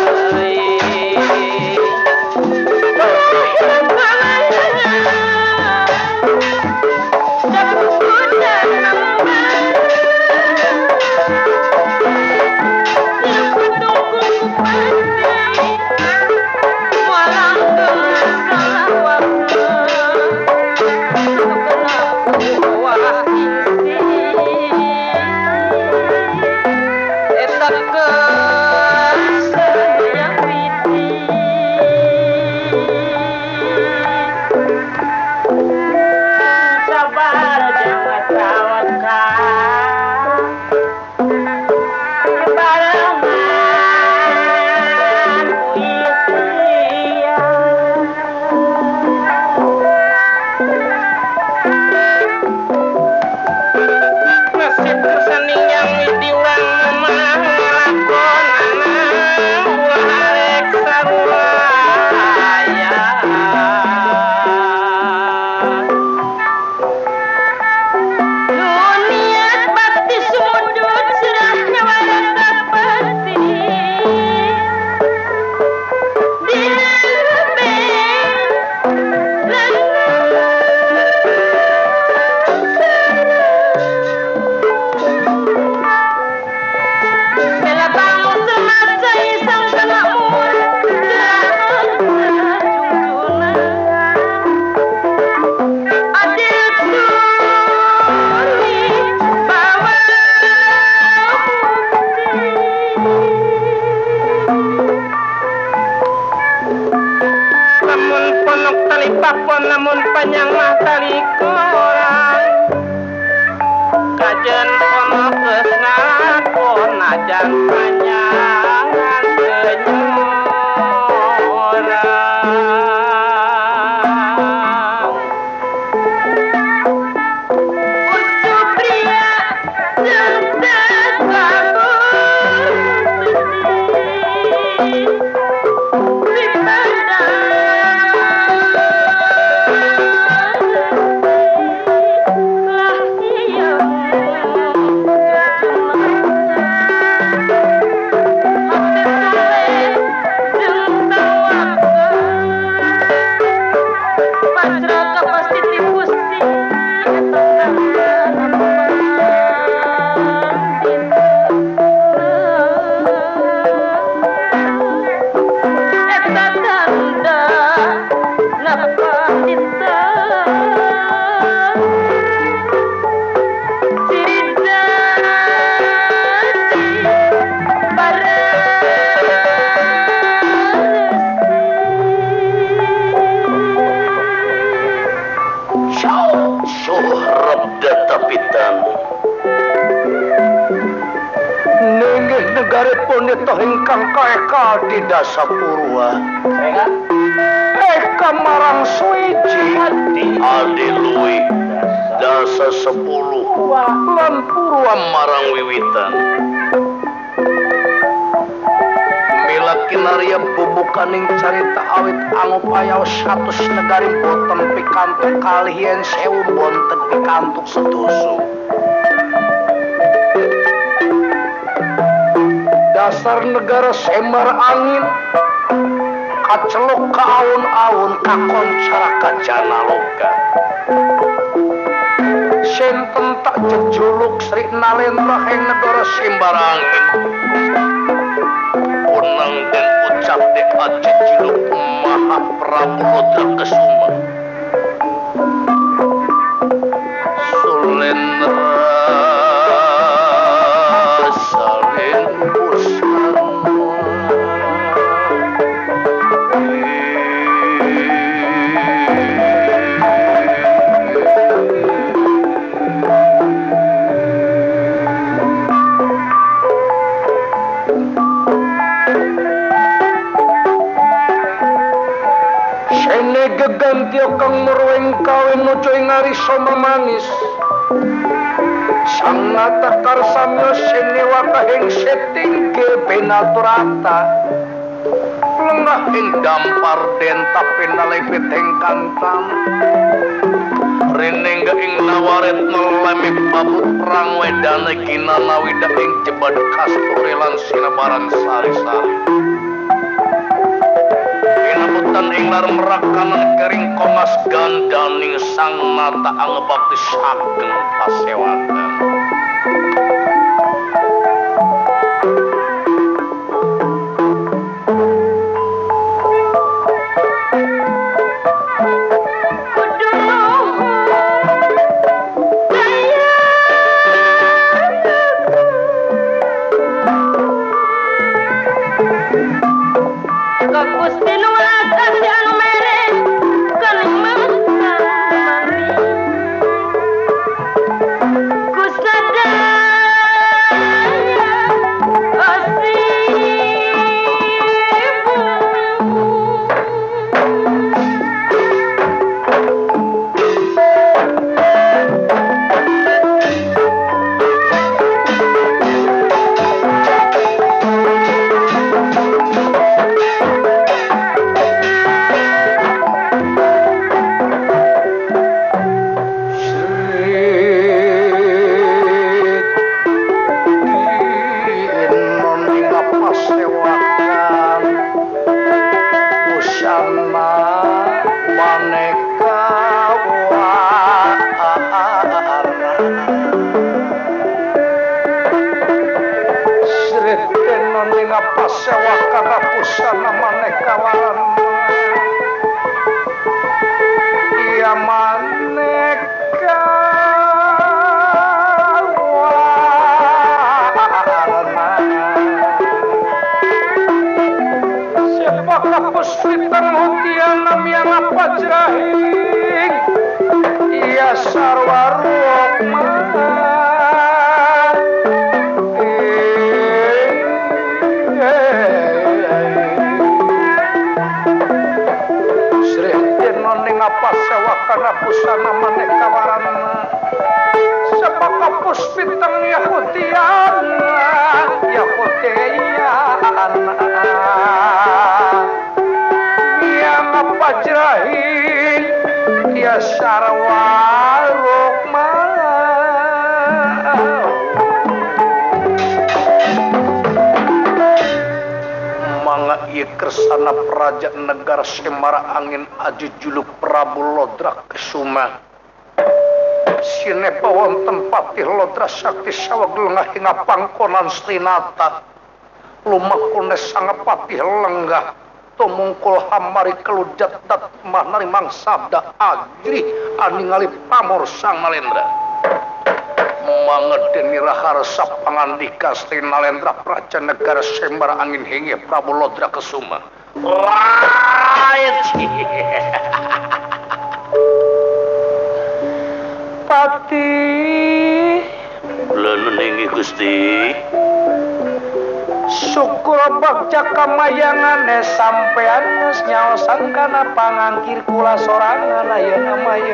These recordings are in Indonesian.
Sapurwa Eka marang suiji Adi luwi dasa 10 lan purwa marang wiwitan mila kinarya bubukaning carita awit angupaya 100 negari boten pikantuk kalihen 1000 bonten pikantuk sedoso dasar negara semar angin kaceluk ka aun-aun kakoncara ka janaloka senten tak jejuluk Sri Nalendra heng negara sembar angin unang den ucap de ajejuluk Maha Prabu Rudra Kesuma Sulendra Gantio kang murweng kawin nucoy ngariso mamanis sang nata karsamyo siniwa kahing setingge benaturata lengahing dampar den tapi nalepit hing kantang rining gaing nawaret melemik babut perang wedane kinana wida ing jebad kasturi lan sinebaran sari-sari lar merakanan kering kongas gandaning sang nata angebakti sageng pasewakan. Kersana Praja Negara Semara Angin Aju Juluk Prabu Lodra Kesuma Sinepa wonten patih Lodra Sakti Sawaglenga hingga pangkonan Strinata lumakune sangapatih lenggah tumungkul hamari kelujat dat manari mangsabda ajri aningali pamor sang Nalendra mangedeni raharsa pangandika Sri Nalendra Praja Negara Sembar Angin Hingi Prabu Lodra Kesuma. Pati Bulan Ningi Gusti syukur bakca kamayangane sampean geus nyaosan kana pangangkir kula sorangan ayeuna maya.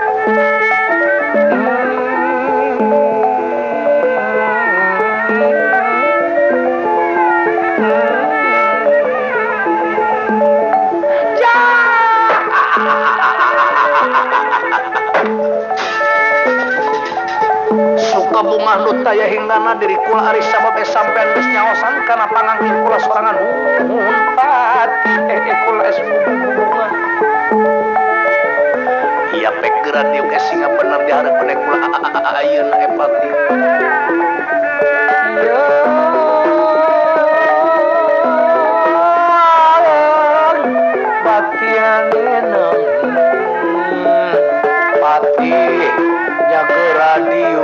Bunga nutaya hinggana diri kula ari sabab sampean geus nyaosan kana pangangkir kula sorangan pati kula es bunga iya pek geura diuk singa bener dihareupeun kula ayeuna pati batianena pati jaga radio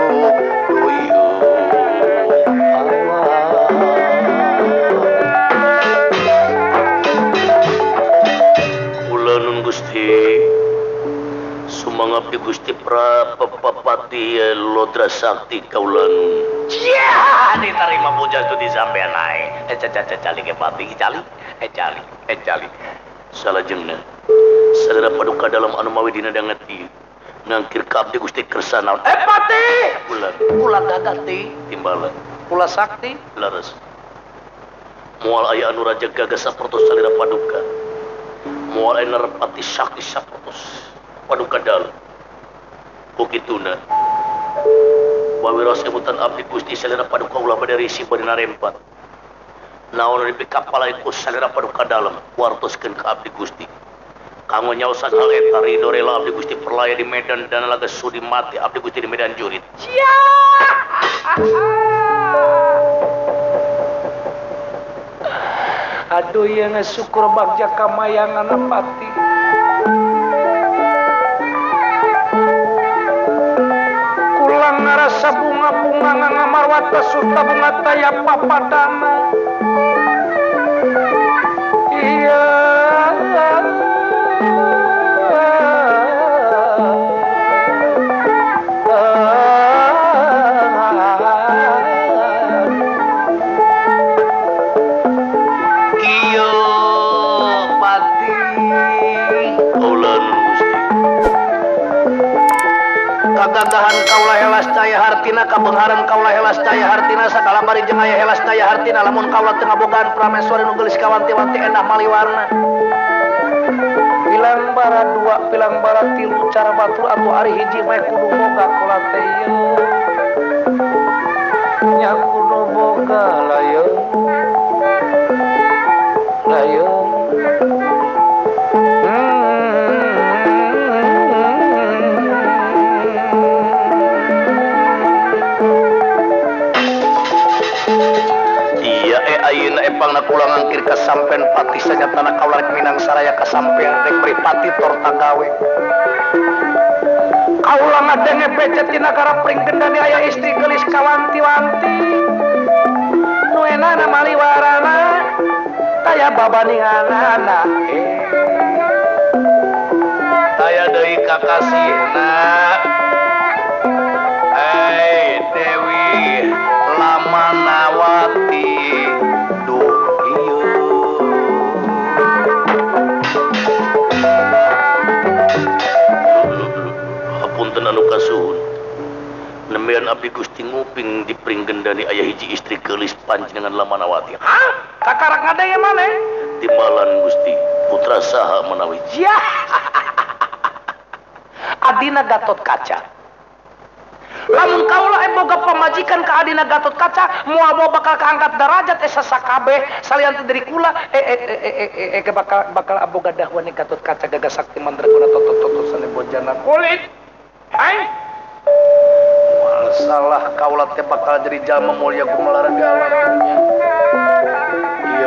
Sumangapti Gusti Prapapati Lodra Sakti kaulanun. Ya, diterima puja itu di sampean ae. Cali ke pati cali. Cali. Salajengna. Sadara paduka dalam anu mawi dina dangeti. Ngangkir ka abdi Gusti Kersana. Pati. Kula gagati timbalan. Kula sakti leres. Moal aya anu raja gagah sapertos salira paduka. Moal aya nerpati sakti sapertos. Paduka dal bukituna wawiros emutan abdi Gusti salira paduka ulah badari si badina rempat naon di kapal iku salira paduka dalam wartoskeun ka abdi Gusti Kanggo nyaosan hal eta ridho rela abdi Gusti perlaya di medan dan laga sudi mati abdi Gusti di medan jurit. Cia. Aduh ya syukur bagja kamayangan pati. Kulang ngarasa bunga-bunga ngamarwata surta bunga taya papadana. Iya. Kagagahan kaulah helas daya hartina kabengharan kaulah helas daya hartina sagala bari jeung aya helas daya hartina lamun kaulah teu ngabogaan prameswari nu geulis kawanti-wanti endah maliwarna pilang bara dua pilang bara tilu cara batur atuh ari hiji mah kudu boga kula teh nya kudu boga layeung Epang na kulang angkir kasampean pati saja tanah kaulah minang saraya kasampean rek beri pati torta gawe kaulah ngadenge becet di negara pringgendani aya istri gelis kawanti-wanti nu enana maliwarana taya babaninganana taya deui kakasihna Dewi Lamanawati anu kasuhun nemean abdi Gusti nguping di pringgendani aya hiji istri geulis panjenengan Lamanawati. Hah? Kakarak ngadaya maneh? Timbalan Gusti putra saha menawi? Ya. Adina Gatot Kaca. Lamun kaula boga pamajikan ka adina Gatot Kaca moal bakal kaangkat derajat sasakabeh salian teu dari kula bakal aboga dahwan Gatot Kaca gaga sakti mandraguna toto sane bojana kulit. Hai, masalah kaulah teh bakal jadi jalma mulia gumelar galamnya. Iya.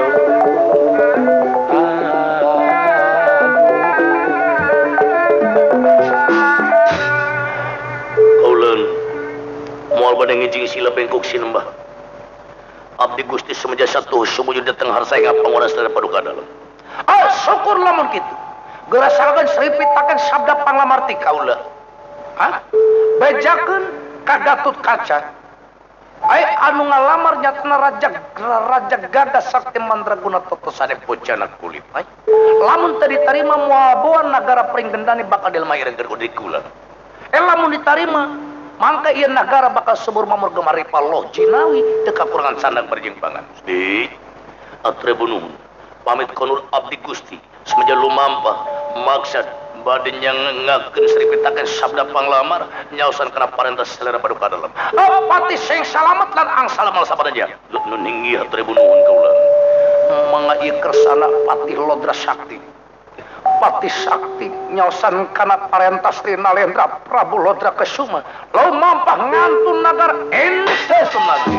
Kaulan, mual badeng ngijing sila bengkok sinembah. Abdi Gusti semenjak satu sumujud datang harsai ngapanguras dari paduka dalam. Oh, syukur lamun kitu. Gerasalkeun sripitakeun sabda panglamarti kaula. Hah? Bejakeun ka Gatot Kaca ai anu ngalamar nyatna raja gagah sakti mandraguna toto sane bojana kulit ai lamun teu ditarima moal boan nagara pringgendani bakal dilmaireun keur di kula lamun ditarima mangka ieu nagara bakal subur mamur gemaripa loh jinawi teu kakurangan sandang berjimpangan Gusti atrebunuhun pamit konul abdi Gusti semenjak lumampah maksud bade nyangakeun sripitakeun sabda panglamar nyaosan kana parentos selera paduka dalam pati sing salamet lan angsal mal sabaraja nu ninggih tribunuhun kaula mangga ieu kersana pati Lodra Sakti pati sakti nyaosan kana parentos Rinalendra Prabu Lodra Kesuma lalu mampah ngantun nagara ente sunagi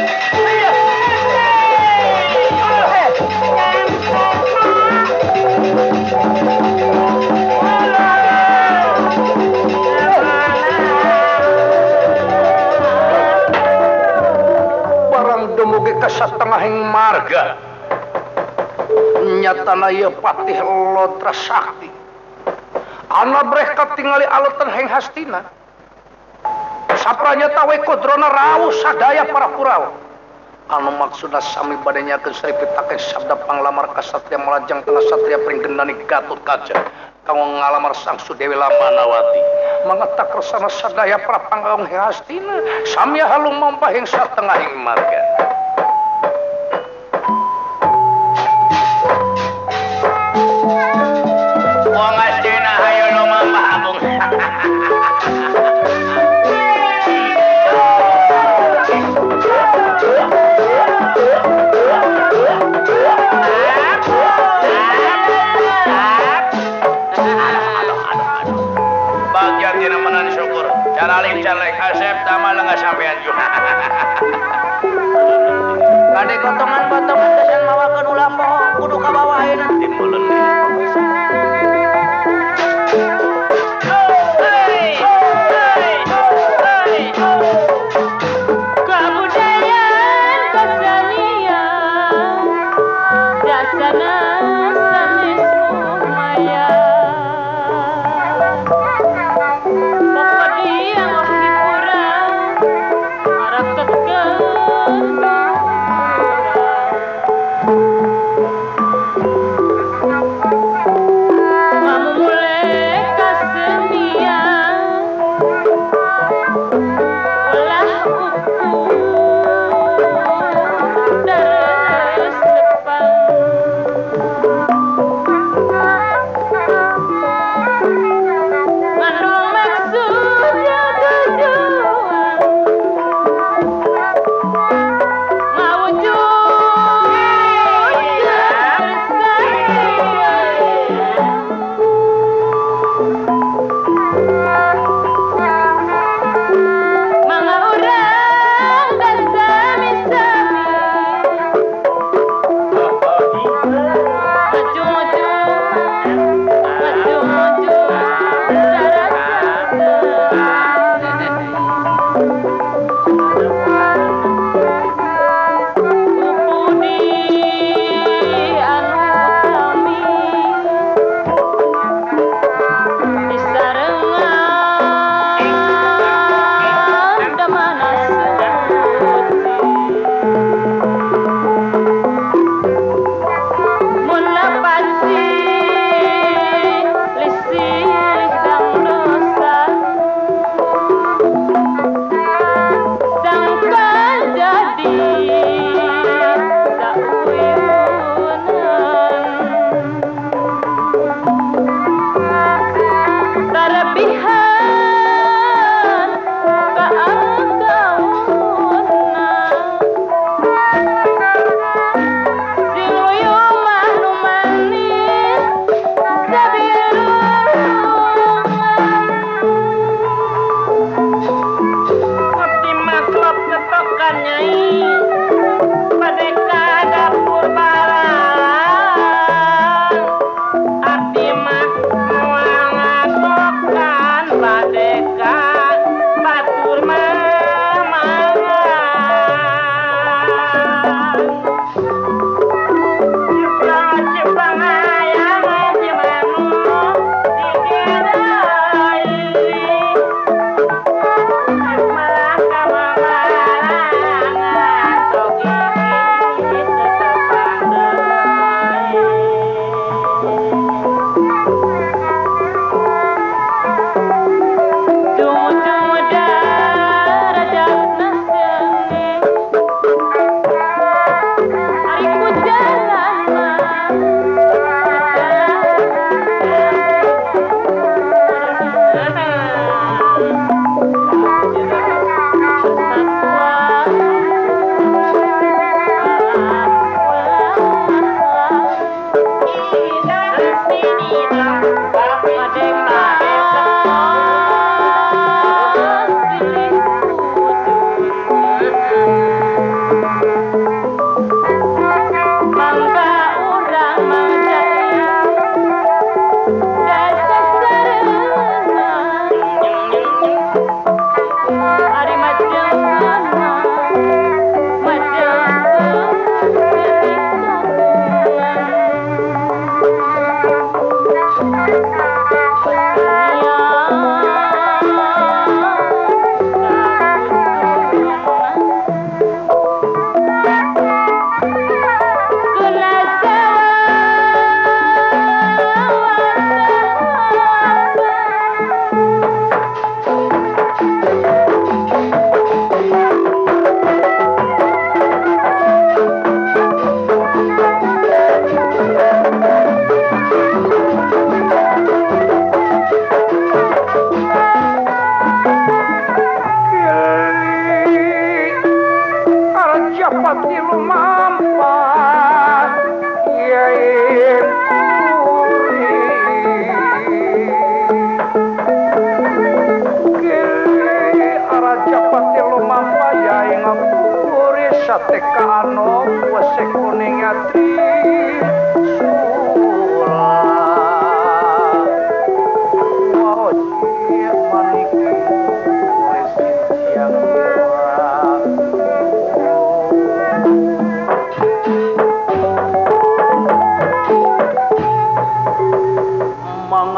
dumugi ka satengahing marga nyatana ieu patih Lodra Sakti anu breh katingali aleuteun heng Hastina sapranya tawe kodrona rawuh sadaya para Kurawa anu maksudna sami bade nyakeun sripitakeun sabda panglamar ka satria malajang tengah satria pringgendani Gatot Kaca kanggo ngalamar Sang Sudewi Lamanawati mangeta kersana sadaya para panggaung heng Hastina sami halung mampah heng satengahing marga wong Hastina hayo nu mampah agung paling celek Asep tama lenga sampean juga. Kade kotongan-kotongan kesan mawakeun ulah poho kudu kabawaeun. Timbuleun deh. Kebudayaan kesenian dasana seni sumaya pokoknya mau hiburan maraketkeun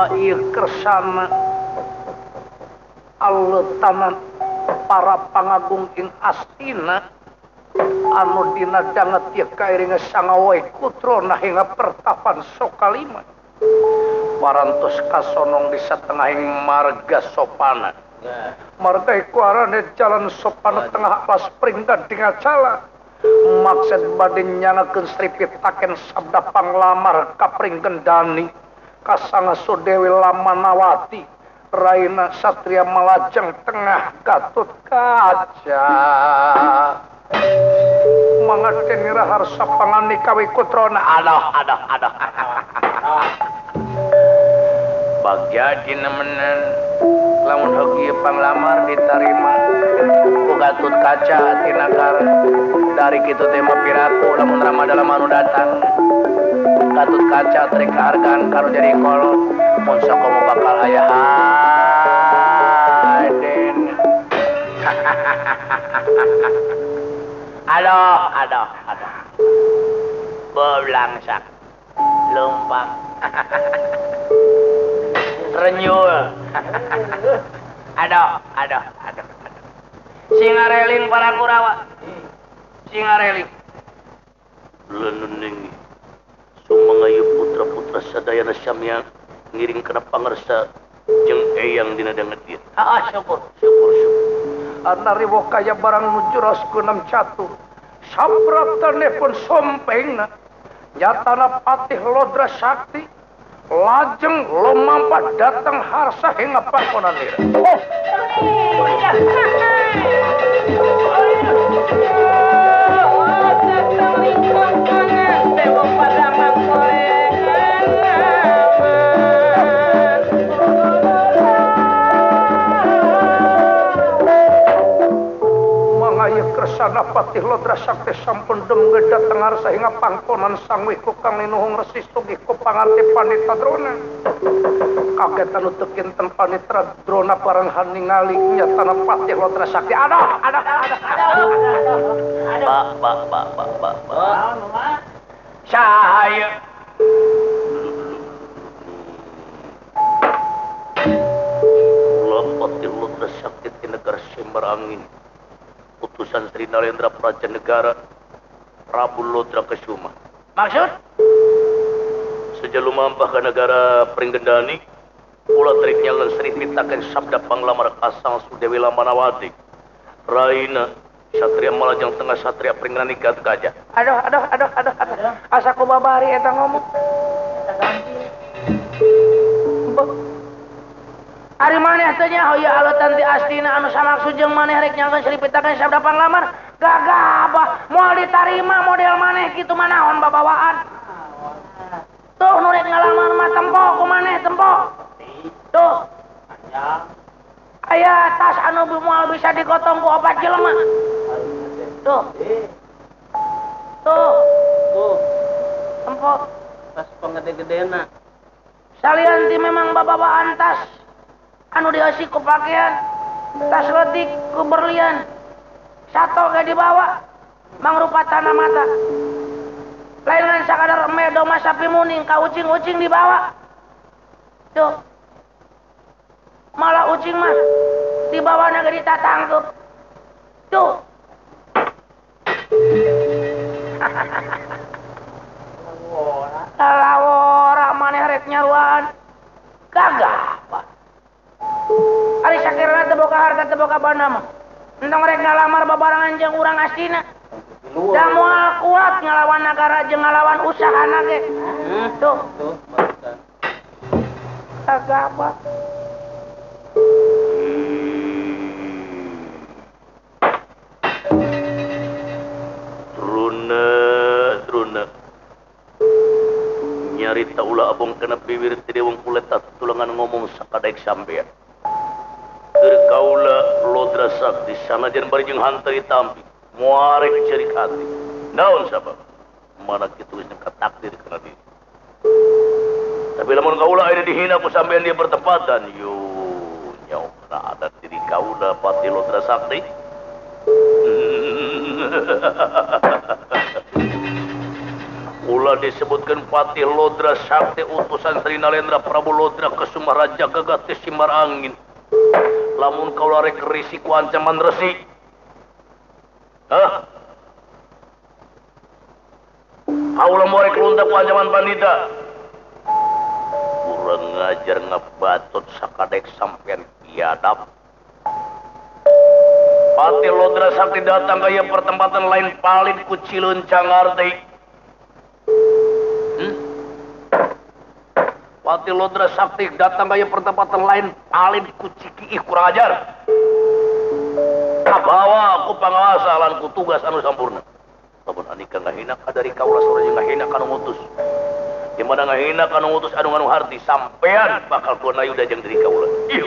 mangga ieu kersana aleutan para pangagung ing Astina anu dina danget ieu kairinga sangawae putrana hingga pertapan Sokalima parantos kasonong di satengahing marga sopana. Marga iku arane jalan sopana tengah alas pringgan dingacala maksud badhe nyangakeun Sri Pitaken sabda panglamar ka Pringgendani kasanga Sudewi Lamanawati Raina Satria Malajeng tengah Gatut Kaca mangaden raharsa pangani kawi kutrona aduh bagja dina menen lamun hoki panglamar ditarima ku Gatut Kaca tinakar dari kitu teh mah piraku lamun Ramadhan anu datang Gatut Kaca teh kahargaan karo jadi kolot mun sakomo bakal aya aden aduh beblangsak lumpang renyul aduh singareling para Kurawa singareling lenuning sumangayu putra-putra sadayana samya ngiring kana pangarsa jeung eyang dina danget ieu. syukur anariwo kaya barang nujuros kunam catur sabratanipun sompengna nyatana patih Lodra Sakti lajeng lumampah datang harsa hingga pangkonanira. Kersana patih Lodra Sakti sampun demge dateng harsa hingga pangkonan sangwih ku Kang Linuhung Resi sugih ku panganti Panitra Drona kagetan utekin ten Panitra Drona barang haningali nyatana patih Lodra Sakti aduh cahaya patih Lodra Sakti di negara Sembarangin utusan Sri Narendra Prajanegara Prabu Lodra Kesuma. Maksud? Sejak lumampah ke negara Pringgendani pula terik nyalan Sri Pitaken sabda panglamar kasang Sudewi Lamanawati Raina Satria Malajeng tengah Satria Pringgendani Gatut Kaca. Aduh asa ku babari eta ngomong Ari maneh teh nya hoya aleutan ti Astina anu samaksud jeung maneh rek nyakeun Sri Pitaken sabda panglamar gagabah moal ditarima model maneh kitu mah naon babawaan tuh nu rek ngalamar mah tempo ku maneh tempo tuh aya tas anu moal bisa digotong ku 4 jelema tuh tempo tas pangede-gedena salian ti memang babawaan tas anu dieusi ku pakaian tas letik ku berlian sato ge dibawa mangrupa tanah mata lain lain sakadar medo masapi muning ka ucing-ucing dibawa tuh malah ucing mah dibawa ge ditatangkep tuh lawora maneh rek nyaruan gagah ari sakirana teu boga harta teu boga bana mah entong rek ngalamar babarangan jeung urang Astina da moal kuat ngalawan nagara jeung ngalawan usahana ge tuh gagah Druna nyarita ulah abong kena bibir ti dewang kuletat tulangan ngomong sakadaek sampean keur kaula Lodra Sakti sanajan bari jeung hanteu tampi muarek cerik hati naon sabab mana kitu geus nekat takdir kana dieu tapi lamun kaula aya dihina ku sampean di pertempatan yo nyawa kana adat diri kaula Patih Lodra Sakti ulah disebutkan Patih Lodra Sakti utusan Sri Nalendra Prabu Lodra ke Raja Gagat Simbar Angin. Lamun kau lari ke risiko ancaman resi. Hah? Kau lemore keluntak ku ancaman pandita. Kurang ngajar ngebatot sakadek sampean biadab. Patih Lodra Sakti datang ke pertempatan lain paling kucilun cangarti. Patih Lodra Sakti datang ke pertempatan lain paling kuciki kurang ajar. Bawa aku pangawasa lan ku tugas anu sampurna. Lamun anika ngahina ka dari kaula suraja ngahina kanu ngutus. Di mana ngahina kanu ngutus anu harti sampean bakal kona yuda jeung diri kaula. Ieu.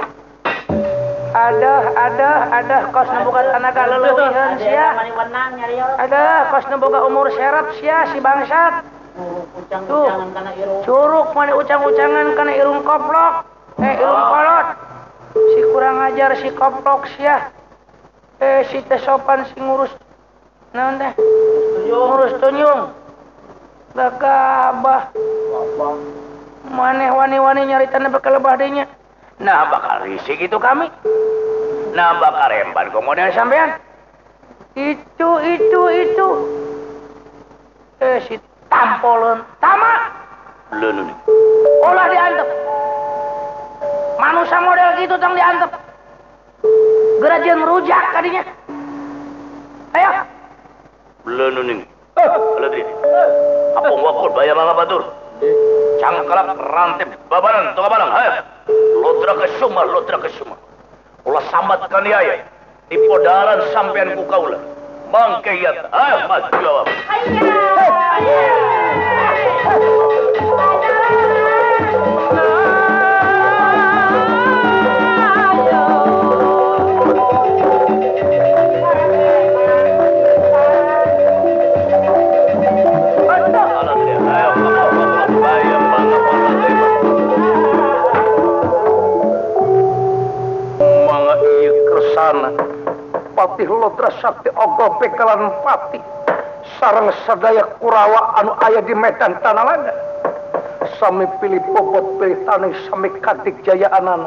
Ada kos nemboga tenaga leuweuhan sia. Ada kos nemboga umur serap sia si bangsat. Tuh, curug mani ucang-ucangan kana irung koplok. Irung kolot. Si kurang ajar si koplok sia. Si teh sopan si ngurus naon teh? Ngurus tunyung. Gagabah. Maneh wani-wani nyaritan bakal lebah deui nya. Nah bakal risik itu kami. Nah bakal remban komodel sampean. Itu. Si tampoleun tama. Leun nih. Olah diantep. Manusia model gitu tang diantep. Gerajian merujak kadinya. Ayo. Leun nih. Aladri. Apong wakul bayar lala batur. Cangkalak rantep babaran toka barang. Hayo. Lodra ke Sumar. Ulah sambat kaniaya. Di podaran sampean ku kaula. Mangkeyat. Ayo mas jawab. Patih Lodra Sakti ogo bekalan pati sareng sadaya Kurawa anu aya di Medan Tanah Landa. Sami pilih bobot pilih tanah sami kadik jaya anana.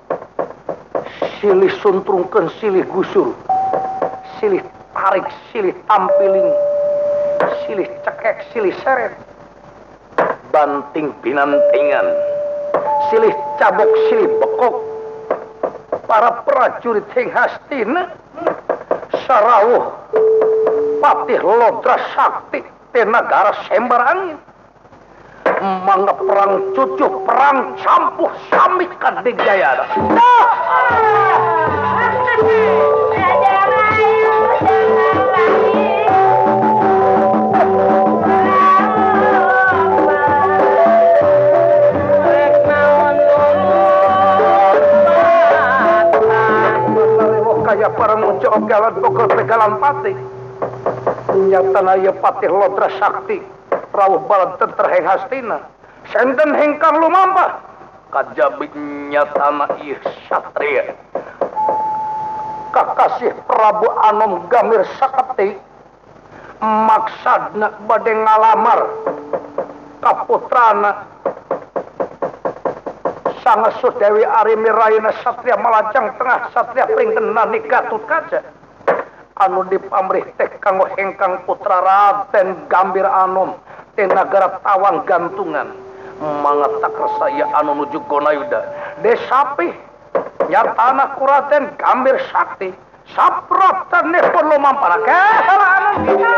Silih suntrungkeun silih gusur. Silih tarik silih tampiling. Silih cekek silih seret. Banting binantingan. Silih cabok silih bekok. Para prajurit sing hastina sarawuh Patih Lodra Sakti di negara Sembar Angin. Mangga perang cucuh perang campuh sami kadik jayana. Kaya para muncul galan pokok pegalan pati. Nyatana ya Patih Lodra Sakti rawuh balad tenter heng hastina. Senten hengkang lumampah. Kajabi nyatana ieu satria. Kakasih Prabu Anom Gamir Saketi maksadna bade ngalamar kaputrana Sang Sudewi Arimi Raina Satria Malajang Tengah Satria Pringkenani Gatut Kaca anu dipamrih teh kanggo hengkang putra Raden Gambir Anom ti nagara Tawang Gantungan mangata kersaya anu nuju Gonayuda desapi nyatana ku Raden Gambir Sakti sapraptanipun lumampah kehelaan kita.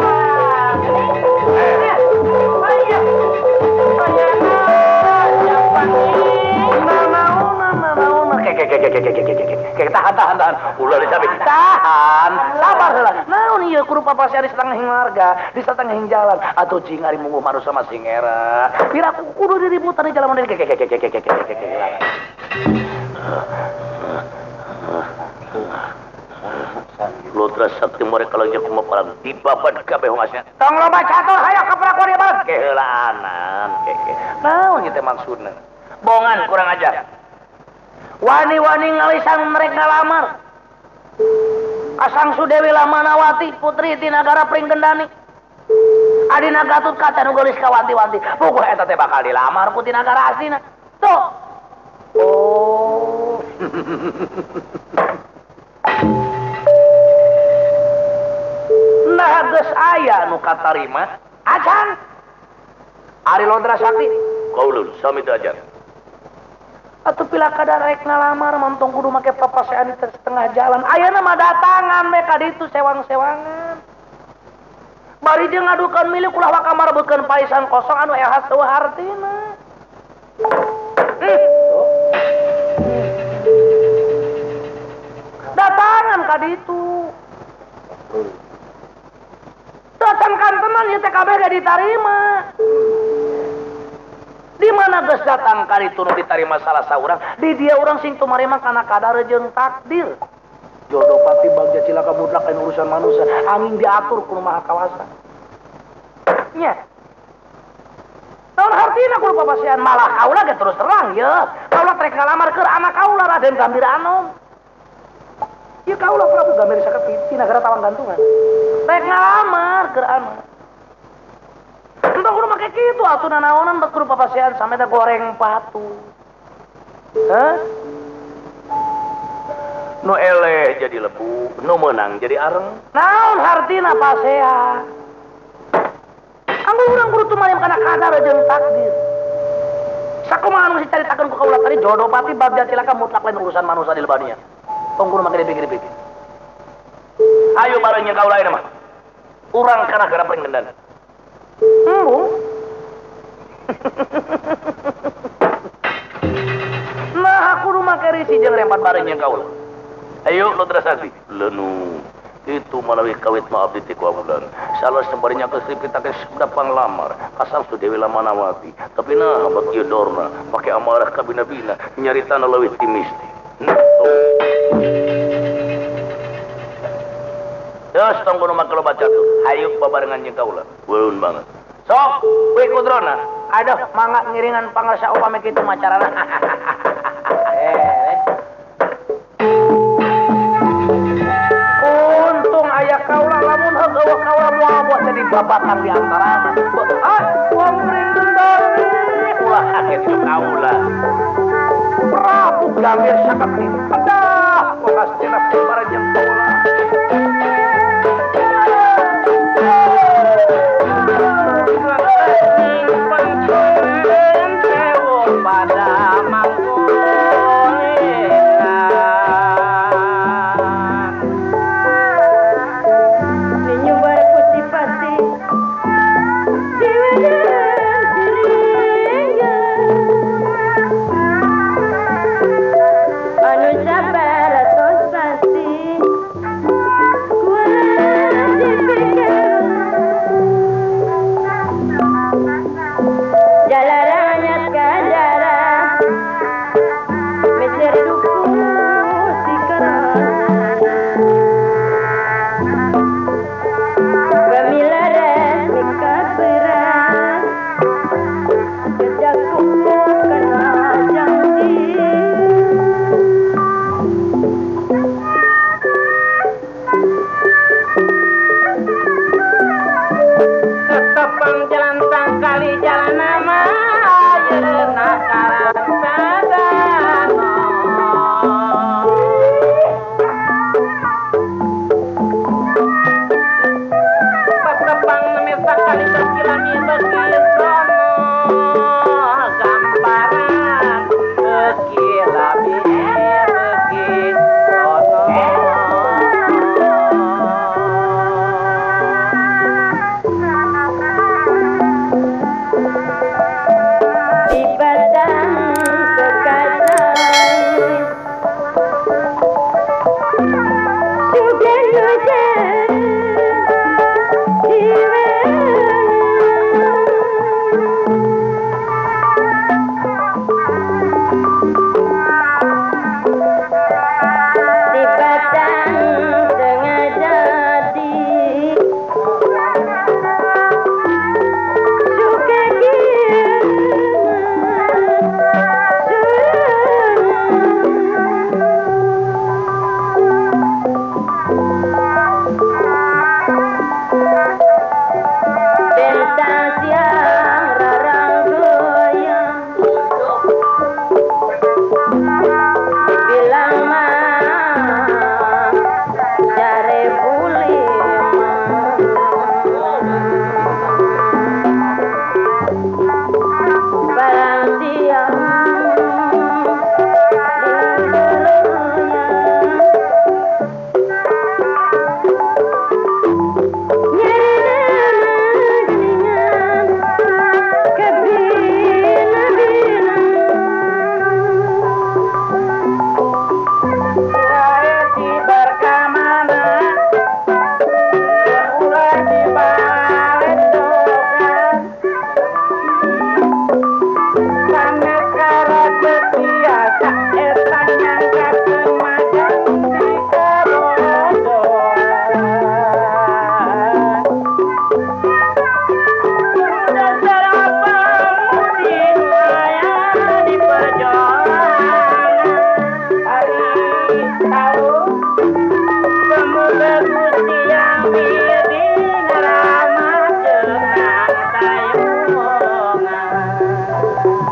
Tahan. Ulah disabi. Tahan. Sabar heula. Naon ieu kudu papasiari satengah warga, di satengah jalan atuh cing ari mungguh maru sama singera. Pira kudu diributan di jalan model Lodra Sakti mereka lagi kumaha parang dibabat kabeh hongasna. Tong loba catur hayang kaprakuan ieu bang. Keheulaanan Naon ieu teh maksudna? Bongan kurang ajar. Wani-wani ngalisan mereka lamar. Asang Sudewi Lamanawati putri di negara Pringgendani. Adina Gatut Kaca nu geulis kawanti-wanti. Puguh eta teh bakal dilamar ku ti nagara aslina. Tuh. Oh. Nah geus aya nu katarima. Acan. Ari Lodra Sakti. Kaulun sami teu ajar. Atuh pila kadar rek ngalamar montong kudu make papasean di tengah jalan. Ayeuna mah datangan we ka ditu sewang-sewangan. Bari jeung ngadukeun milik ulah wakamar beukeun paisan kosong anu ehas teu hartina. Datangan ka ditu. Datang kantenan ieu teh kabeh gak ditarima. Di mana geus datang kali itu nu ditarima salah saurang, di dia urang sing tumarima kana kadar jeung takdir. Jodoh pati bagja cilaka mutlak lain urusan manusia, angin diatur ku Maha Kawasa. Nya. Naon hartina kudu papasean malah kaula ge terus terang ye. Kaula trek ngalamar keur anak kaula Raden Gambir Anom. Ieu kaula Prabu Gambir Saketi ti nagara Tawang Gantungan. Trek ngalamar keur anak. Entah kudu make kitu atuh nanaonan bak kudu papasean sampe teh goreng patu. Hah? Nu eleh jadi lebu, nu menang jadi areng. Naon hartina pasean? Anggo urang kudu tumarim kana kadar jeung takdir. Sakumaha anu dicaritakeun ku kaula tadi jodoh pati bagja cilaka mutlak lain urusan manusia di lebanian. Tong kudu make dipikir-pikir. Ayo bareng jeung kaula ieu mah. Urang kana gara paling gendan. Nah aku rumah kerisi jeung rempat bareng yang kaula. Ayo Lodra Sakti. Lenu itu malawi kawit maaf di tiku amulan. Salah sembarinya ke Sri Pitake sudah panglamar. Asal su Dewi Lamanawati. Tapi nah abad kieu dorna make amarah ka bina-bina nyaritana leuwih ti misti. Terus tong kudu make loba catur. Hayu babarengan jeung kaula. Weun banget. Sok, we kudrona. Aduh, mangga ngiringan pangarsa upami kitu macarana. Untung aya kaula lamun heueuh kaula moal buat jadi babatan di antarana. Ah, wong rindari ulah kaget ke kaula. Prabu Gambir Saketi. Adah, welas cenah bareng kaula. Pada mangkulingan Menyumbar putih pasti Jiwa dan dirinya Manusia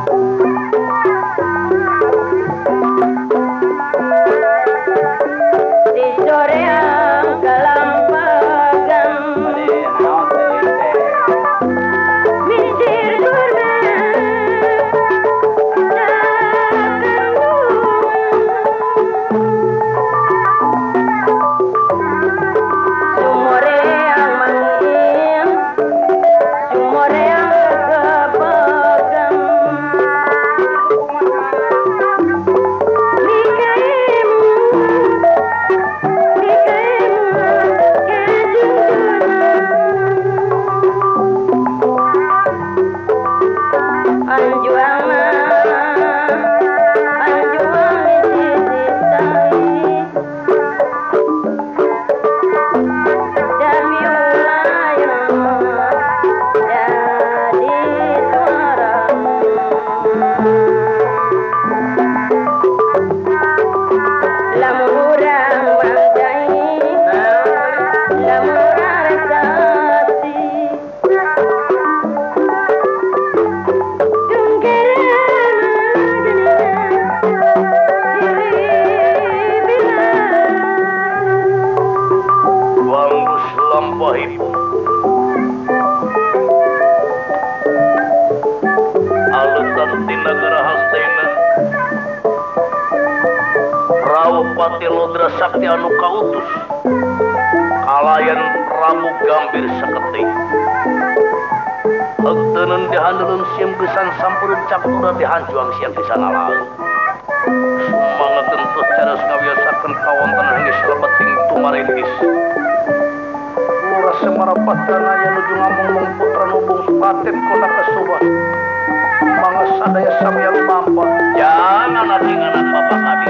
Pati Lodra Sakti anu kautus kalayan Prabu Gambir saketi heuteun dihandelun siem gesan sampureun captura dihanjuang siang disanalaeun sumangga kentut cadas ngawiyosakeun kawontenan geus lebeting tumarintis Lurah Semara Patrana aya nuju ngamung putra nubung Paten kona kasubah mangga sadaya samyang bamba jangan ating-anak bapak kami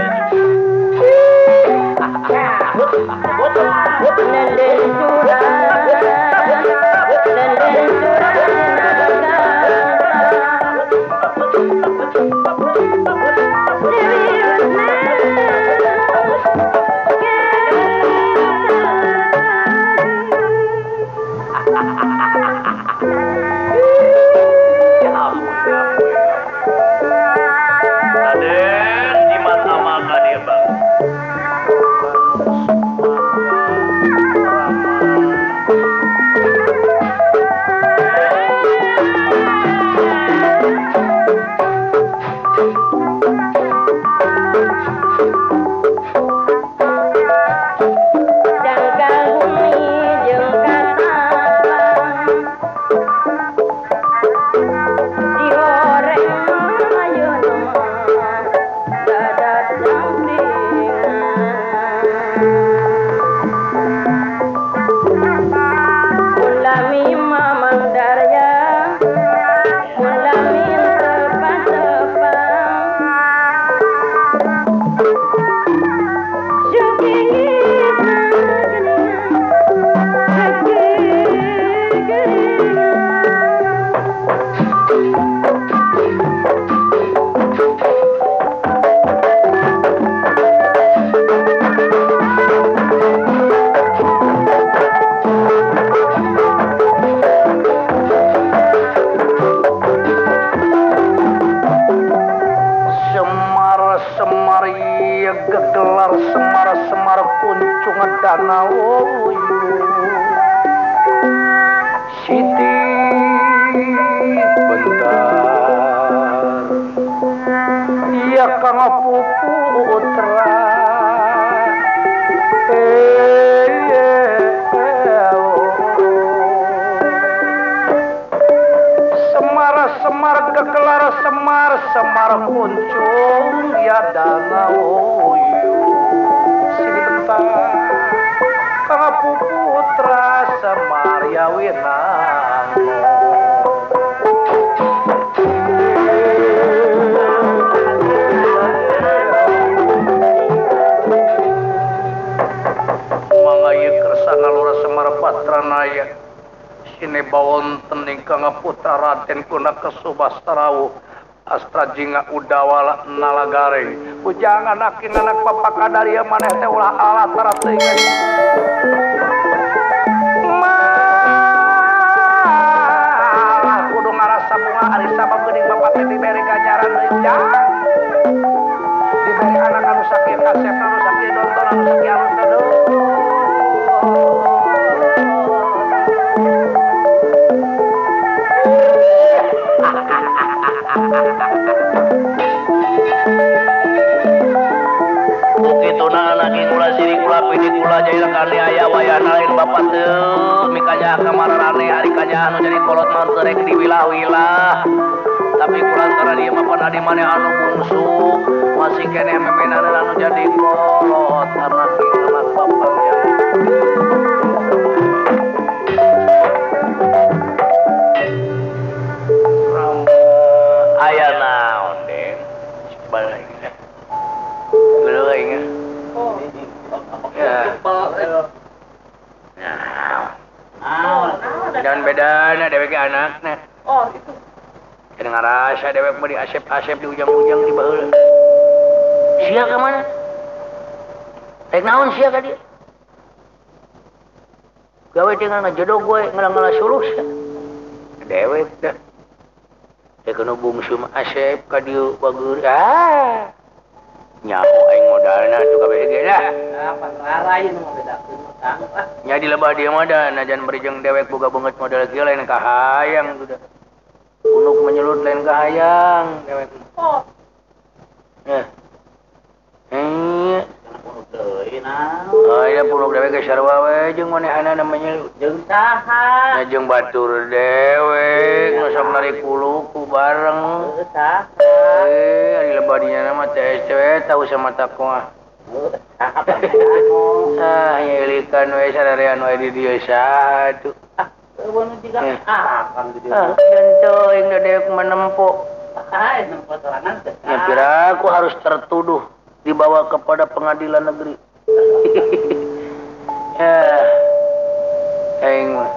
Jinga udawala nalagare ujangan akin anak papa kadaria maneh teh ulah alat tarat teuing malah kudu ngarasa bunga ari sabab geuning bapak teh dibere ganjaran deui jang. Diberi anak anu sakieu kasep anu sakieu nonton anu sakieu alus aduh. Bukituna anak kula siri kula pidi kula jaila kali aya wayana lain bapak teu mikanya kamararane ari kanya anu jadi kolot mah teu rek diwilah-wilah. Tapi kulantara dia mah pada di mana anu bungsu masih kene memenan anu jadi kolot anak anak bapaknya. Aya naon Den? Balik. Dulu ingat. Oh. Ya. Nah. Dan bedana dewek anakna. Oh, itu. Kena ngarasa dewek mah di asep-asep di ujang-ujang di baheula. Sia ka mana? Rek naon sia ka dia? Gawe tinggal ngajodoh gue ngalah-ngalah sulus. Dewek dah. Kena bungsu mah asep ka dieu bagur. Nyaho aing modalna tuh ka BG dah. Apa ngarain mah bedakeun utang ah. Nya di lebah dia mah da najan berjeng dewek boga banget modal kieu lain kahayang tuh dah. Unuk menyelut lain kahayang dewek. Oh. Oh iya punuk dewek ke sarua we jeung manehana namanya Jeung saha? jeung batur dewek nu sok narik kuluku bareng. Saha? Ari lebah dinya mah teh cewek tahu sama takwa. Nyelikan we sararean we di dieu saha tuh. Eueun jiga akan di dieu. Dan teuing da dewek menempo. Nempo sorangan teh. Ya kira aku harus tertuduh dibawa kepada pengadilan negeri. Ya, aing mah.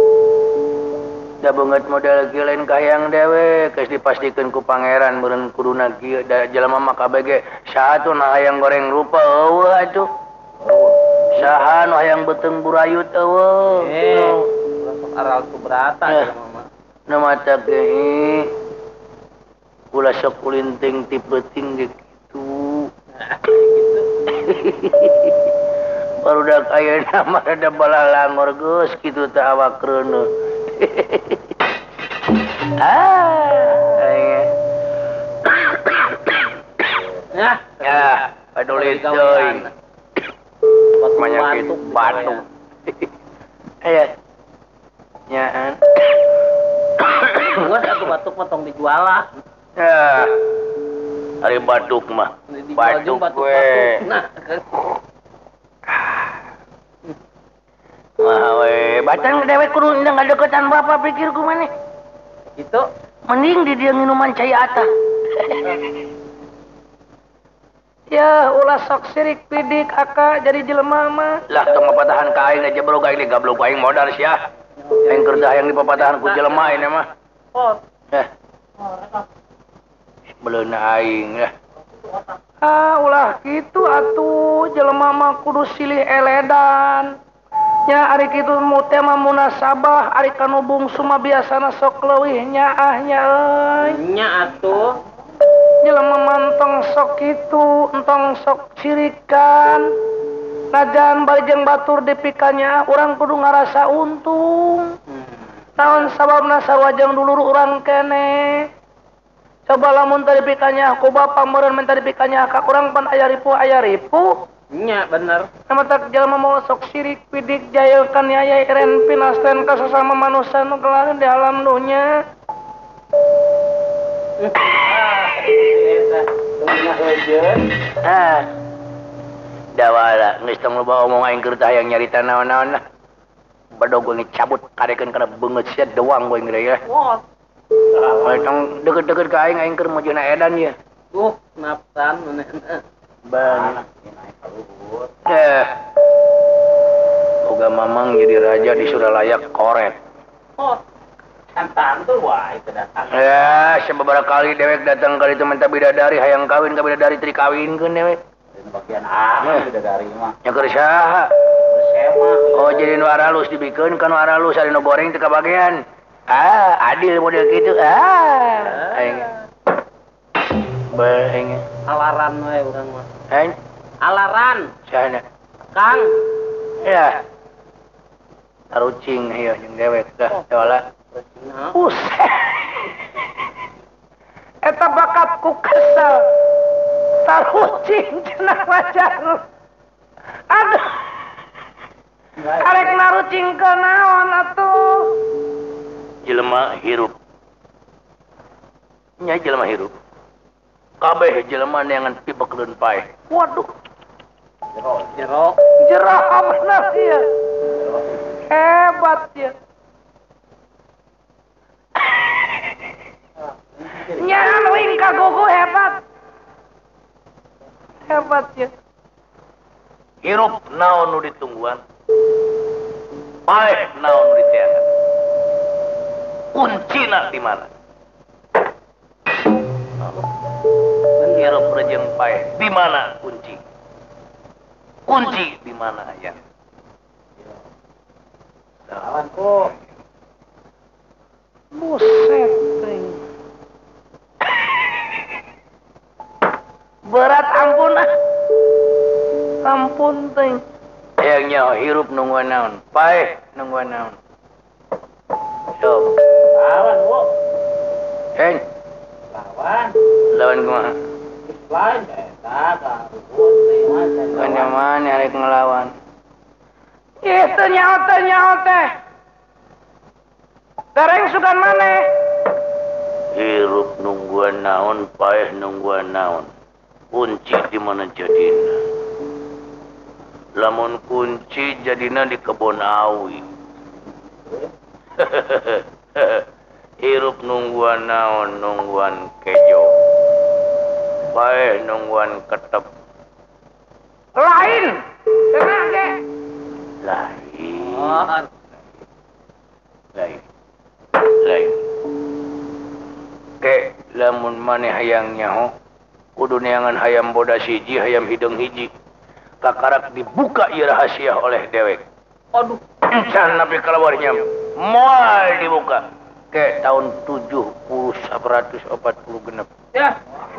Da beungeut modal kieu lain kahayang dewe, geus dipastikeun ku pangeran meureun kuduna kieu da jelema mah kabeh saha atuh nu hayang goreng rupa eueuh atuh. Saha nu hayang beuteung burayut eueuh. Aral keberatan mah. Nu mata ge ulah sok kulinting ti peuting ge kitu. Barudak ayeuna mah rada balalangor geus kitu teh awak reuneuh. Ya, peduli teuing. Manyakit batu. Aya. Nyaan. Geus atuh batuk potong dijual lah. Ya. Ari batuk mah. Batuk we. Nah, Wah we, batan dewek kudu indang ngadeukeutan bapak pikirku maneh. itu Mending di dia minuman cai ata. Ya ulah sok sirik pidik aka jadi jelema mah. Lah teu mapatahan ka aing aja bro aing gablok aing modal sia. Aing keur dahayang dipapatahan ku jelema ini mah. oh Beleuna aing ya. Ulah gitu atuh jelema mah kudu silih eledan. Nya ari kitu mu teh mah munasabah ari kanu bungsu mah biasana sok leuwih nyaahnya euy. nya atuh Jelema mantong sok kitu entong sok sirikan. Najan bari jeung batur dipikanya urang kudu ngarasa untung. Naon sababna sarua jeung dulur urang kene. Coba lamun tadi pikanya ku bapa meureun men tadi pikanya ka urang pan aya ripu. nya bener Nama tak jelema mau sok sirik pidik jayeulkan yaya eren pinasten ka sesama manusia nu gelareun di alam dunya. Dawala geus tong loba omong aing keur tah hayang nyarita naon-naon lah. Badog gue cabut karekeun kana beungeut sia doang gue ngeureun ya. wah Tong deukeut-deukeut ka aing keur mujuna edan ya. napsan mana Ban. Boga mamang jadi raja di Suralaya koret. oh santan tuh wah itu datang Ya, sababaraha kali dewek datang kali itu minta bidadari hayang kawin ka bidadari teu dikawinkeun dewek. bagian apa bidadari mah Nya keur saha? sema Oh, jadi nu aralus dibikeun ka nu aralus ari nu goreng teu kabagean. Adil model kitu. Aing. Beng. Alaran we urang mah. Alaran. Sana. Kang. Ya. Tarucing ieu jeung dewek dah heula. Nah. Buset. Eta bakatku kesel. Tarucing cenah wajar. Aduh. Arek narucing ke naon atuh? Jelema hirup. Nya jelema hirup. Kabeh jelema neangan pibekleun pae. Waduh. Jero. Jerah bener ieu. Hebat ya. Nyan wing kagogo hebat. Hebat ya. Hirup naon nu ditungguan. Paeh naon nu diteangan. Kuncina di mana? Hirup rejeng paeh. Di mana kunci? Kunci di mana ya? Lawan kok. Buset, teng. Berat ampun ah. Ampun, teng. Yang hirup nungguan naon. Paeh nungguan naon. So. Lawan kok. Lawan. Lawan kumaha? Lain eta karupun teh mah. Kanya mana arek ngelawan? Itu nyaho teh. Gareng sugan maneh. Hirup nungguan naon, paeh nungguan naon. Kunci di mana jadina? Lamun kunci jadina di kebon awi. Hirup nungguan naon, nungguan kejo. Paeh nungguan ketep. Lain. Cenah ge. Lain. Lain. Ke lamun maneh hayang nyaho, kudu neangan hayam bodas hiji, hayam hidung hiji. Kakarak dibuka ieu rahasia oleh dewek. Aduh. Can nabi kalawarnya moal dibuka. Ke tahun 70 genep. Ya.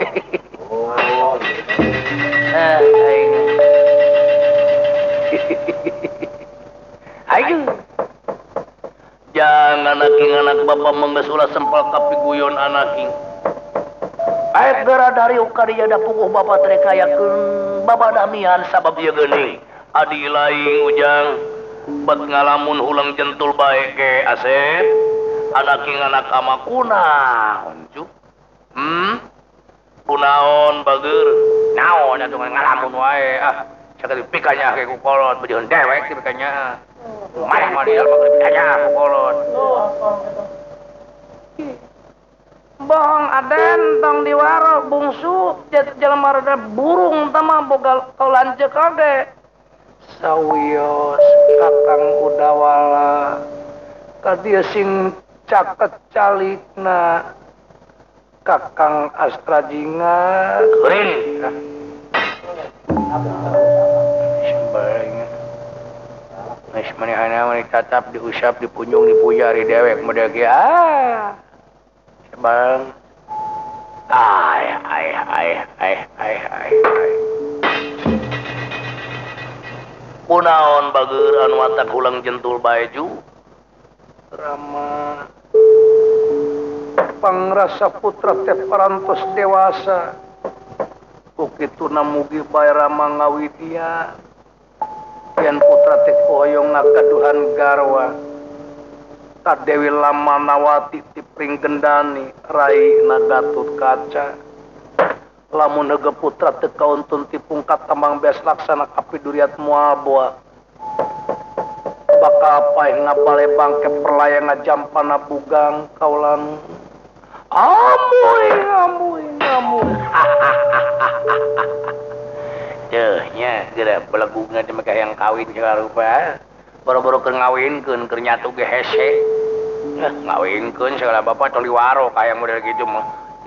Ayo. Jangan anak bapak menggesulah sempal kapi guyon anaking. Aek gara dari ukariya da puguh bapak trekayakeun bapak damian sabab ieu geuning. Adi laing ujang bet ngalamun ulang jentul bae ke Asep. Anaking anak ama kunaon cu? Kunaon bageur? Naon atuh ngalamun wae ah. Sakali pikanya ke ku kolot beujeun dewek ti pikanya. Mana mau dia mau pikanya ku kolot. Bohong aden tong diwaro bungsu jelema rada burung tama boga kaulanceuk oge. Sawios Kakang Udawala ka dieu sing caket calikna Kakang Astrajinga kuring. Sembarangan. Geus manehana mah ditatap, diusap, dipunjung, dipuja ari dewek model ge Bang. Ay. Kunaon bageur anu watak ulang jentul bae ju? Rama. Pangrasa putra teh parantos dewasa. Ukituna mugi bae Rama ngawidian. Yen putra teh hoyong ngakaduhan garwa. Dewi Lamanawati tipring gendani Rai Nagatut Kaca lamun hege putra teu kauntun tipungkat tambang beas laksana kapiduriat muaboa bakal paeh ngabale bangke perlayang ngajampana bugang kaulan amuy teuh nya geura belagungan teh maka yang kawin segala rupa boro-boro keur ngawinkeun keur nyatu ge hese ngawinkeun segala bapak toli waro kayak model gitu mah.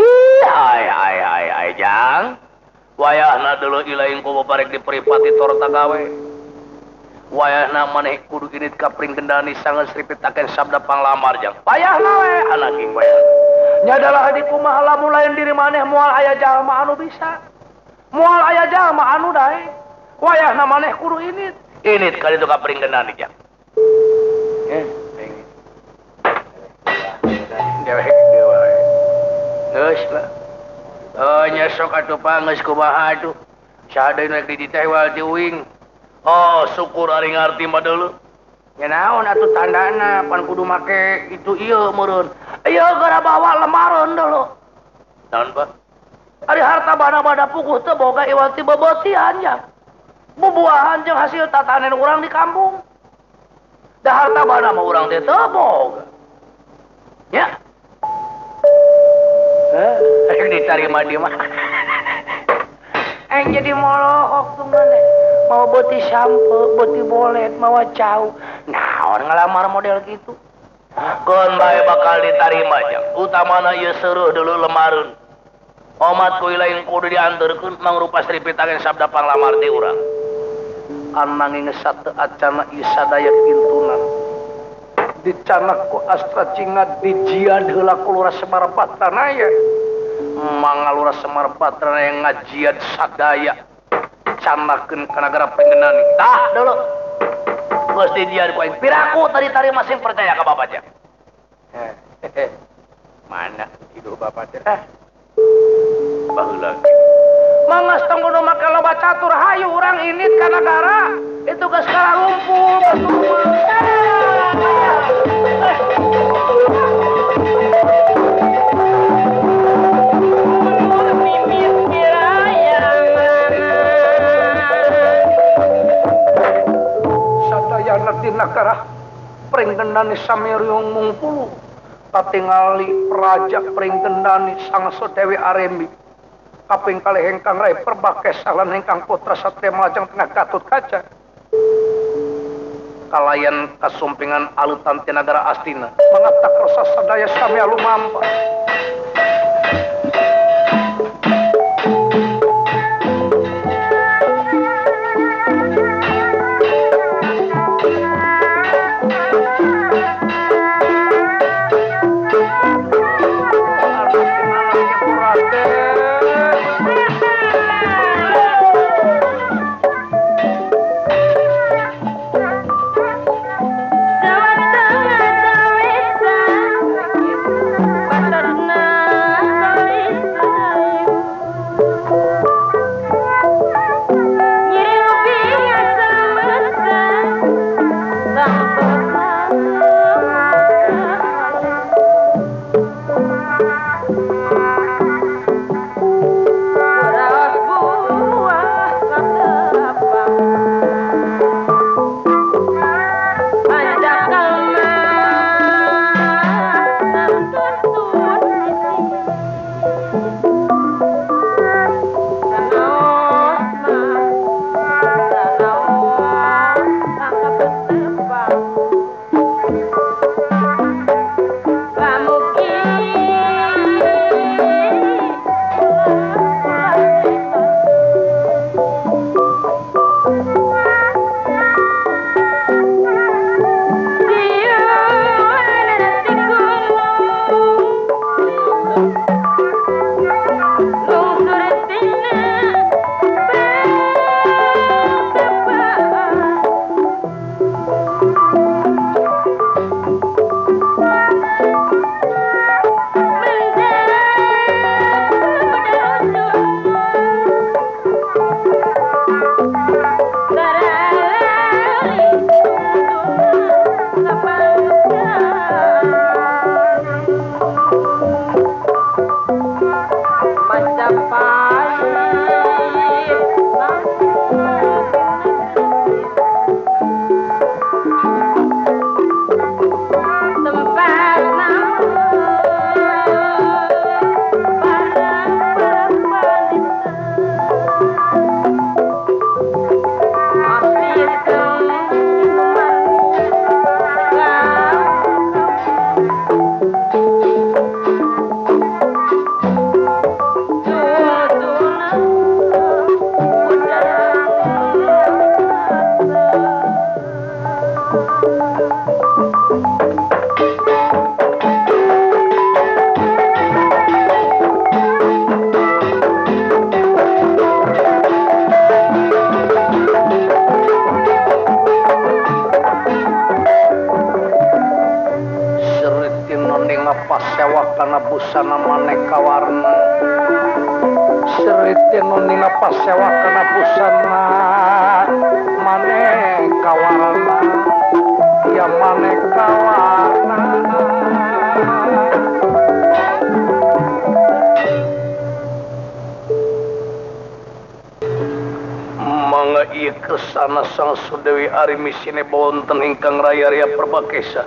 Ai jang. Wayahna deuleu ilaing ku babarek diperipati torta gawe. Wayahna maneh kudu ginit kapring gendani sangeun sripitakeun sabda panglamar jang. Wayahna we anaking wayah. Nyadalah di kumaha lamun lain diri maneh moal aya jalma anu bisa. Moal aya jalma anu dae. Wayahna maneh kudu init. Init kali itu kapringkenan nih, Jang. Dewek dewa. Geus lah. Oh, nyesok atuh pangeus kumaha atuh. Saha deui di teh wal diuing. Oh, syukur ari ngarti mah deuleu. Ya naon atuh tandana pan kudu make itu ieu meureun. Ieu gara bawa lemareun deuleu. Naon, Pak? Ari harta bana-bana puguh teu boga iwal ti bebetian ya. Bubuahan jeung hasil tatanen urang di kampung. Da harta bana mah urang teh teu boga. Ya. Ayo ditarima dia mah. Aing jadi molohok tuh maneh. Mau beuti sampo, beuti bolet, mawa cau. Naon ngelamar model gitu. Kon bae bakal ditarima, Jang. Utamana ieu seuruh dulu lemareun. Omat kuy lain kudu dianterkeun mangrupa sripitangan sabda panglamar ti urang. Ananging sateu acana ieu sadaya kintunan. Dicanak ku Astra Cinga dijian heula ku Lurah Semar Batrana ya. Mangalura Semar Batrana yang ngajian sadaya. Canakeun ka nagara Penggenani. Tah dulu. Geus dijian ku aing. Piraku tadi tarima sing percaya ka Bapak, Jang. Mana hidup Bapak teh? Baheula. Mangas tong kudu make loba catur hayu urang init ka nagara. Itu geus kalalumpur sadayana di nagara Pringgendani Sameryong mungpulu tatingali Praja Pringgendani Sangso Dewi Arembi kaping kalih ingkang Rai Perbakesalan ingkang putra Satria Malajang tengah Gatut Kaca kalayan kasumpingan alutan ti nagara Astina mangatak rasa sadaya sami alumampa. busana maneka warna serite nunina pasewakana busana maneka warna ya maneka warna mangga ieu kesana sang Sudewi Arimi sinebonten ingkang raya-raya Perbakesa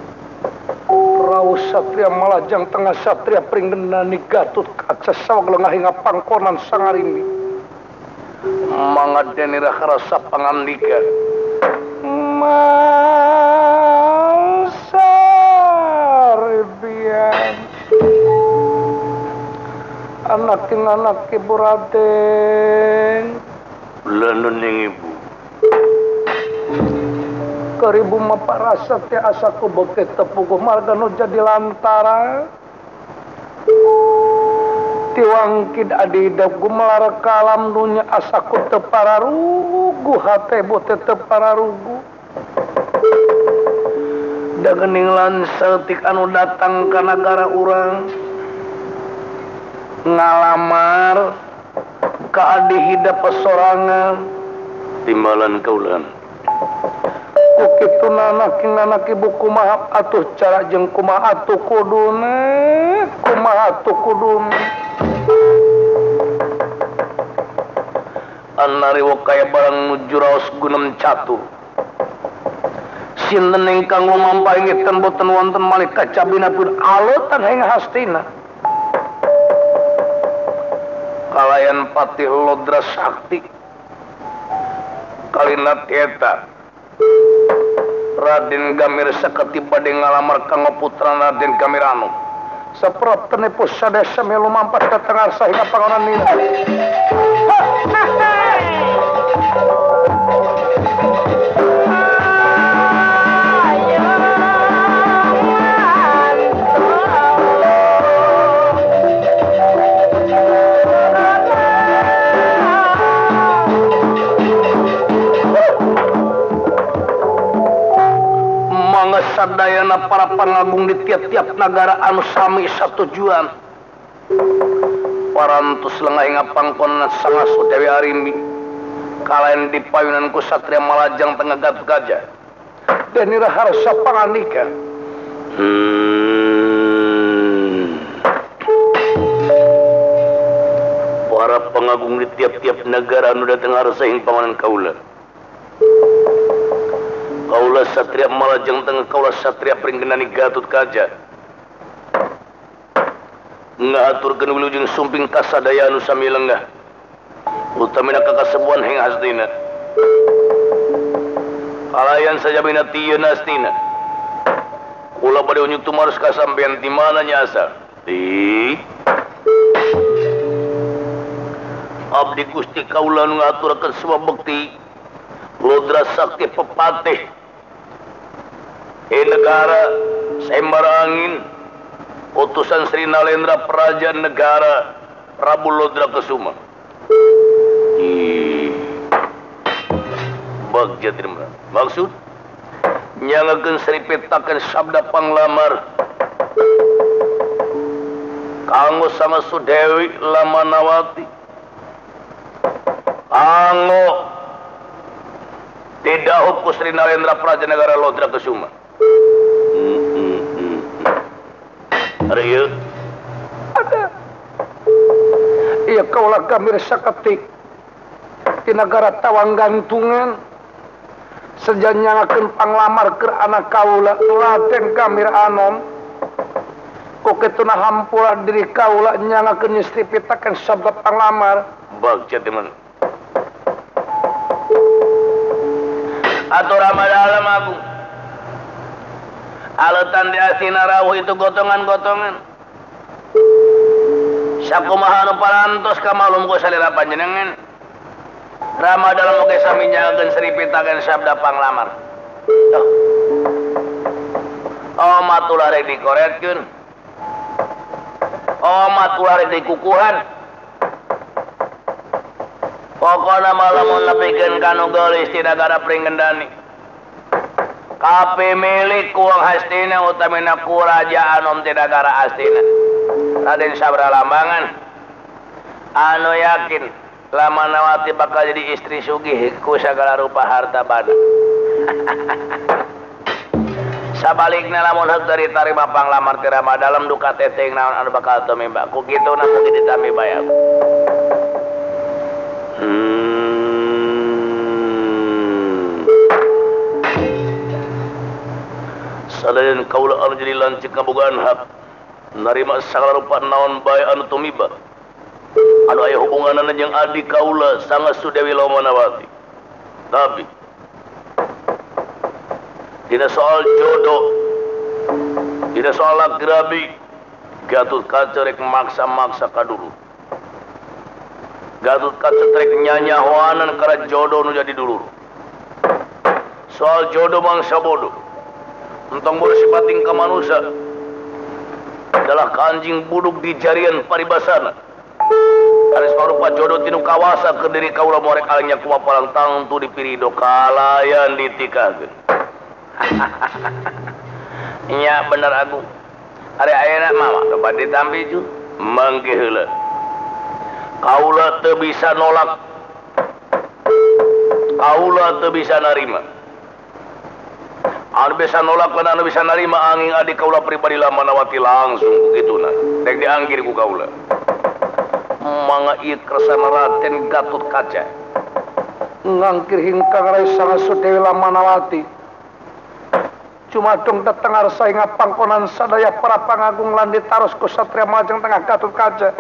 Raus Satria Malajang Tengah Satria Pringgendani Gatut Kaca sawagelengah hingga pangkonan sang Arimi mangga deni raharasa pangandika Masaribian anak ibu Raden Lanun yang ibu keribu maparasa te asaku bukit tepugu margano jadi lantara tiwangkid adidab gumelara kalam dunya asaku tepararugu hatebu tepararugu dagening lan setik anu datang ka nagara urang ngalamar ka adi hidap pesorangan timbalan kaulan kukitu nanaki ibu kumaha atuh cara jeung kumaha atuh kuduna annariwa kaya barang nuju raos gunem catur sinten ingkang lumampahingiten boten wonten malih kacabina pun aleutan hing Hastina kalayan Patih Lodra Sakti kalina tieta Raden Gamir saketi bade ngalamar kanggo putra Raden Gamiranu saprotene pusadesa melu mampat ka tengarsa hingga pangonan nina sadayana para pangagung di tiap-tiap negara anu sami satujuan parantos lengah hingga pangkonan sang Sudewi Arimi kalayan dipayunan ku Satria Malajang Tengah Gatut Kaca deni raharsa pangandika para pangagung di tiap-tiap negara anu datang harsa hing pangonan kaula Kaula Satria Malajang Tengah Kaula Satria Pringgendani Gatut Kaca ngaturkeun wilujeng sumping kasadaya anu sami lenggah utamina kakasebuan hing Hastina kalayan sajabina tieun Hastina kula bade unyuk tumaros kasampean di mana nyasa abdi Gusti kaula nu ngaturakeun sebuah bekti Lodra Sakti Pepatih negara Sembarangin utusan Sri Nalendra Praja Negara Prabu Lodra Kesuma Bagja terima maksud nyangakeun Sri petakeun sabda panglamar kanggo sama Sudewi Lamanawati kanggo tidak hukum Sri Nalendra Praja Negara Lodra Kesuma Arya ada iya kaulah Gamir saketi di negara Tawanggantungan sejan nyangakeun panglamar keur anak kaula Raden Gamir Anom koketuna hampura diri kaula nyangakeun istri pitakeun sabda panglamar bagja teman atur Ramadhan Agung aleutan di Astina rawuh itu gotongan-gotongan sakumaha nu parantos kamalum ku salira panjenengan Ramadhan oge sami nyangakeun Sri pitakeun sabda panglamar matulah rek dikoretkeun matulah rek dikukuhan pokona malamun nepikeun kanu geulis ti nagara Pringgendani kape milik kuang Hastina utamina ku Raja Anom ti nagara Astina Raden sabaraha lambangan anu yakin Lamanawati bakal jadi istri sugih ku sagala rupa harta bana. Sabalikna lamun heuk dari tarima panglamar ti Rama dalam duka teteng naon anu bakal tumimba ku kituna mugi ditami bayar. Sadayan kaula anu jadi lancik ngabogaan hak narima sagala rupa naon bae anu tumiba anu aya hubunganana jeung adik kaula sangasu Dewi Lamanawati. Tapi dina soal jodoh, dina soal lagrabi, Gatotkaca rek maksa-maksa kadulu. Gatotkaca rek nyanyahoanan karena jodoh nu jadi dulur. Soal jodoh mangsa bodoh. Entong bersipating ka manusia adalah kanjing buduk di jarian paribasana. Aris marupa jodoh tinu kawasa ke diri kaula morek alingnya kuma palang tangtu dipirido kalayan ditikahkeun. Nya bener Agung. Ari ayeuna mama tempat ditampi ju mangke heula. Kaula teu bisa nolak. Kaula teu bisa narima. Anu bisa nolak dan anu bisa narima angin adik kaula pribadi Lamanawati langsung begituna. Dek dianggir ku kaula. Mangga ieu kersana Raden Gatotkaca. Ngangkir hingkang rai sangasu Dewi Lamanawati. Cuma dong tetengar saing pangkonan sadaya para pangagung lan ditaros ku Satria Majeng tengah Gatotkaca.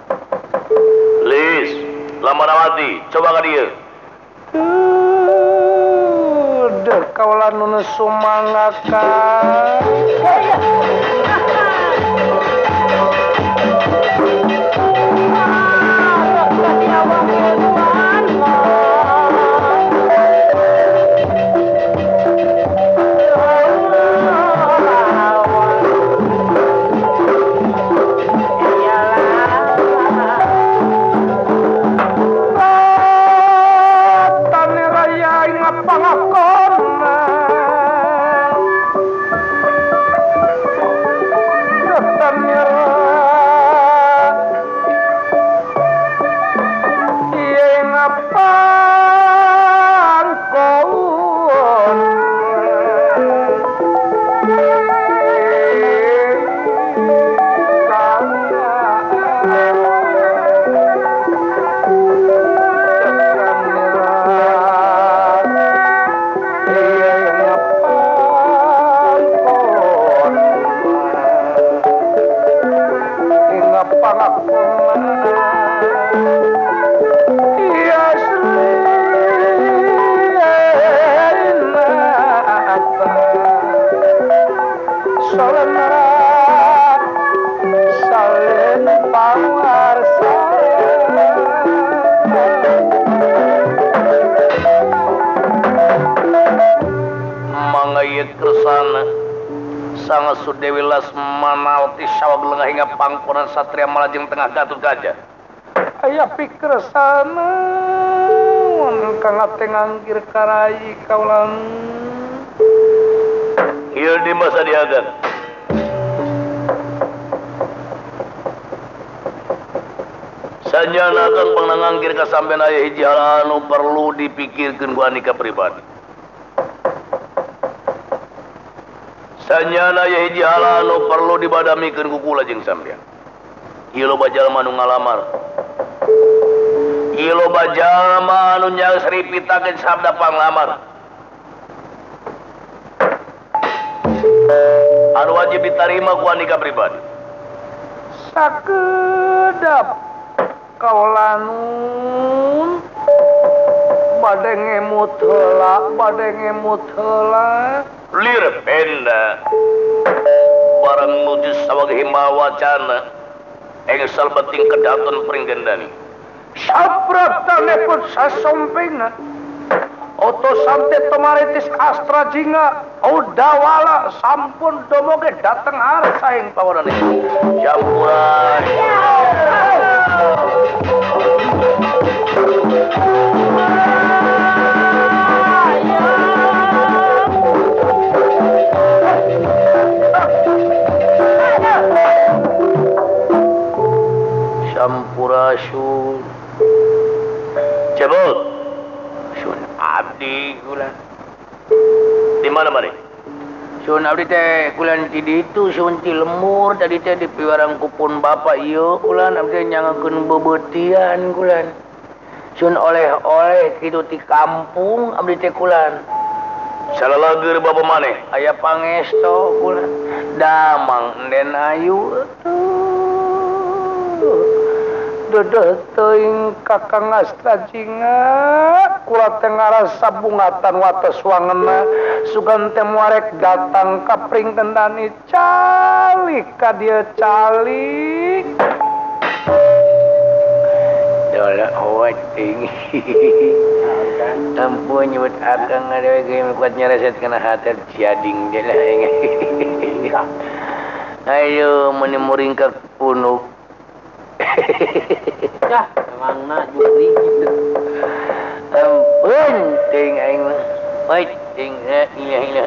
Lis, Lamanawati, coba ka dieu. Deh kaula nu sumangakan. Sangasu Dewi Lamanawati sawag lengah hingga pangkonan Satria Malajeng tengah Gatotkaca. Aya pikir sana kang ate nganggir karai kaulang. Ieu di masa diagan. Sanjanakeun panganggir ka sampean aya hiji hal anu perlu dipikirkeun ku anika pribadi. Sanyana ya hiji hal anu perlu dibadamikeun ku kula jeung sampean. Ieu loba jalma anu ngalamar. Ieu loba jalma anu nyasripitakeun sabda panglamar. Anu wajib ditarima ku anika pribadi. Sakedap kaula nun bade ngemut heula. Lir penda barang nuju sawag himawa wacana engsal beting kedaton pringgendani Sabraktanepun sasompingna oto samte tomaritis astra jinga udawala sampun domoge dateng harsa ing pawarane jampuran Sun. Cabut. Sun abdi kulan. Di mana mari? Sun abdi teh kulan ti ditu Sun ti lemur tadi teh di piwarang kupun bapak ieu kulan abdi nyangakeun bebetian kulan. Sun oleh-oleh kitu ti kampung abdi teh kulan. Salalager bapa maneh. Aya pangesto kulan. Damang enden ayu. Dedeh teuing Kakang Astrajinga kula teh ngarasa bungatan wates wangenna sugan teh muarek datang ka pring kendani calik ka dieu calik. Dola hoat ting. Ampun nyebut akang adewe ge kuat nyereset kana hater ciading deula engeh. Ayo meni muringkak punuk. Cah, emangna juri gitu. Ampun ting aing mah. Oi ting ilah.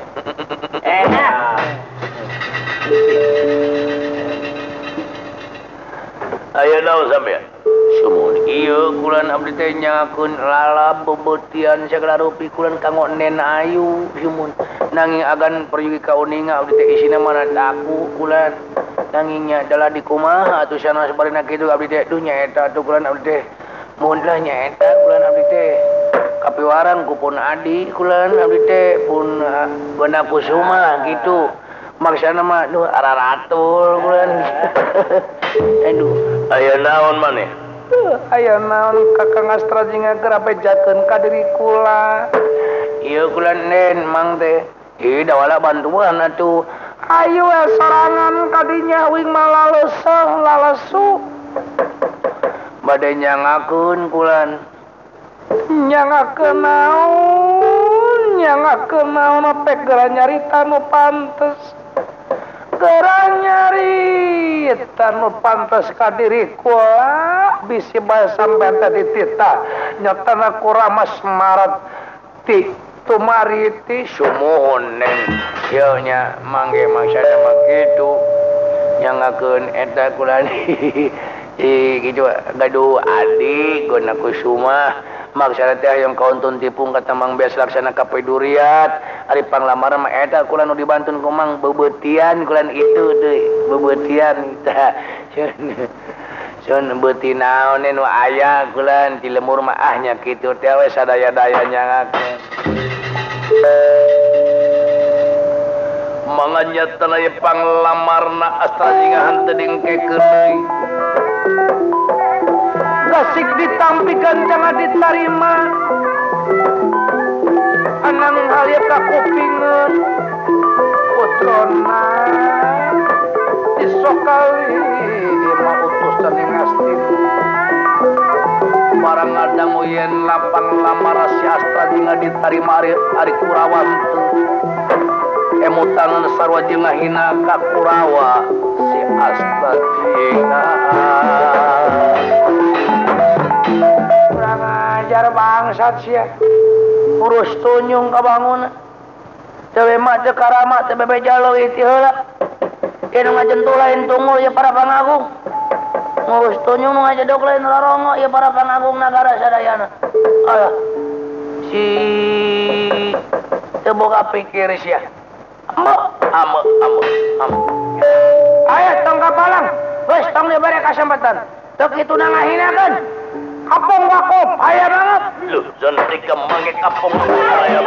Ayo naon sampean? Sumun ieu kulan abdi teh nyangakeun lalap bebetian sagala rupi kulan kanggo nen ayu sumun nanging agan perjugi ka uninga abdi teh isina mana daku kulan nangingnya adalah di kumaha atuh sana sabarina kitu abdi teh duh nyaeta atuh kulan abdi teh mun lah nyaeta kulan abdi teh kapiwaran kupun adi kulan abdi teh pun Gona Kusuma gitu maksana mah duh araratul kulan. Aduh Aya naon maneh? aya naon Kakang Astrajinga keur abejakeun ka diri kula. Ieu kula nen mang teh. Ieu dawala bantuan atuh. Ayo sorangan kadinya wing malaleuseuh lalesu. Bade nyangakeun kulan. Nyangakeun naon? Nyangakeun naon apek geura nyarita nu pantes. Geura nyarita nu pantes ka diri kula. Bisi bae sampean tadi titah nyatana kuramas marat ti tumariti sumuhun nen ieu nya mangge maksana mah kitu nyangakeun eta kula kitu gaduh adi Gona Kusuma maksana teh hayang kauntun tipung ka Mang Beas laksana ka Peduriat ari panglamaran mah eta kula nu dibantun ku Mang bebetian kula itu deui bebetian tah Sun beuti naon nu aya kulan ti lemur mah nya kitu teh we sadaya-daya nyangakeun. Manganya tanaya panglamarna Astrajinga henteu dingkekeun deui. Gasik ditampikeun jangan ditarima. Anang halia kakupingeun putrona isokali utus teuing Astin barang ngadang yen lapang lamar si Astrajinga ditarima ari Kurawa emutangan sarwa jeung ngahina ka Kurawa si Astrajinga kurang ajar bangsat sia urus tunyung ka bangun teu mah teu karama teu bebejalo iti heula anu ngajentul lain tungul ya para pangagung ngurus tunyung nu ngajedok lain larongo ya para pangagung nagara sadayana. Alah si teu boga pikir sia ame aya tong kapalang geus tong dibere kasempatan teu kitu na ngahinakeun kapung wakop aya banget Loh, jan tika mangge kapung aya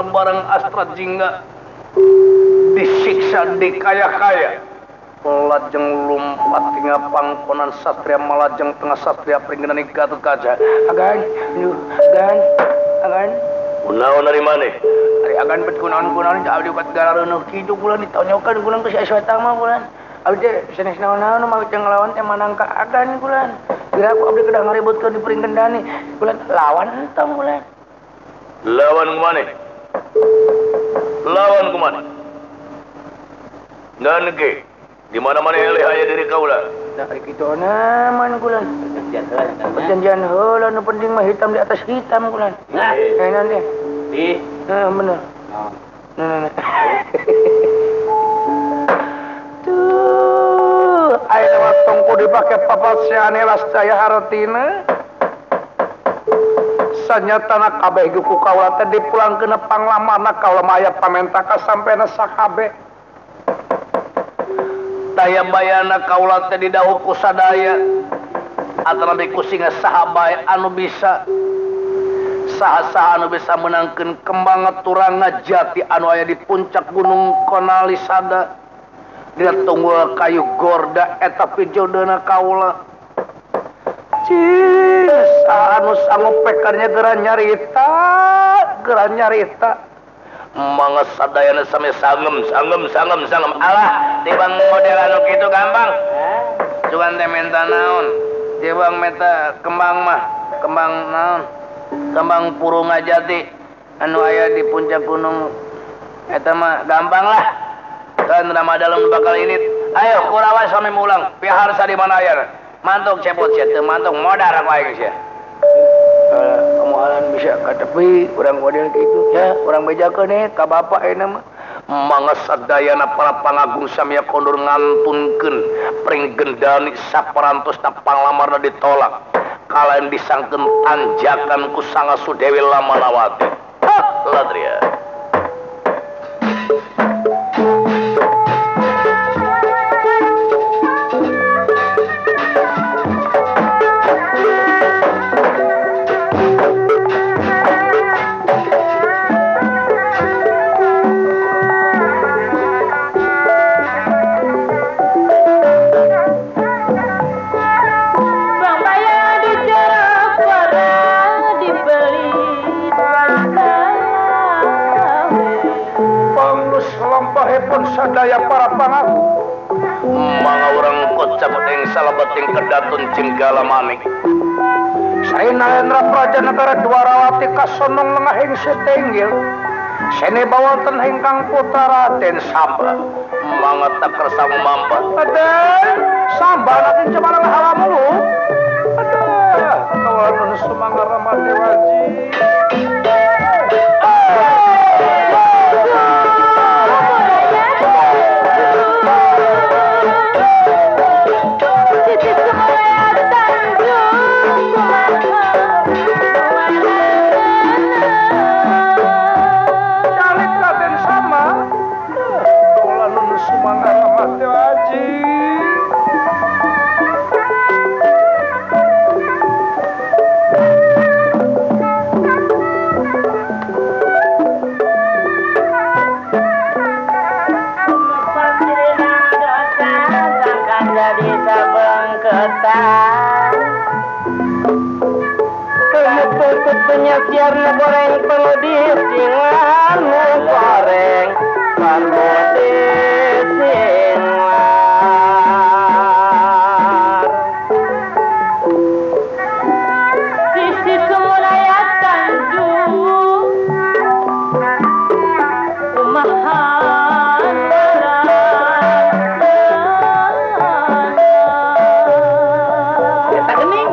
bareng Astra Jingga disiksa dikaya-kaya. Lajeng lumpat tinggal pangkonan satria malajeng tengah satria pringgenani Gatot Kaca. Agan, agan. Kunaon dari mana? Ari agan bet kunaon-kunaon abdi buat garareuneuk kitu bulan ditonyokan bulan ke si Aswata mah bulan. Abdi teh sanes naon-naon mah teh ngelawan teh manang ka agan bulan. Kira aku abdi kedah ngaributkeun di pringgendani bulan lawan entong bulan. Lawan kumane? Lawan kumane? Dan ke? Di mana-mana eleh aya diri kaula. Da kitu naman bulan. Perjanjian heula nu penting mah hitam di atas hitam bulan. Nah, Enan deh. di. Bener. Oh. Nah. Tuh, ayeuna mah tongku dipake papasiane lastaya hartina. Sanyatana kabeh ku kaula teh dipulangkeun panglamana kaula mah aya pamenta ka sampena sakabeh. Daya bayana kaula teh didhawuh ku sadaya. Atanapi ku singa saha bae anu bisa saha-saha anu bisa menangkeun kembang turanga jati anu aya di puncak gunung Konalisada. Dina tunggul kayu gorda eta pijodeuna kaula. Cis anu sanggup pekarnya geran nyarita. Mangga sadayana sami sangem. Alah, tibang model anu kitu gampang. Cuman teh minta naon? Tibang meta kembang mah, kembang naon? Kembang purunga jati anu aya di puncak gunung eta mah gampang lah. Kan Ramadhan bakal ini. Ayo Kurawa sami mulang. Piharsa di mana aya? Mantuk cepot sia teu mantuk modar aku aing sia. Kemualan bisa ka tepi urang model kitu ya, urang bejakeun ka bapak ayeuna mah. Mangga sadayana para pangagung samia kondur ngantunkeun pringgendani saperantosna panglamarna ditolak. Kalaen disangkeun tanjakan ku Sangasu Dewi Lamanawati. Ladria. Sadaya para pangaku mangga urang kocap ing salabeting kedatun Jenggala Manik Sainalendra Praja Negara Dwarawati kasonong lengahing setenggil sene bawanten ingkang putra Raden Samba mangga tak kersa mampa Raden Samba natin cemarang halamu aduh kawan sumangga Ramadewaji siar goreng perlu disingan goreng perlu disingan sisi semulaya Tanjung Kumahan kita gening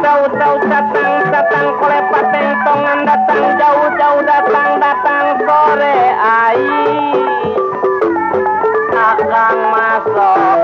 tahu datang kolepat tentongan datang jauh datang sore ai akang masuk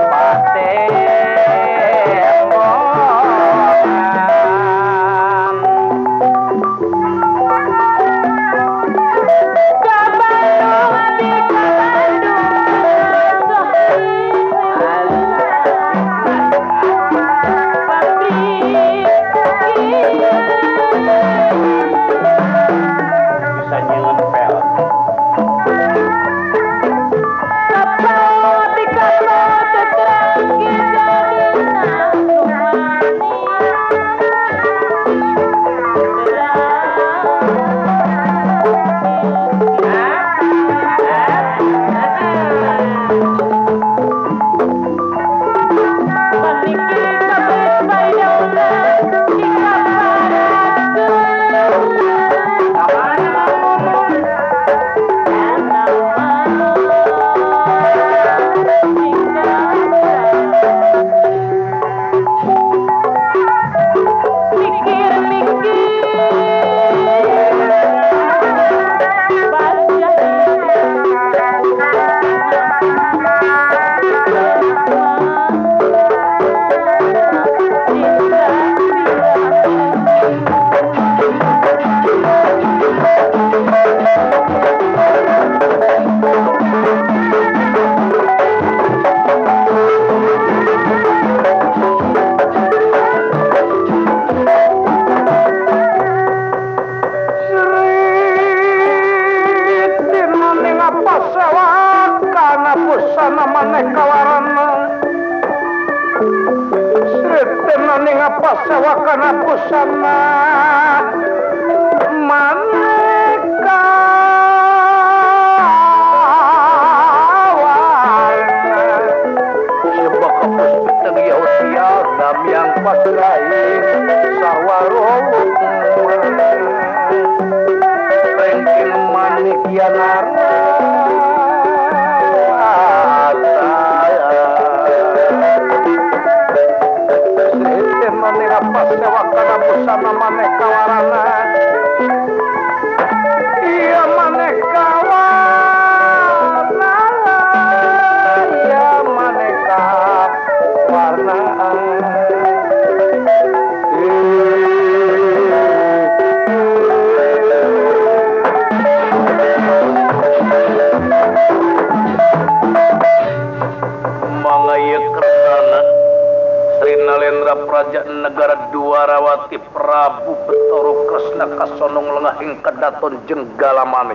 negara Dwarawati Prabu Betara Kresna kasonong lengahing kedaton jenggala manik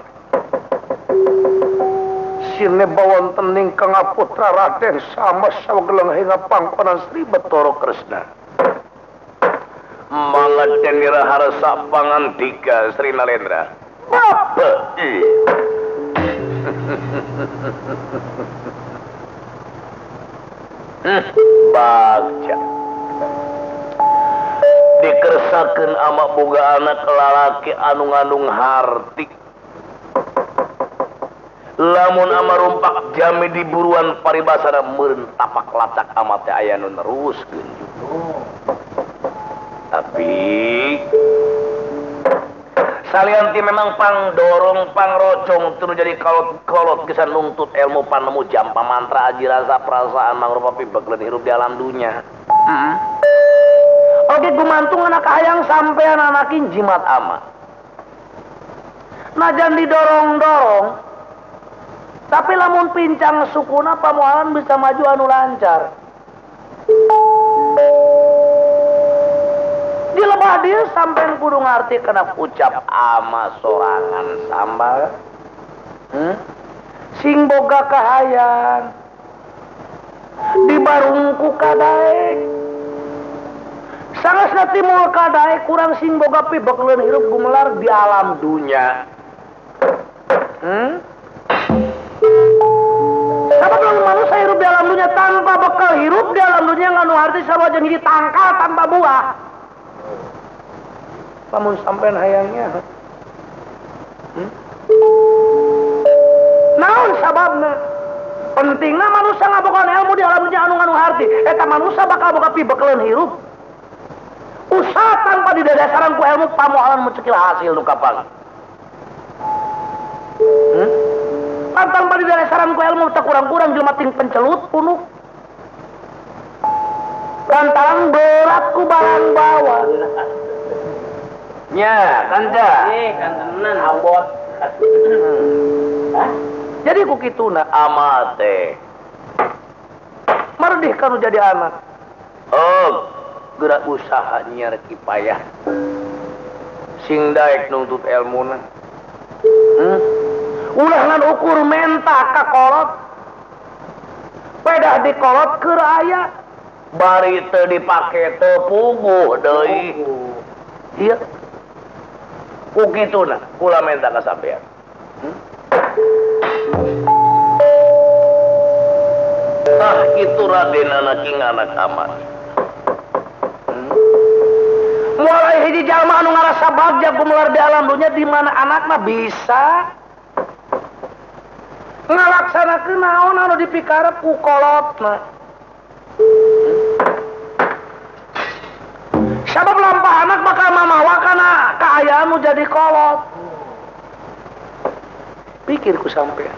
sinebawon tening kang putra Raden sama sawegelenging pangkonan Sri Betara Kresna mangaden iraharsa pangandika Sri Nalendra apa bagja dikersakeun ama boga anak lalaki anu ngandung harti lamun ama rumpak jami di buruan paribasana meureun tapak lacak ama teh aya nu neruskeun tapi salianti memang pangdorong pangrocong teu jadi kolot-kolot geus nuntut ilmu panemu jampa mantra aji rasa perasaan mangrupa pibegleun hirup di alam dunya oke gumantung anak hayang sampean anakin jimat ama najan didorong-dorong tapi lamun pincang sukuna pamoalan bisa maju anu lancar di lebah dia sampean kudu ngarti kena ucap ama sorangan sambal sing boga kahayang di barungku kadaek sangasna timul kadaek kurang sing boga pibegleun hirup gumelar di alam dunya sabab lamun manusia hirup di alam dunya tanpa bekal hirup di alam dunya nganu arti sawajan hiji tangkal tanpa buah lamun sampean hayangnya naon sababna pentingna manusia ngabogaan ilmu di alam dunya anu nganu harti eta manusia bakal boga pibegleun hirup usaha tanpa didasarkan ku ilmu pamoalan mencekil hasil nu kapang. Tanpa didasarkan ku ilmu tak kurang-kurang jelema ting pencelut punuk. Lantaran berat ku barang bawa. Nya, kanca. Kan tenan ambot. Jadi ku kituna amat teh. Mardih kanu jadi anak. Oh, gerak usaha nyiar kipayah. Sing daek nuntut ilmuna. Ulah ngan ukur menta ka kolot. Pedah dikolot keur aya. Bari teu dipake teu puguh deui. Iya. Ku kituna kula menta ka sampean. Tah itu Raden anak king anak amat. Mulai hiji jalma anu ngarasa bagja gumelar di alam dunya di mana anakna bisa ngalaksanakeun naon anu dipikarep ku kolotna. Sabab lampah anak bakal mamawa kana kaayaan nu jadi kolot. Pikirku sampean.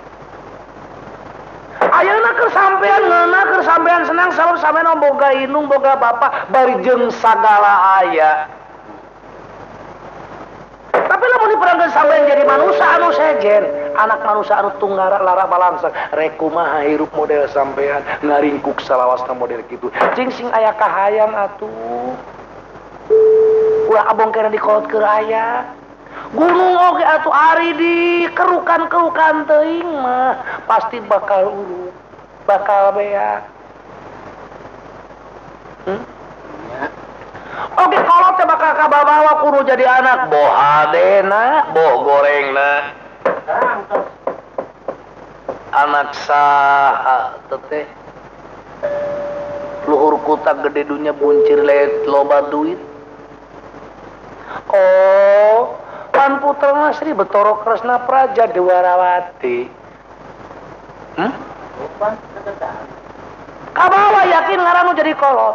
Ayeuna keur sampean ngeuna keur sampean senang sabab sampean boga indung boga bapak bari jeung sagala aya. Tapi lamun diperangkeun sampean jadi manusia anu sejen, anak manusia anu tunggara lara balangsang, rek kumaha hirup model sampean ngaringkuk salawasna model kitu. Cing sing aya kahayang atuh. Ulah abong kena dikolot keur aya. Gunung oge atuh ari di kerukan-kerukan teuing mah pasti bakal urut, bakal beak. Oge kolot teh bakal kabawa kudu jadi anak boh hadena, boh gorengna. Anak saha teh? Luhur kutak gede dunya buncir leet loba duit. Oh, pan putrana Sri Betara Kresna Praja Dwarawati. Kabawa yakin ngarannu jadi kolot.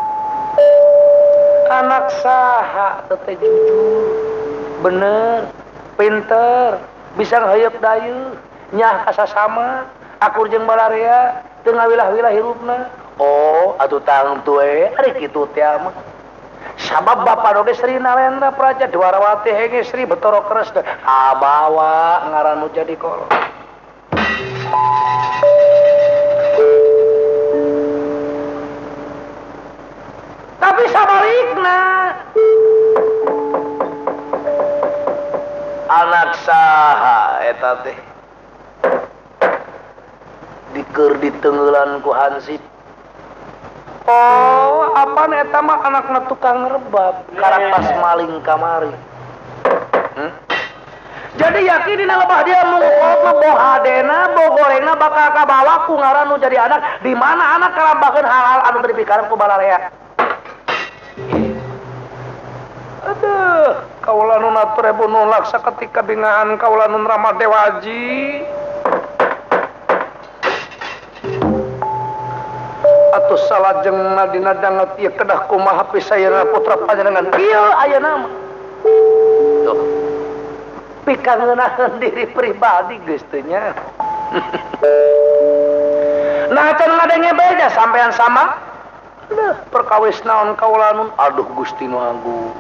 Anak saha teh jujur, bener, pinter, bisa ngaheup dayeuh, nyah kasasama, akur jeung balarea, teu ngawilah-wilah hirupna. Oh, atuh tang tue, ari kitu teh mah. Sabab bapak doge Sri Nalendra Praja Dwarawati henge Sri Betara Kresna kabawa ngarannu jadi kolot. Tapi sabalikna anak saha eta teh dikeur ditenggelan ku Hansip. Oh, apaan eta mah anakna tukang rebab karak pas maling kamari. Jadi yakin dina lebah dia mengkolot boh hadena, boh gorengna bakal kabawa ku ngarannu jadi anak di mana anak kalambakeun hal-hal anu dipikarep ku balarea. Aduh, kaula nu natur ebu nulak saketika bingahan kaula nun Ramadewaji. Atuh salajeng dina danget ieu kedah kumaha pisayana putra panjenengan ieu ayeuna mah. Tuh. Pika ngeunaheun diri pribadi geus teh nya. Nah, can ngadenge beja sampean sama. Aduh, perkawis naon kaula nun aduh Gusti nu Agung.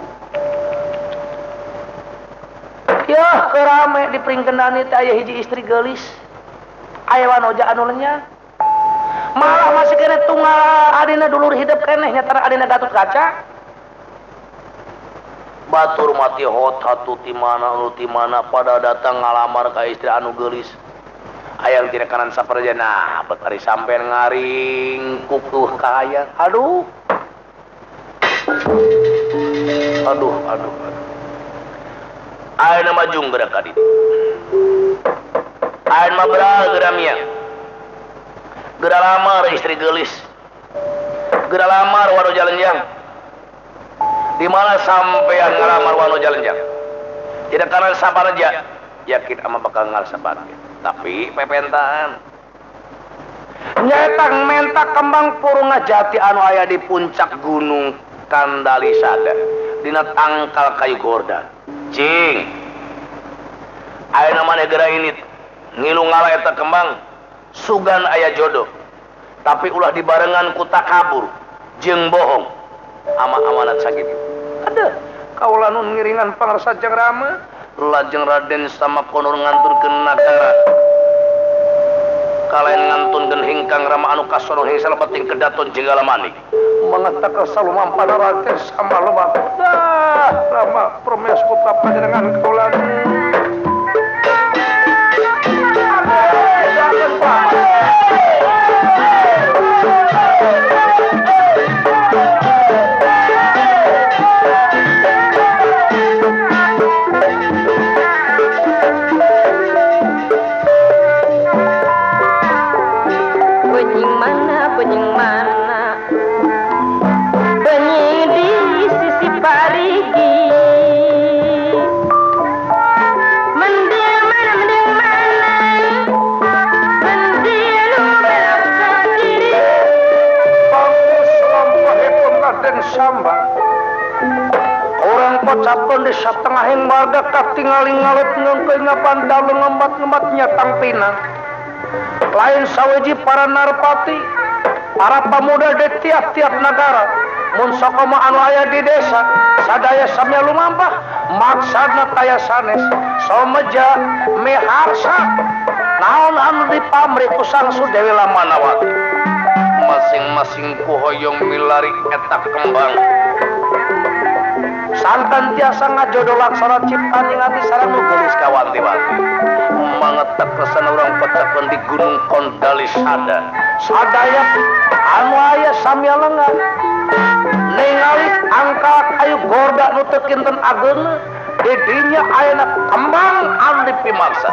Yah, kerame dipringkeunani teh aya hiji istri geulis. Aya wanoja anu lenyang. Malah masih kena tunggal adina dulur hidup keneh nyatana adina Gatot Kaca. Batur mati hot hatu timana anu timana pada datang ngalamar ka istri anu geulis. Hayang tina kanan saperja nah bet ari sampean ngaring kukuh ka hayang. Aduh. Ayeuna majung gerak ka ditu. Ayeuna mah beral geramia. Gera lamar istri geulis. Gera lamar wano jalenjang. Di mana sampean ngalamar wano jalenjang? Tidak karena sabarja, yakin ama bakal ngalsabar. Tapi pepentaan. Nyetang mentak kembang purunga jati anu aya di puncak gunung Kandalisada dina tangkal kayu gorda. Cing, ayeuna maneh gerainit ngilu ngala eta kembang sugan aya jodoh, tapi ulah dibarengan ku takabur jeung bohong ama amanat sakitu. Ada kaula nun ngiringan pangarsa jeung Rama Lajeng Raden sama konur ngantunkeun nagara kalayan ngantunkeun hingkang Rama anu kasono hing salebeting kedaton jenggala manik mengatakan salumampana Raden sama lebak. Rama promes putra panjenengan kaula capon di satengahing warga katingali ngalet ngengkeuing ngapantau ngembat-ngembatnya tangpina lain saweji para narpati para pemuda di tiap-tiap negara mun sokoma anu aya di desa sadaya samya lumampah maksana taya sanes someja miharsa naon anu dipamri ku Sangsu Dewi Lamanawati masing-masing kuhoyong milari eta kembang santan tiasa ngajodoh laksana ciptaan yang hati sarang nugelis kawanti-wanti mangetak kesana orang pecahkan di gunung Kondalisada sadaya anu aya samya lengan ningali angka kayu gorda nu teu kinten ageuna di dinya ayeuna kembang anu dipimaksa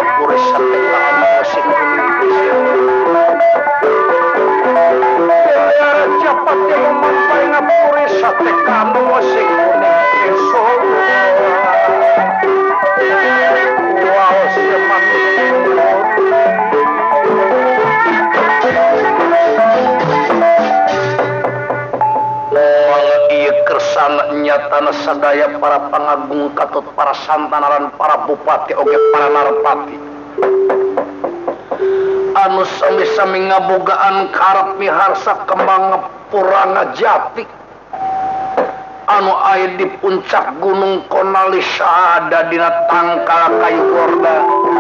ngapuri sate anu musik kuning cepat yang memampai ngapuri sate anu musik kuning esok wow kersana nyatana sadaya para pangagung katut para santanaran para bupati oge para narpati anu sami-sami ngabogaan karep miharsa kembang purana jati anu aya di puncak gunung Konalisha ada dina tangkal kayu gorda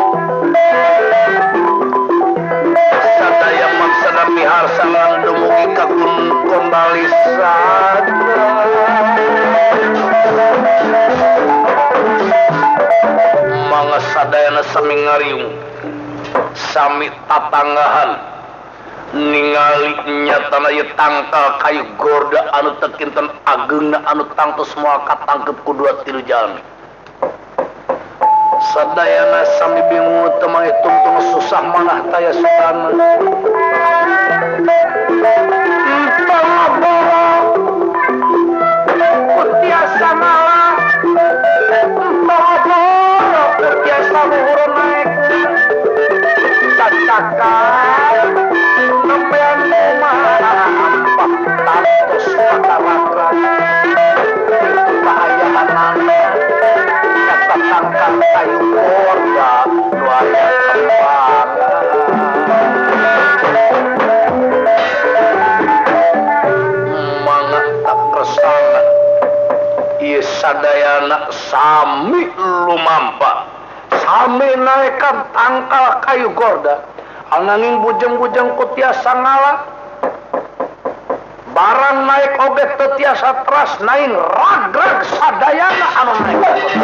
sadaya maksana miharsa lan dumugi ka gunung Konalisha mangga sadayana sami ngariung sami tatanggahan ningali nyatana ieu tangkal kayu gorda anu teu kinten ageungna anu tangtos moal katangkep ku dua tilu jalmi sadayana sami bingung teu manghitung susah manah taya sudana Kutiasa malah Kutiasa luhur naik Cacakal Nembean rumah Ampak tantos mata-mata Itu keayaan anak Kata tangkal kayu gorda Luaya kembang Mangga tak kersana ieu sadayana sami lumampa sami naekan tangkal kayu gorda ananging bujeng-bujeng ku tiasa ngalah barang naik oge teu tiasa teras naing ragrag sadayana anu naik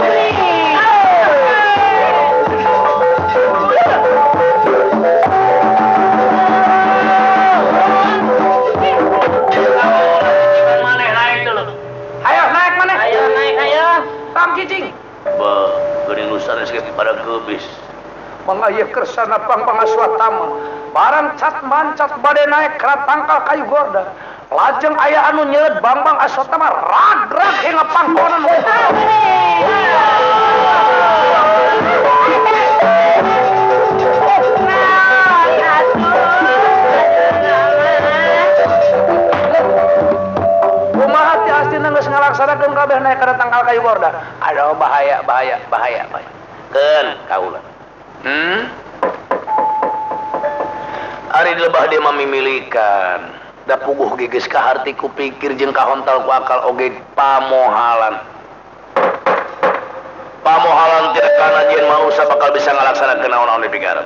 cicing ba geuning lusana geus pada geubis mangaya kersana pang pangaswatama barang cat mancat bade naik kana tangkal kayu gorda lajeng aya anu nyeureud bambang aswatama ragrag hinga pangkonan ngalaksanakeun kabeh naik kana tangkal kayu gorda. Aduh bahaya. Keun kaula. Ari lebah dia mamimilikan. Da puguh geges ka harti ku pikir jeung kahontal ku akal oge pamohalan. Pamohalan teh kana jeung manusia bakal bisa ngalaksanakeun naon-naon di pigarep.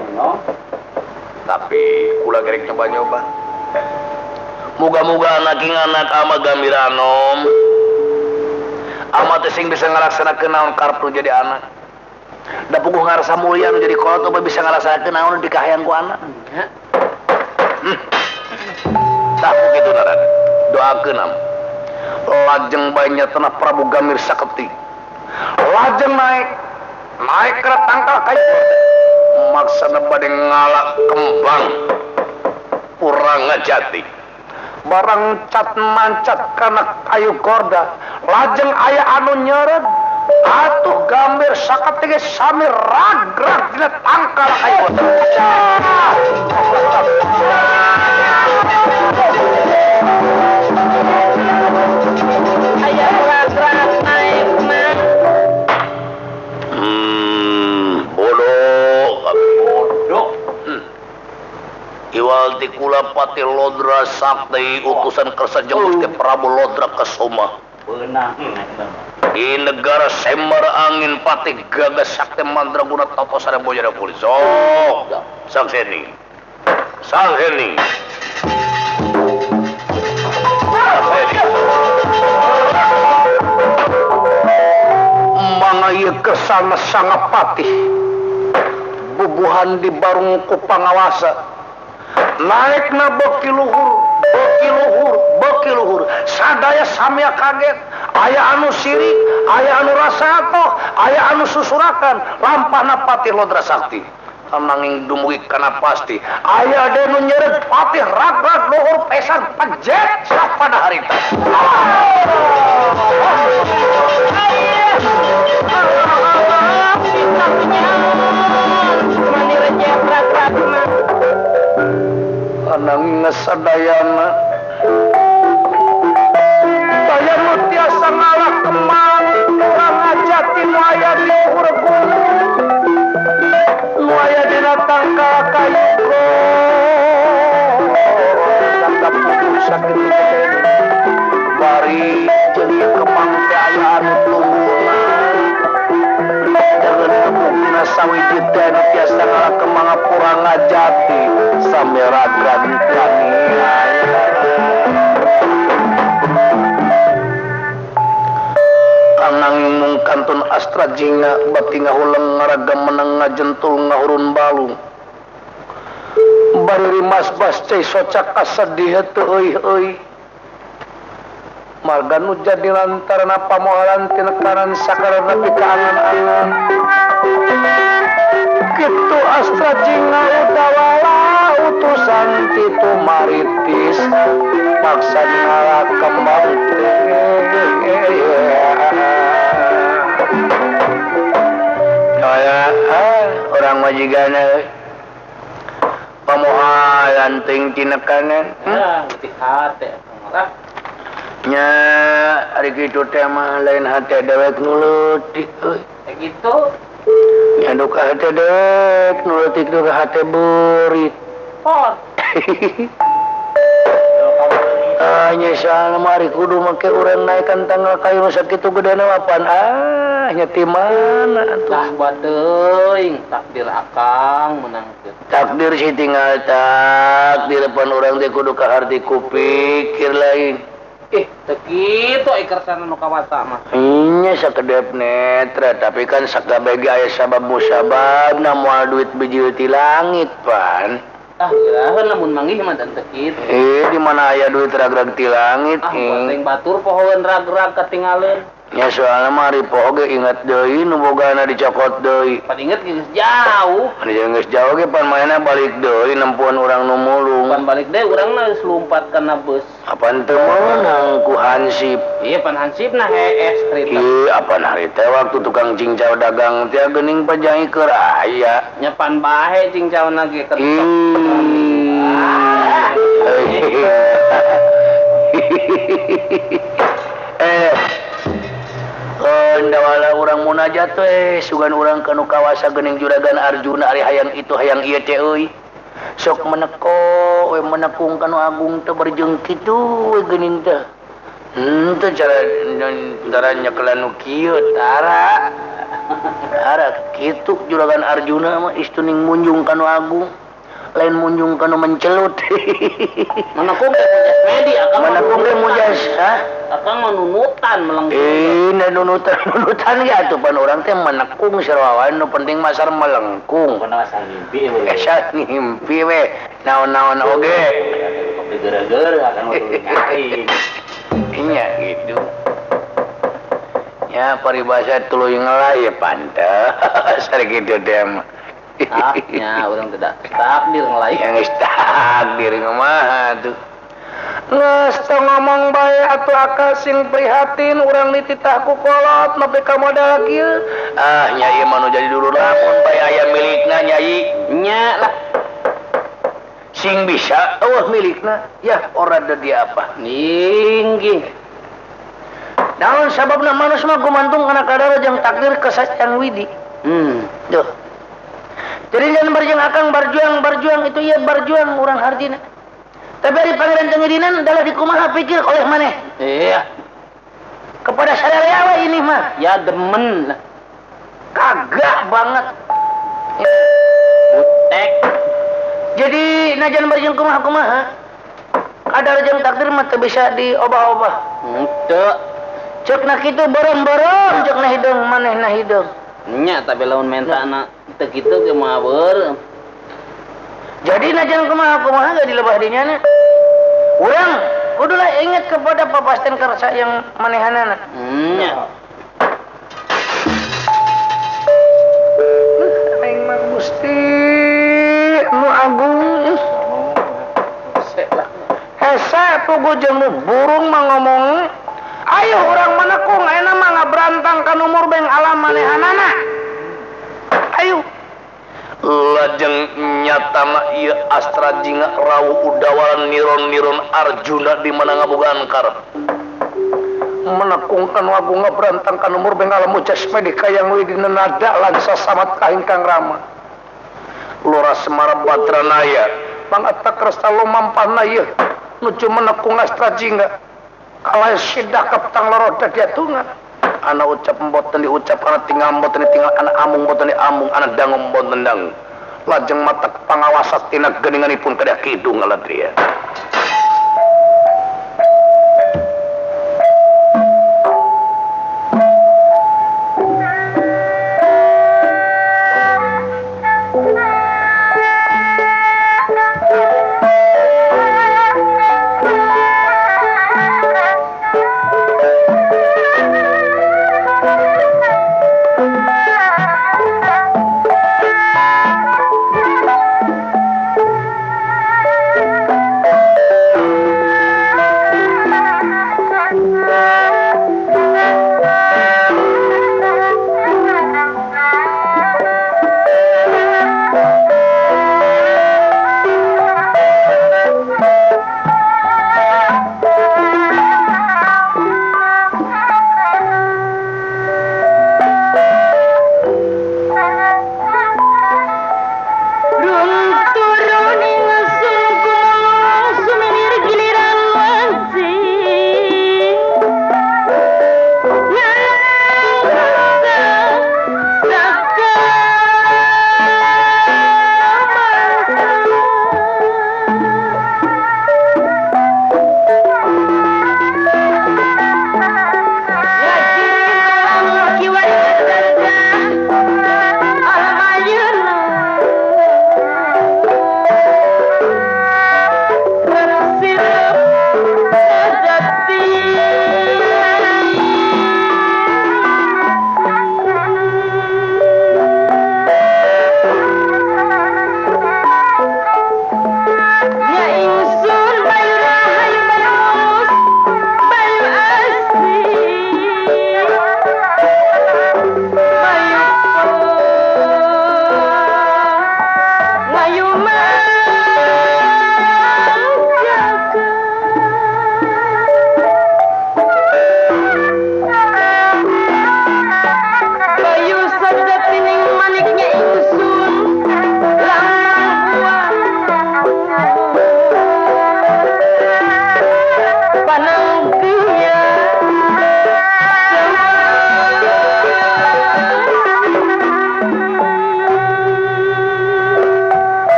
Tapi kula gerek nyoba-nyoba. Muga-muga anak ama gambiranom ama teh sing bisa ngalaksanakeun naon karep nu jadi anak da puguh ngarasa mulia nu jadi kolot apa bisa ngalaksanakeun naon di kahayang ku anak tah kitu naran doakeun am lajeng bae nyatana Prabu Gambir Saketi lajeng naik ke tangkal kayu maksana bade ngalak kembang Purana Jati barang cat mancat kana kayu gorda lajeng aya anu nyeureud atuh Gambir Saketi ge sami ragrag dina tangkal kayu gorda aya ragrag naik mah bodoh Iwal ti kula Pati Lodra Sakti utusan kersa jenggus ke Prabu Lodra Kesuma. Beunang Di negara Sembar Angin Pati Gagas Sakti Mandraguna Toto Sarebo Jara Kulit. Sang Heni. Mangaya kesana Sangapati bubuhan di barung ku pangawasa naik na beki luhur sadaya samia kaget aya anu sirik aya anu rasato aya anu susurakan lampahna Patih Lodra Sakti nanging dumugi kana pasti aya ade nu nyeret Patih ragrag luhur pesan pejet sapada harita nanging ngesadayana daya nu tiasa ngalah kemang urang ngajati nu aya di luhur gunung nu aya dina tangka kayu tangka putus sakitu gede bari jeung kemang teh aya anu tunggulan jangan kemungkinan sawiji teh nu tiasa ngalah kemang pura ngajati sameragan kaniaya nanging mung kantun astra jinga bati ngahuleng ngaragam meneng ngajentul ngahurun balung bari mas bas cai socak kasedih teu euy marga nu jadi lantaran pamoalan tina kanan sakarana pikaangan-angan kitu astra jinga udawala utusan titu maritis maksa ngalah kembang orang majigana pamoalan ting tina kanan putih hati nya ari kitu teh mah lain hate dewek nulutik euy gitu nya duka hate dewek nulutik duka hate beurit nya soalna mari kudu make urang naikkan tanggal kayu nu sakitu gedena apaan nya ti mana tah badeuing takdir akang menang takdir sih tinggal takdir pan urang teh kudu kaharti kupikir lain teu kitu ikersana nu kawasa mah nya sakedep netra tapi kan sakabege aya sabab musababna moal duit bijil ti langit pan giraheun lamun manggih mah teu kitu di mana aya duit ragrag ti langit penting batur pohoeun ragrag katinggalin nya soalna mari poho ge inget deui nu bogana dicokot deui pan inget geus jauh geus jauh ge pan mainna balik deui nempuan urang nu mulung pan balik deui urangna geus lumpat kana beus apaan teu meunang ku hansip ieu pan hansipna hees cerita apaan hari teh waktu tukang cincau dagang teh geuning pajang keur aya nya pan bahe cincauna ge ketok ndawala urang munajat teh sugan urang kanu kawasa geuning juragan Arjuna ari hayang itu hayang ieu teh euy sok meneko we menekung kanu agung teh berjeung kitu we geuning teh teu cara nyekelan nu kieu tara kitu juragan Arjuna mah istuning munjung kanu agung lain munjung kanu mencelut menekung teh mujas medi akang menekung teh mujas akang nunutan melengkung nunutan ge atuh pan urang teh menekung sarwawan nu penting masar melengkung kana asal ngimpi we asa ngimpi we naon-naon oge geura-geura akang nyai nya gitu ya paribasa tuluy ngelay pantes sare kitu teh mah nya urang tidak takdir ngelayan yang takdir kumaha tuh geus teu ngomong bae atuh akal sing prihatin urang dititah ku kolot nepi ka modal kieu nyai mah nu jadi dulur lamun bae aya milikna nyai nya lah sing bisa milikna ya ora ada dia apa ninggih naon sababna manusia mah gumantung kana kadar jeung takdir kesacian widi tuh jadi jangan berjuang akang berjuang itu ya berjuang urang hartina tapi ari pangeran tengidinan adalah dikumaha pikir oleh maneh iya kepada sadaya ini mah ya demen kagak banget butek jadi najan berjuang kumaha kadar jeung takdir mah teu bisa diobah-obah teu cek na kitu borom-borom cek na hidung manehna hidung nya tapi lamun menta anak teu kitu ge mah beureum Jadi najan kumaha gak dilebah dinyana. Urang kudulah ingat kepada papasten karsa yang manehanana. Nya. Aing mah Gusti nu agung. Hese tugu jeung nu burung mah ngomong. Ayo urang manekung ayeuna mah ngabrantang ka numur beng alam manehanana. Ayo. Lajeng nyata mah ieu Astra Jinga Rawu Udawalan Niron Arjuna di mana ngabogaan karep. Menekung kanu agung ngabrantang ka numur beng alam jasmani kayang widina nada lan sasamat ka Ingkang Rama. Lora Semar Badranaya Pangatta kresta lumampahna ieu nuju menekung Astra Jinga. Kalaya sidah kaptang loro dadiatungan. ana ucap mboten diucap ana tinggal mboten ditinggal ana amung mboten diamung ana dangu mboten dangu lajeng matak pangawasat tina geninganipun kedah kidung aladria.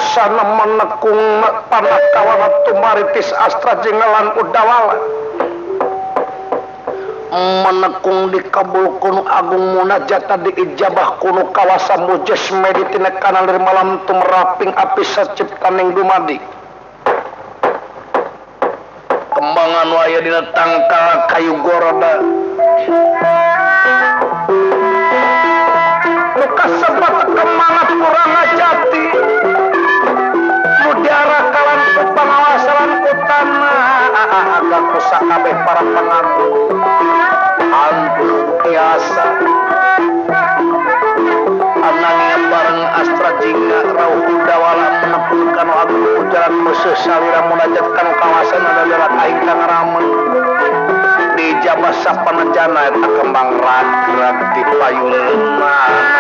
sana menekung panakawana tumaritis astra jengalan udawala menekung dikabulkun agung munajata diijabah kuno kawasan mujas meditina kanan dari malam tumeraping api seciptaning dumadi kembangan waya dina tangkal kayu goroda luka sebat kemangat kurang jati mudara kalan pengawasan kutana agak rusak kabeh para pengaku hantu biasa anangnya bareng astra jingga rauh udawala menepulkan agung ujaran musuh salira munajatkan kawasan adalah kaingkang ramen di jabah sapanajana eta kembang rag-rag di payunna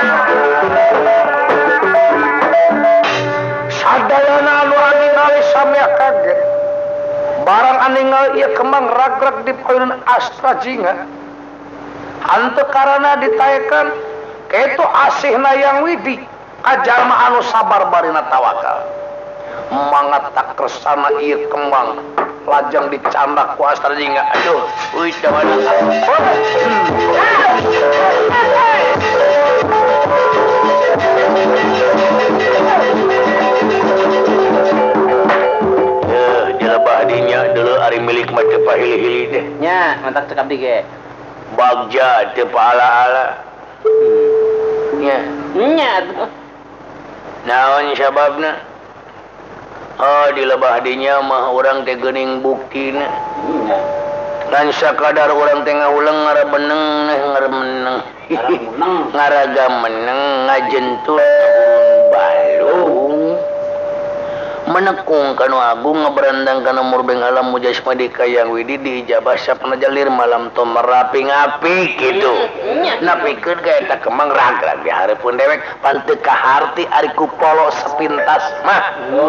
sadayana anu ningali samia kaget barang aningal ieu kembang rag-rag di payunna astra jingga hantu karana ditaekan ketu asihna yang widi kajalma anu sabar barina tawakal mangat tak kersana ieu kembang lajang dicandak ku astra jingga aduh uy dawana dilebah dinya dulu ari milik mah teu pahili-hili deh nya mantap cekap di ge bagja teu paala-ala nya naon sababna dilebah dinya mah urang teh geuning buktina dan sakadar urang teh ngauleng ngarebeneng ngaremeneng ngaraga meneng ngajentul balung menekung kanu agung ngeberendang kana murbeng alam mujasmadi kayang widi diijabah sapanajalir malam to meraping api gitu napikeun ka eta kemang rag-rag di hareupeun dewek panteu kaharti ari kupolo sepintas mah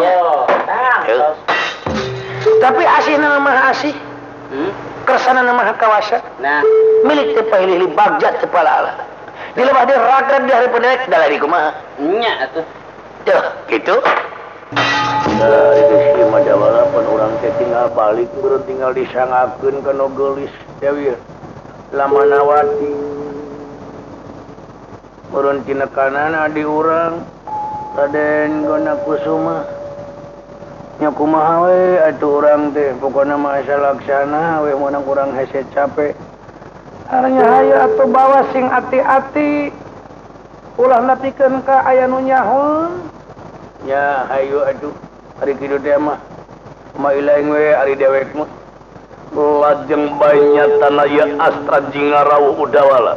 tapi asihna mah asih kersana mah kawasa nah milik teh pahili bagjat teu palaala dilebah di rag-rag di hareupeun dewek dalari kumaha nya atuh tuh gitu dari desi madawala pun orang teh tinggal balik urang tinggal disangakeun kana geulis dewi Lamanawati urang tina kanan adi urang Raden Gana Kusuma nya kumaha we atuh urang teh pokona mah asa laksana we meunang urang hese capek aranya hayu atuh bawa sing ati-ati ulah napikeun ka aya nu nyahon nya hayu aduh ari kitu teh mah mailaeng we ari dewek mah lajeng banyatana ya astra jingarau udawala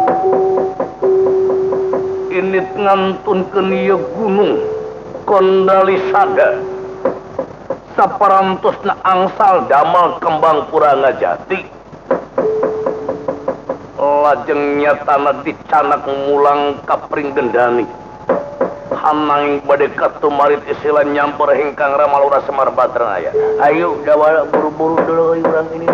ini ngantunkeun ieu gunung Kondalisada saparantosna angsal damel kembang purana jati lajeng nyatana dicanak mulang kapring gendani hanang bade katumarit istilah nyampur hingkang ramalura Semar Badranaya ayo dawala buru-buru dulu urang ini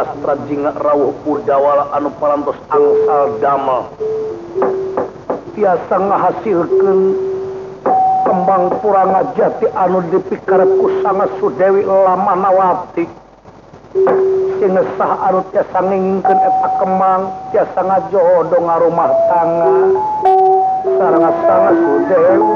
Astra Jingga rawuh Udawala anu parantos angsal damel tiasa ngahasilkeun kembang Puranga Jati anu dipikarep ku Sanga Sudewi Lamanawati sing sah anu tiasa ngingkeun eta kembang tiasa ngajodoh ngarumah tangga sareng Sanga Sudewi.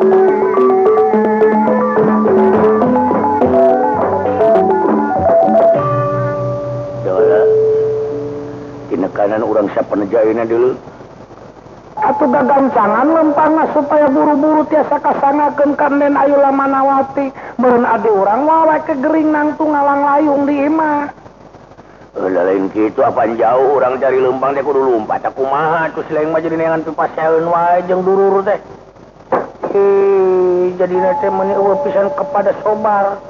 Kanan orang siapa nejaina dulu atuh gagancangan lempangna supaya buru-buru tiasa kasangakeun kanden Ayu Lamanawati meureun adi urang wae ke gering nangtung ngalang layung di imah lain kitu apaan jauh orang cari lempang teh kudu lumpat aku kumaha terus lain mah jadi neangan pipaseun wae jeung durur teh jadina teh meuni eueuh pisan kepada sobar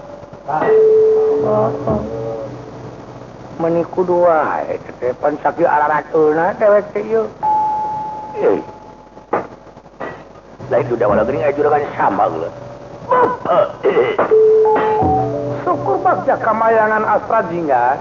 meni kudu wae teh pan sakieu ararateuna dewek teh ieu. Lain udah wala geuning aya juragan sama geuleuh. Syukur bagja kamayangan Astra Jingga.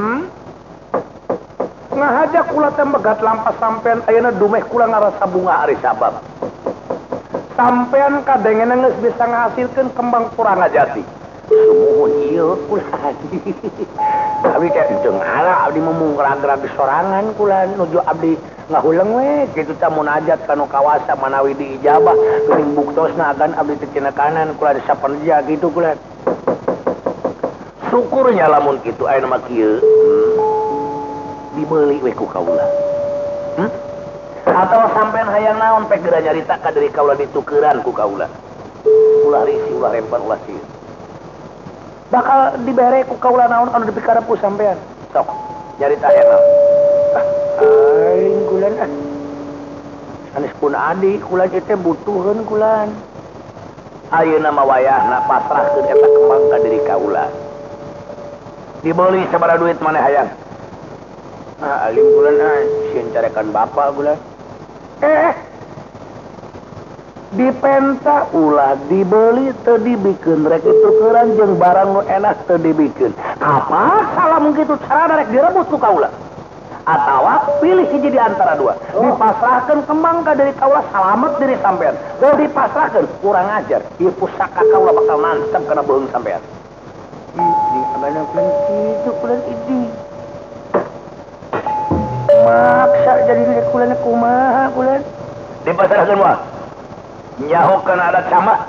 Ngahaja kula teh megat lampas sampean ayeuna dumeh kula ngarasa bunga ari sabab. Sampean kadengena geus bisa ngahasilkeun kembang Puranga Jati. Sumuhun ieu kula. Abi teh jeung ala abdi memungkrag-rag sorangan kula nuju abdi ngahuleung we kitu teh munajat kanu kawasa manawi diijabah geuning buktosna agan abdi teh cenah kanan kula saperja kitu kula. Syukurnya lamun kitu aya mah kieu dimeuli we ku kaula. Atau sampean hayang naon pek geura nyarita ka deui kaula ditukeuran ku kaula. Ulah risi ulah rempan ulah sieun. Bakal dibere ku kaula naon anu dipikarep ku sampean. Sok, nyarita eta. Aing kulan sanes pun adi kulan teh butuheun kulan. Ayeuna mah wayahna pasrahkeun eta kembang ka diri kaula. Dibeli sabaraha duit maneh hayang? Alim kulan sieun carekan bapa kulan. Dipenta ulah dibeli teu dibikeun rek tukeran jeung barang nu enak teu dibikeun. Apa salah kitu cara rek direbut ku kaula? Atawa pilih hiji di antara dua. Dipasrahkeun kembang ka diri kaula salamet diri sampean. Teu dipasrahkeun kurang ajar. Ieu pusaka kaula bakal nancep kana beung sampean. Di abana kulan kitu kulan idi. Maksa jadi rek kulan kumaha kulan? Dipasrahkeun moal. Nyaho kana adat sama.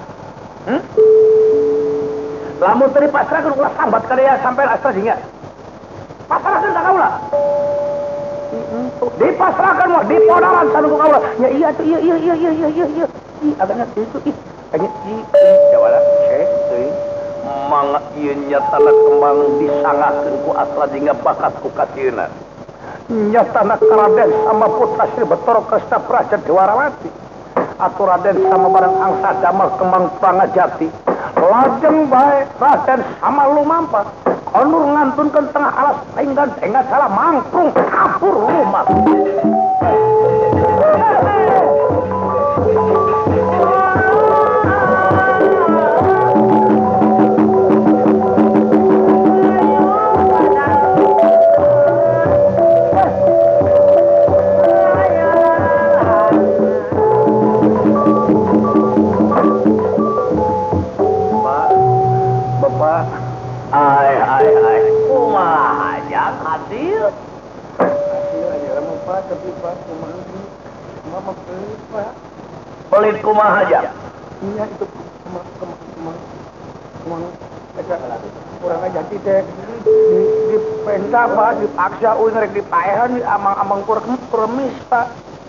Lamun teu dipasrahkeun ulah sambat ka dia sampean Astra Jingga. Pasrahkeun ka kaula. Dipasrahkeun mah dipodaran sanuku kaula. Ya iya tuh iya. Agaknya itu hanya jawala teuing mangga ieu nyatana kembang disangakeun ku Astra Jingga bakat ku kasieuna. Nyatana Raden sama putra Sri Betara Kresna Praja Dewarawati. Atuh Raden sama barang angsa damel kembang Puranga Jati lajeng bae Raden sama lumampa konur ngantunkeun tengah alas enggan salah mangprung kapur rumah. Kumaha aja hasil aja Pak tapi Pak kumaha Pak pelit kumaha aja iya itu kumang kurang aja teh di penta Pak dipaksa rek dipaehan di amang-amang kurmis Pak.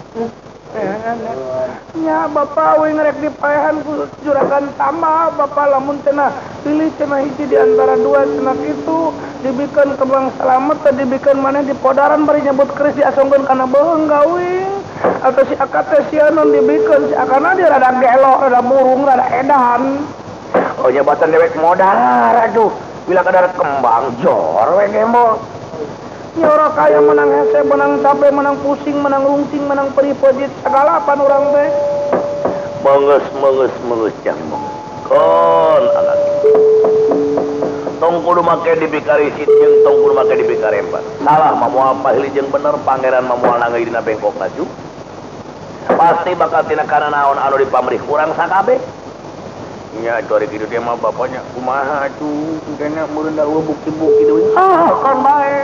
Nya Bapak we ngerek dipaehan ku juragan Tama Bapak lamun cenah pilih cenah hiji di antara dua cenah itu dibikeun kembang salamet teh dibikeun maneh di podaran bari nyebut keris diasongkeun kana beung gawing atau si akate sianon dibikeun si akana dia rada gelo rada murung rada edan. Oh nyabatan dewek modal aduh bila kadar kembang jor we gembol. Nyoro kaya menang hese, menang capek, menang pusing, menang rungsing, menang perih pejit, segala pan orang teh. Menges jang menges. Kon anak. tong kudu make dibikari jeung tong kudu make dibikari empat. Salah mamual pahili jeung bener pangeran mamual nangeuy dina bengkok maju. Pasti bakal tina kana naon anu dipamrih kurang sakabeh. Nya cori kitu teh mah bapaknya kumaha atuh kena meureun da bukti-bukti deui. Kan bae.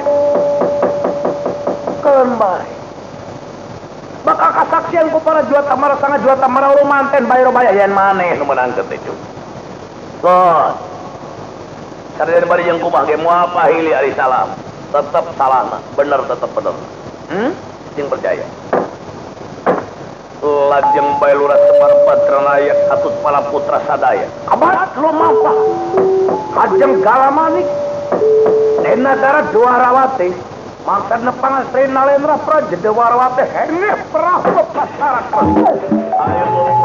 Kan bae. Bakal kasaksian ku para juata mara sanga juata mara ulah manten bayar bayayan maneh nu meunang teh cu. Tos. Sadayana bari jeung kumah ge moal pahili ari salam. Tetep salahna, bener tetep bener. Jeung percaya. Lajeng bae lurah Semar Badranaya katut pala putra sadaya. Abad lo mampah. Lajeng galamanik. Denadara Dwarawati. Maksudna pangasri Nalendra Praja Dwarawati hengeh prahu pasarakan. Ayo.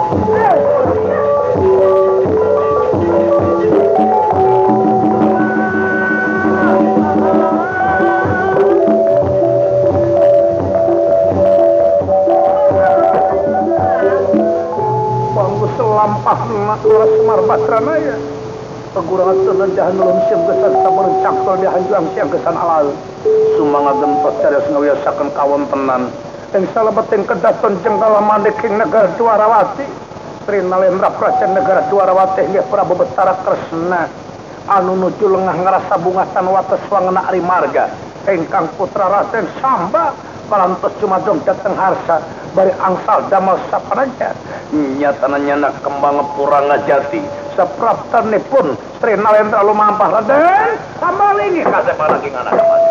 Selampah lurah Semar Badranaya pegurangan tenan jahan ulun siam gesan sabar cakol di hanjuang siang gesan alal sumanga gentos carios ngawiasakeun kawontenan ing salebeteng kedaton jenggala mandek ing negara Dwarawati Sri Nalendra Praja negara Dwarawati inggih Prabu Betara Kresna anu nuju lengah ngarasa bungatan wates wangena ari marga ingkang putra Raden Samba palantos jumadong dateng harsa bari angsal damel sapananja nyatana nyana kembang purang jati sapraptanipun Sri Nalendra lumampah Raden sambalingi kasepa lagi ngana mas.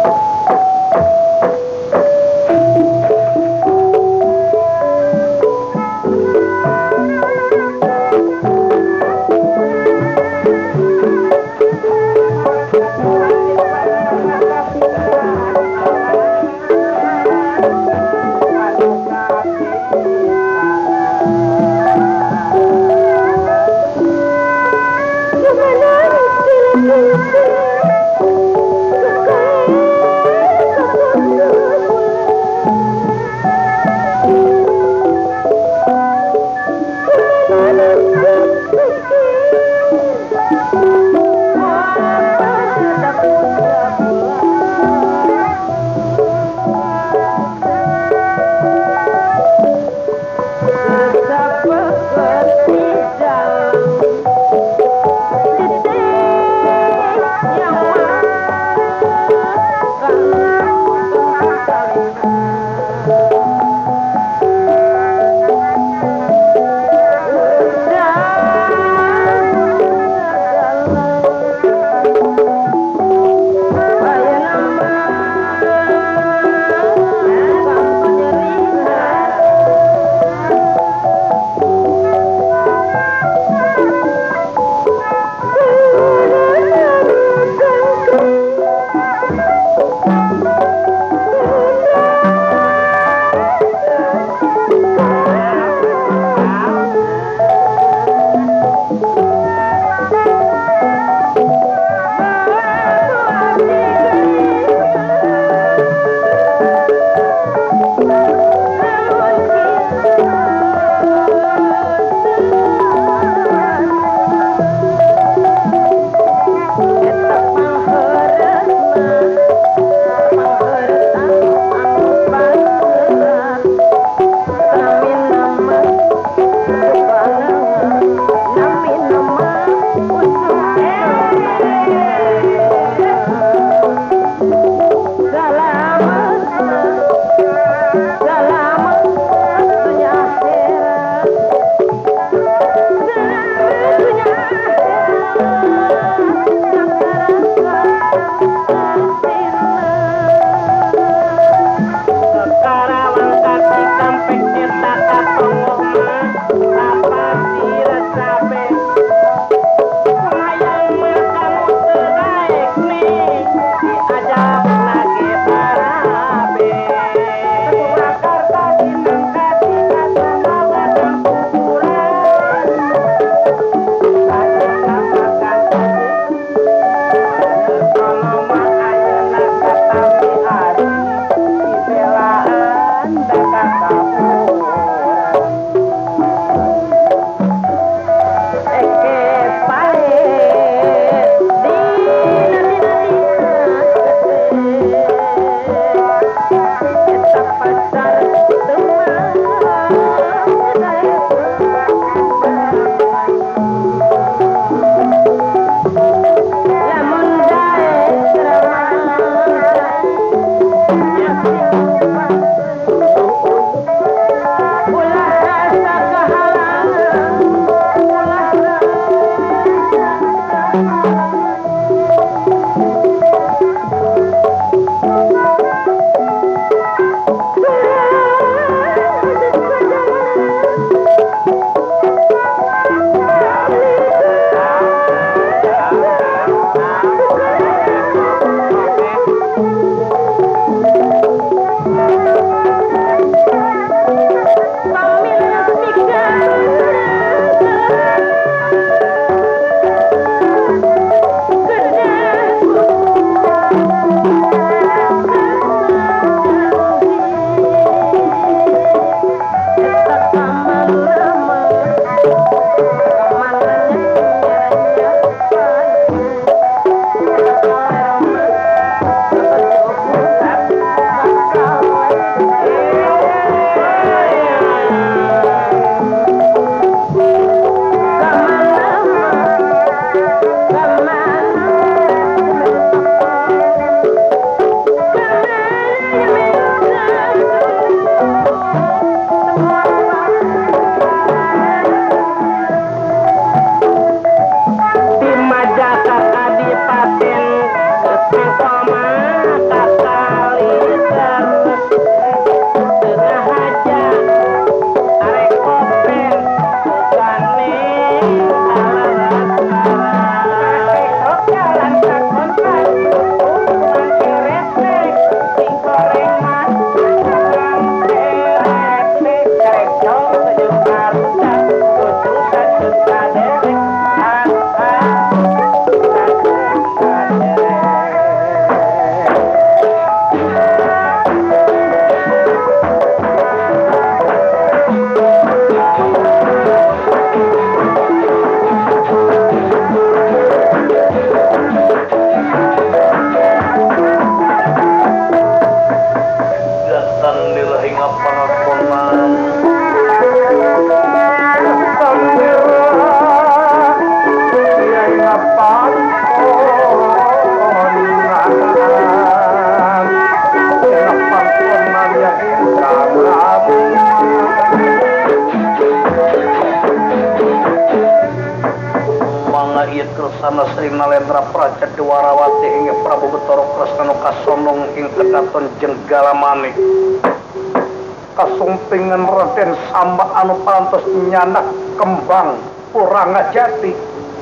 mangga ieu kersana Sri Nalendra Praja Dwarawati inggih Prabu Betara Kresna nu kasonong ing kedaton jenggala manik kasumpingan Raden Samba anu parantos nyanak kembang Purangajati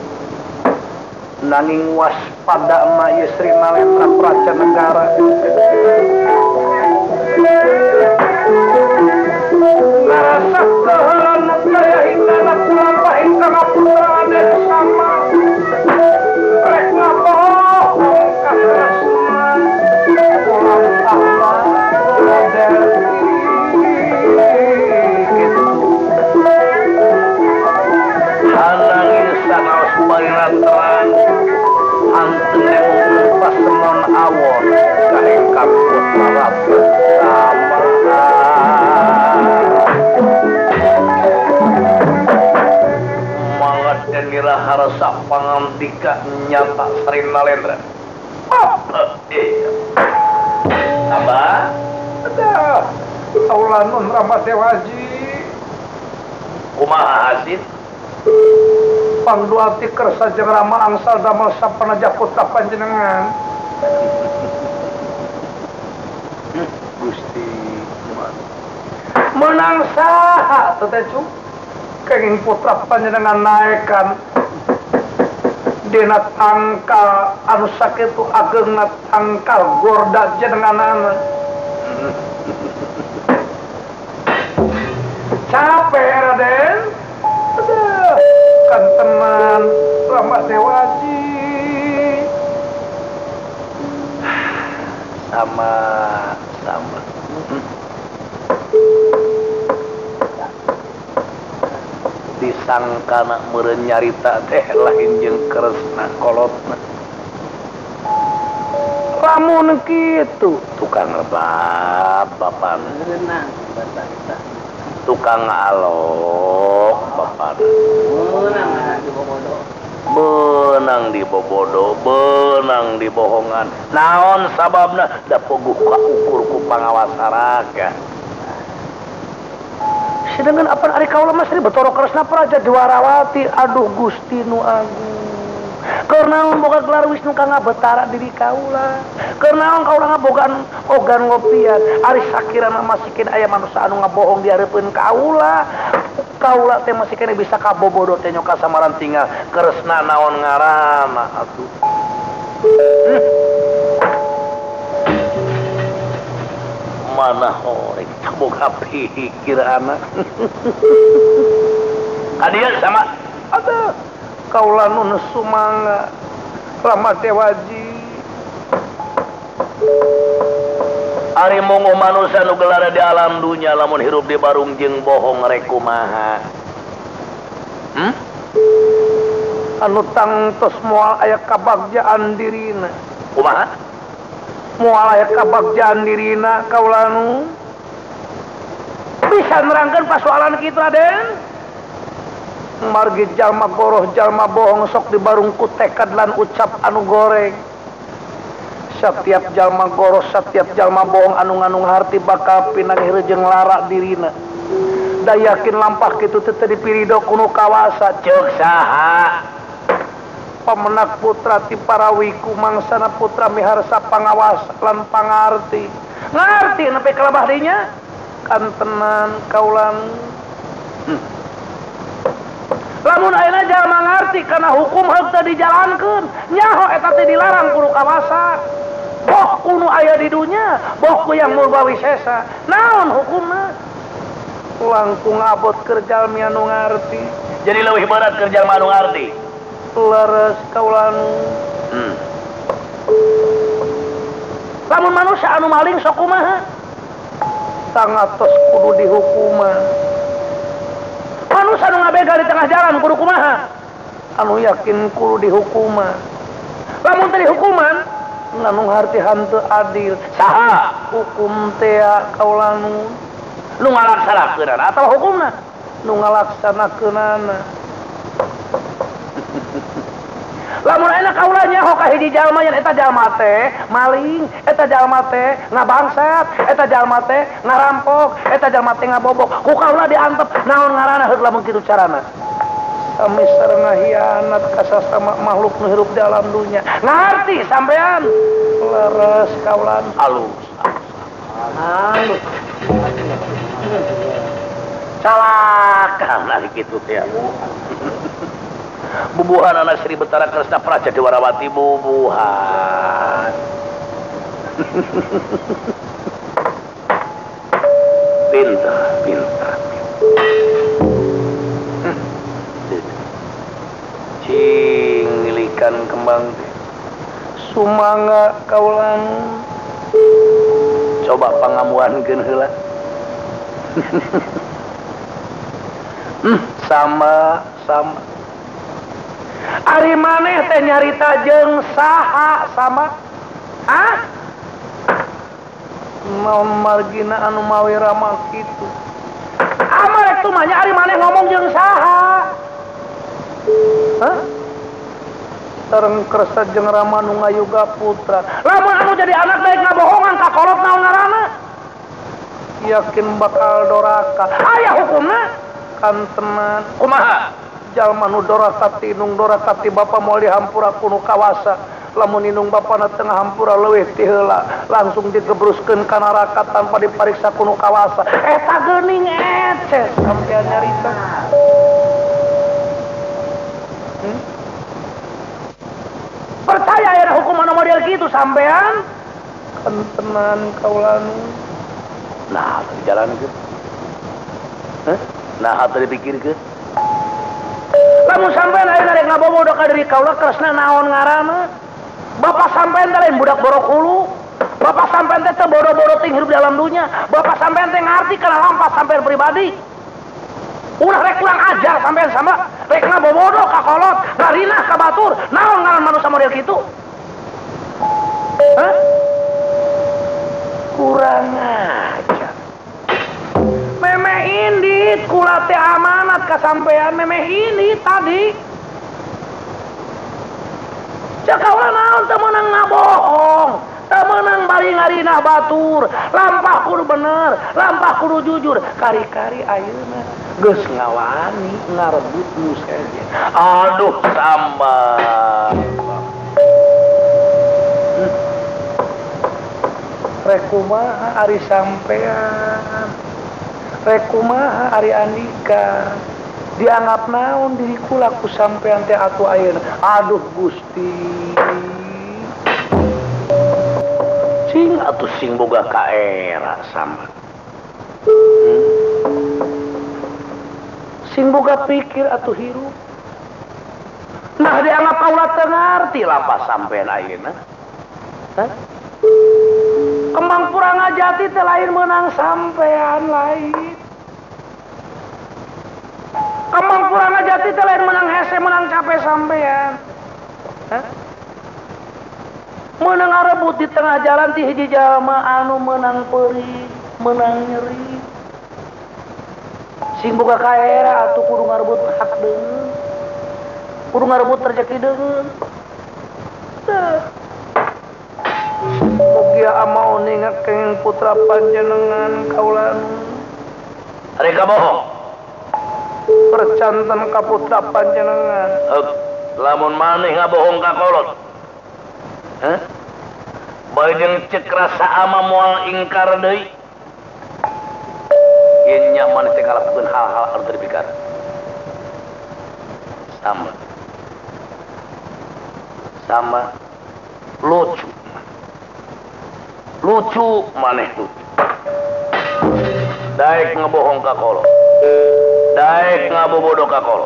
nanging waspada ma ieu Sri Nalendra Praja Negara ngarasa kehelan daya hindana kulapa ingkang putra Raden Samba rek ngabohong kasresna ulang Samba Raden hanangin sanaos bariran terang antene pasemon awon kahingkang putra Raden Samba dan niraharasa pangandika nyata Sri Nalendra. Abah, ada Aulanun Ramadewaji. Kumaha hasil? Pangduati kersa jeung rama angsal damel sapana jakuta panjenengan. Gusti menang saha teh Cu? Kenging putra panjenengan naekan dina tangkal anu sakitu ageungna tangkal gorda jenenganana capek Raden kan teman Ramadewaji sama disangkana meureun nyarita teh lain jeung Kresna kolotna lamun kitu tukang rebab bapan tukang alok bapan benang di bobodo benang di bohongan naon sababna da poguh ka ukur ku pangawasaraga sedangkan apa ari kaula Mas Sri Betara Kresna Praja Dwarawati aduh Gusti nu agung karena boga gelar Wisnu kang ngabetara diri kaula karena kaula ngabogaan ogan ngopian ari sakirana masikeun aya manusia anu ngabohong di hareupeun kaula teh masikeun bisa kabobodo teh nyoka samaran tinggal Kresna naon ngaranna atuh mana horek boga pikir anak kadieu sama ada kaula nu sumangga Ramadewaji ari mongo manusia nu gelara di alam dunya lamun hirup di barung jeung bohong rek kumaha anu tangtos moal aya kabagjaan dirina kumaha moal aya kabagjaan dirina kaula nu bisa nerangkan persoalan kitu Raden margi jalma goroh jalma bohong sok dibarungku tekad lan ucap anu goreng setiap jalma goroh setiap jalma bohong anu ngandung harti bakal pinagih reujeng lara dirina da yakin lampah kitu teh dipirido kuno kawasa ceuk saha pamenak putra ti Parawiku mangsana putra miharsa pangawasa lan pangarti ngarti nepi kalebah dinya kan tenan kaulan lamun ayeuna jalma ngarti kana hukum heuk teu dijalankeun nyaho eta teh dilarang kudu kawasa boh kudu aya di dunya boh ku yang murbawi sesa naon hukumna langkung abot keur jalmi anu ngarti jadi leuwih berat keur jalma anu ngarti leres kaulan lamun manusia anu maling sok kumaha tangatos kudu dihukuman manusia anu ngabegal di tengah jalan kudu kumaha anu yakin kudu dihukuman lamun teu dihukuman nganu harti hanteu adil saha hukum teh kaulan nu ngalaksanakeunana atawa hukumna nu ngalaksanakeunana lamun ayeuna kaula nyaho ka hiji jalma yen eta jalma teh maling eta jalma teh ngabangsat eta jalma teh ngarampok eta jalma teh ngabobok ku kaula diantep naon ngaranna heuk lamun kitu carana sami sareng hianat ka sasama makhluk nu hirup di alam dunya. Ngarti sampean? Leres kaulan Halus. Calaka Nah gitu teh. Bubuhan anak Sri Betara Kresna Praja Dewarawati bubuhan. Pintar. Cingilikan kembang teh. Sumangga kaulan. Coba pangamuankeun heula. Sama. Ari maneh teh nyarita jeung saha sama? Hah? Naon margina anu mawi rama kitu. Amarek tuh manya ari maneh ngomong jeung saha? Hah? Sareng Kresna jeung Rama nu ngayuga putra. Lamun anu jadi anak baik ngabohongan ka kolot naon ngaranna? Yakin bakal doraka. Aya hukumna? Kantenan. Kumaha? Jalma nu dorasati inung dorasati bapa moal dihampura kuno kawasa. Lamun inung bapana tengah hampura leuwih ti heula langsung digebruskeun ka neraka tanpa dipariksa kuno kawasa. Eta geuning eces sampean nyarita. Percaya ya hukuman model gitu sampean? Kantenan kaulan. Nah, tadi jalan ke. Nah, tadi pikir ke. Lamun sampean aya rek ngabobodo ka diri kaula Kresna naon ngaranna? Bapak sampean teh lain budak borok hulu. Bapak sampean teh bodo-bodo ting hirup di alam dunya. Bapak sampean teh ngarti kana lampas sampean pribadi. Ulah rek kurang ajar sampean sama. Rek ngabobodo ka kolot, ngarinah ka batur. Naon ngaran manusia model kitu? Hah? Kurang ajar. Memeh indit kula teh amanat ka sampean memeh ini tadi. Cakaula naon teu meunang ngabohong, teu meunang bari ngarinah batur, lampah kudu bener, lampah kudu jujur. Kari-kari ayeuna geus ngawani ngarebut nu saja. Aduh, tambah. Rek kumaha ari sampean? Rek kumaha ari Andika? Dianggap naon diri kula ku sampean teh atuh ayeuna? Aduh Gusti. Sing atuh sing boga kaera sama. Sing boga pikir atuh hirup. Nah dianggap kaula teu ngarti lapas sampean ayeuna. Hah? Kembang pura ngajati teh lain menang sampean lain. Kembang pura ngajati teh lain menang hese menang capek sampean. Hah? Menang arebut di tengah jalan ti hiji jalma anu menang perih, menang nyeri. Sing boga kaera atuh kudu ngarebut hak deungeun. Kudu ngarebut rezeki deungeun. Teh. Mugia amau ningakeun putra panjenengan kaulan. Ari kabohong. Percanten ka putra panjenengan. Lamun maneh ngabohong ka kolot. Hah? Bae jeung cek rasa ama moal ingkar deui. Yen nya maneh teh ngalakukeun hal-hal anu teu dipikar. Sama lucu maneh tuh. Daek ngebohong ka kolot. Daek ngabobodo ka kolot.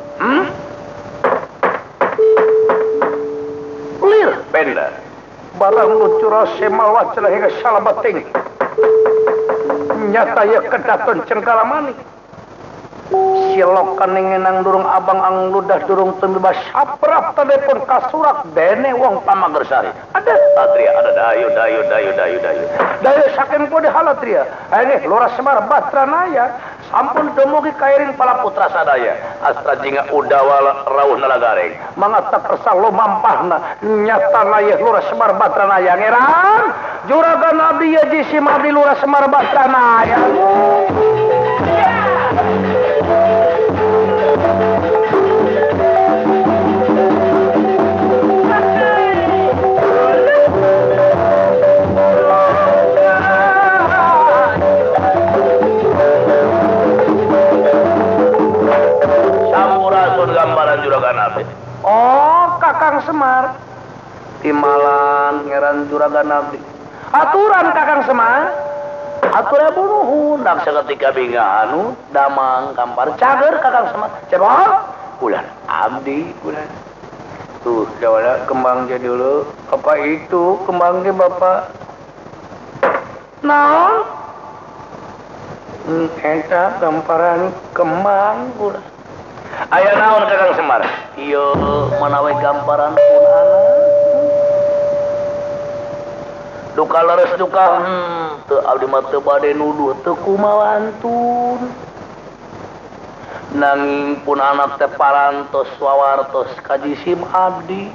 Lir Penda. barang lucu rase malwa cenah hingga salabating. Nyata ya kedaton cenggala manik. Silok kaningenang durung abang ang ludah durung tumibas saprap telepon kasurak dene wong pamagersari. Ada Satria ada dayu. daya saking pode halatria. Ini Lurah Semar Batranaya sampun dumugi kairing pala putra sadaya. Astra jinga udawala rawuh nalagareng. Mangata kersa lumampahna nyata naya Lurah Semar Batranaya ngeran juragan abdi yaji simabdi Lurah Semar Batranaya. Oh, Kakang Semar. Timalan ngeran juragan abdi. Aturan Kakang Semar. Aturan bunuhun. Dak saketika binga anu damang kampar cager Kakang Semar. Cebol. Ulah abdi ulah. Tuh, jawara kembang jadi dulu. Apa itu kembangnya Bapak? Naon? Eta gamparan kembang ulah. Aya naon Kakang Semar? Ieu manawe gamparan punana. Duka leres duka teu abdi mah teu bade nuduh teu kumawantun. Nanging pun anak teh parantos wawartos kajisim abdi.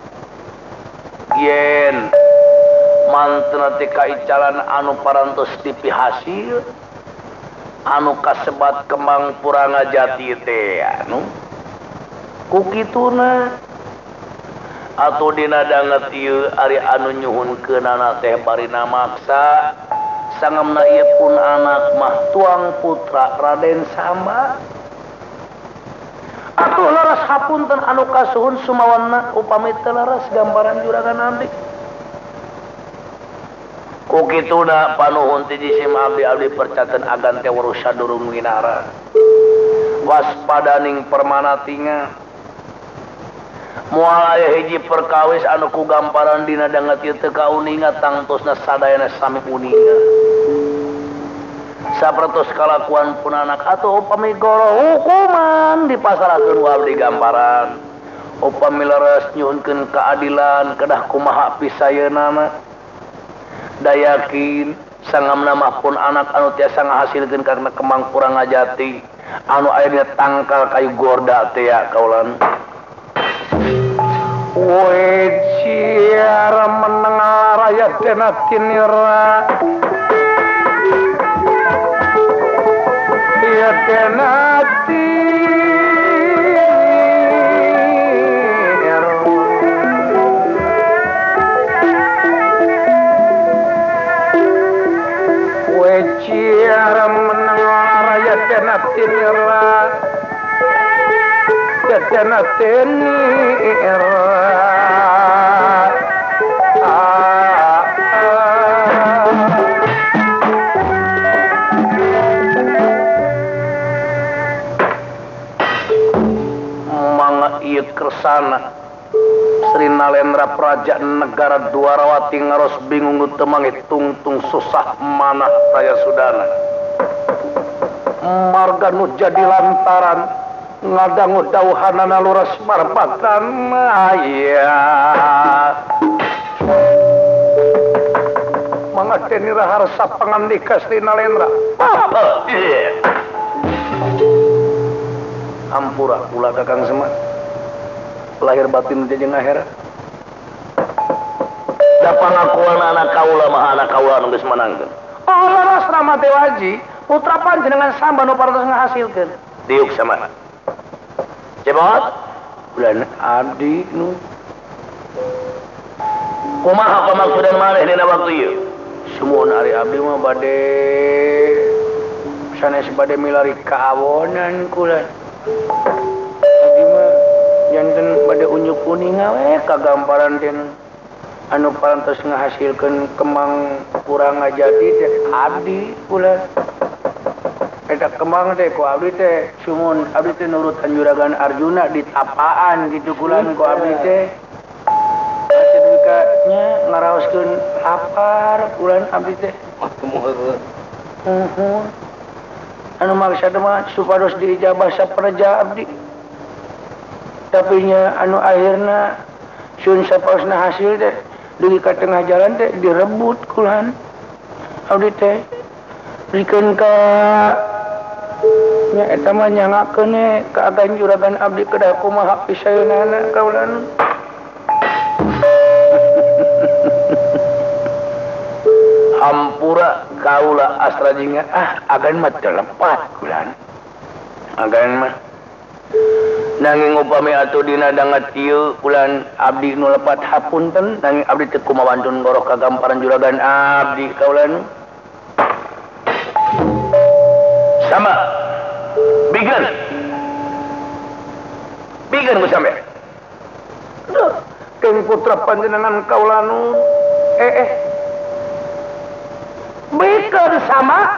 Yen mantena teh kaicalan anu parantos tipi hasil anu kasebat kembang purana jati teh anu kukituna atuh dina danget ieu ari anu nyuhunkeunana teh barina maksa sangamna ieu pun anak mah tuang putra Raden Samba atuh laras hapunten anu kasuhun sumawanna upami teu laras gambaran juragan abdi. Kukituna panuhun ti jisim abdi percaten agan teh weruh sadurung winara. Waspadaning permanatinga. Moal aya hiji perkawis anu ku gamparan dina danget ieu teu kauninga tangtosna sadayana sami uninga. Sapertos kalakuan pun anak atuh upami goro hukuman dipasarakeun ku abdi gamparan. Upami leres nyuhunkeun keadilan kedah kumaha pisayeunana. Dayakin sangamna mah pun anak anu tiasa ngahasilkeun karena kembang kurang ngajati anu aya dina tangkal kayu gorda teh ya kaulan. We ciara meneng raya dena tinira. Ya dena ciara menang raya dena tinira dena tinira mangga ieu kersana Sri Nalendra Praja Negara Dwarawati ngaros bingung teu mangeh tungtung susah manah saya sudana. Marga nu jadi lantaran ngadangu dauhanana luras marbatan aya. Mangadeni raharsa pangandika Sri Nalendra. Ampura ulah Kakang Semar. Lahir batin jeung akhirat. Da pangakuan anak kaula mah anak kaula anu geus menangkeun. Oh laras Rama Dewaji, putra panjenengan Samba nu parantos ngahasilkeun. Diuk sama. Cebot. Bulan abdi nu. Kumaha pamaksudna maneh dina waktu ieu? Sumuhun ari abdi mah bade sanes bade milari kaawonan kula. Abdi mah janten bade unjuk kuninga we kagamparan den anu parantos ngahasilkeun kembang kurang ngajadi teh abdi kula. Eta kembang teh ku abdi teh sumun abdi teh nurut Juragan Arjuna di tapaan gitu kulan ku abdi teh. Sertifikatnya ngaraoskeun lapar kulan abdi teh. Anu maksud mah supados diijabah sapraja abdi. Tapi nya anu akhirna sun sapaosna hasil teh dugi ka tengah jalan teh direbut kulan abdi teh rikeun ka nya eta mah nyangakeun ka agan juragan abdi kedah kumaha pisayeunana kaulan. Hampura kaula astra jinga agan mah telepat kulan agan mah nanging upami atuh dina danget ieu kulan abdi nu lepat hapunten nanging abdi teu kumawantun goroh kagamparan juragan abdi kaulan sama bigen ku sampe Keng putra panjenengan kaulanu bikeun sama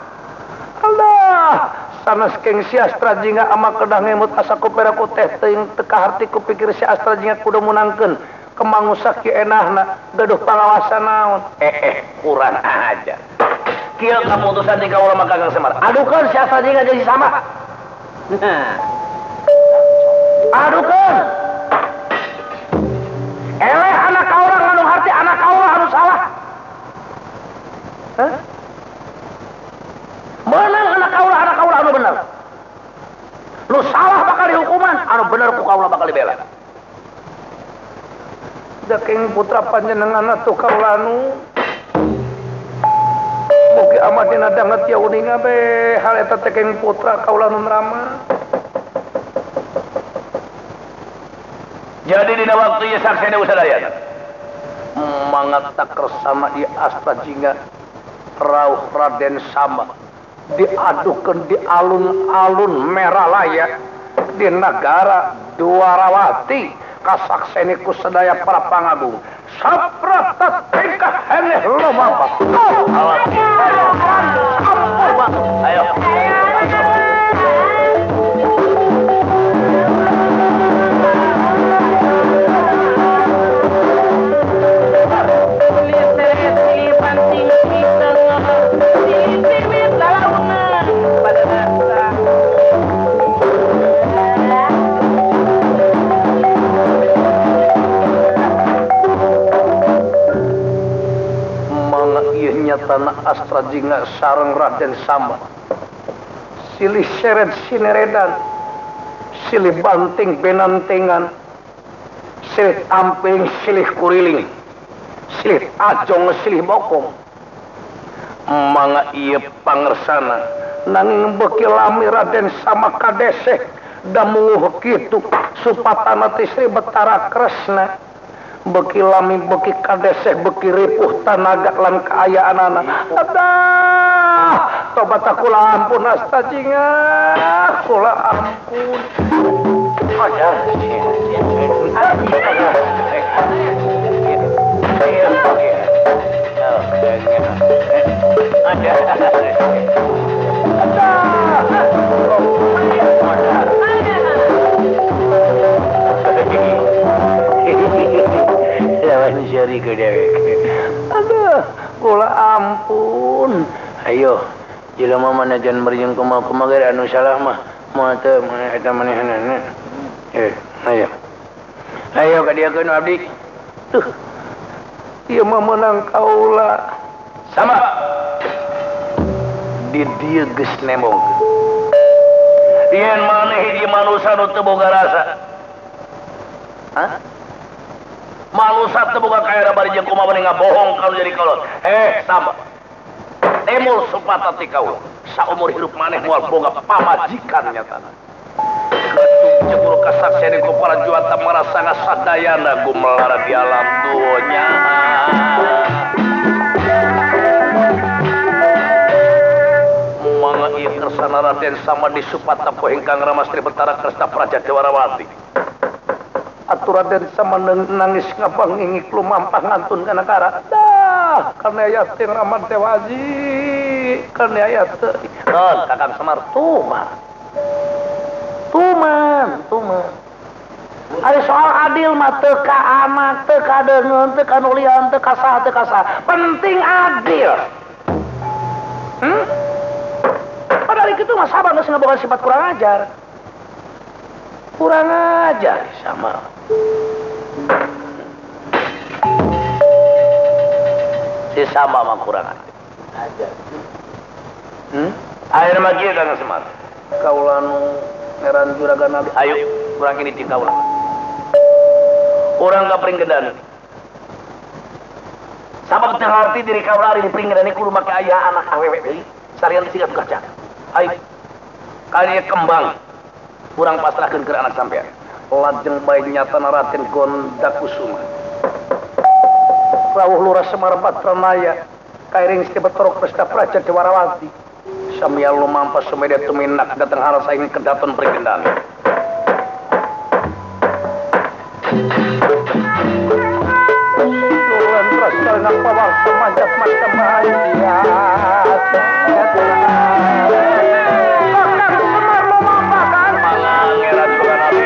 Allah sanes keng si Astra jingga ama kedah ngemut asa kupera ku teh teuing teka harti ku pikir si Astra jingga kudu munangkeun kemangusak kieu enahna gaduh pangawasan naon kurang aja kieu kaputusan di kaula mah Kakang Semar adukeun si Astra jingga jadi sama adukeun eleh anak kaula anu harti anak kaula anu salah menang anak kaula anu bener lu salah bakal dihukuman anu bener ku kaula bakal dibela da keng putra panjenengan atuh kaula anu mugi amat dina danget ya uninga be hal eta teh keng putra kaula anu rama jadi dina waktu ieu saksena usadaya mangata kersana ieu Astra jingga rauh Raden Samba diadukeun di alun-alun Meralaya di negara Dwarawati kasakseni ku sadaya para pangagung saprata tingkah heneh lumampah ayo tanah Astra jingga sareng Raden Samba silih seret sineredan silih banting benantengan silih tamping silih kuriling silih ajong silih bokong manga ieu pangersana nanging beki lami Raden Samba kadeseh da munguh kitu supatana ti Sri Betara Kresna beki lami beki kadeseh beki ripuh tanaga lan kaayaanana adah tobat kula ampun Astra jingga kula ampun Jari ke dewek aduh kula ampun ayo jelema mana jan meureung kumaha ge anu salah mah moal teu eta manehanana ayo kadieukeun abdi tuh ieu mah meunang kaula sama di dieu geus nembong yen maneh ieu manusa nu teu boga rasa malusa teu boga kaera bari jeung kumaha mending ngabohong kalau jadi kolot Samba temul supata ti kaula saumur hidup maneh moal boga pamajikan nyatana ketum jeung kasaksian ku para juata marasanga sadayana gumelar di alam dunya mangga ieu kersana Raden Samba di supata poe ingkang Rama Sri Betara Kresna Praja Dwarawati Aturaden Samba nangis ngabang ingik lumampah ngantun ka negara dah karena ayat yang Rahmat Dewaji karena ayat Kakang Semar tuman ari soal adil mah teu ka anak teu ka deungeun teu ka nulian teu ka saha penting adil padahal itu mah sabar geus ngaboga sifat kurang ajar sama si Samba mah kurang ajar air mah kieu Kang Semar kaula nu ngaran juragan Nabi ayo urang ini ti kaula urang ka pringgedan sabab teu arti diri kaula ari di pringgedan kudu make aya anak awewe deui sarian siga kaca ayo kali kembang urang pasrahkeun ke anak sampean lajeng bae nyatana Raden Gondakusuma rawuh Lurah Semar Batranaya kairing Sri Betara Kresna Praja Dwarawati samya lumampah sumeda tuminak datang harasa ing kedaton pringgendan dengan pawal semanjat macam aja. Kakang Semar mau makan? Malang era juga nabi.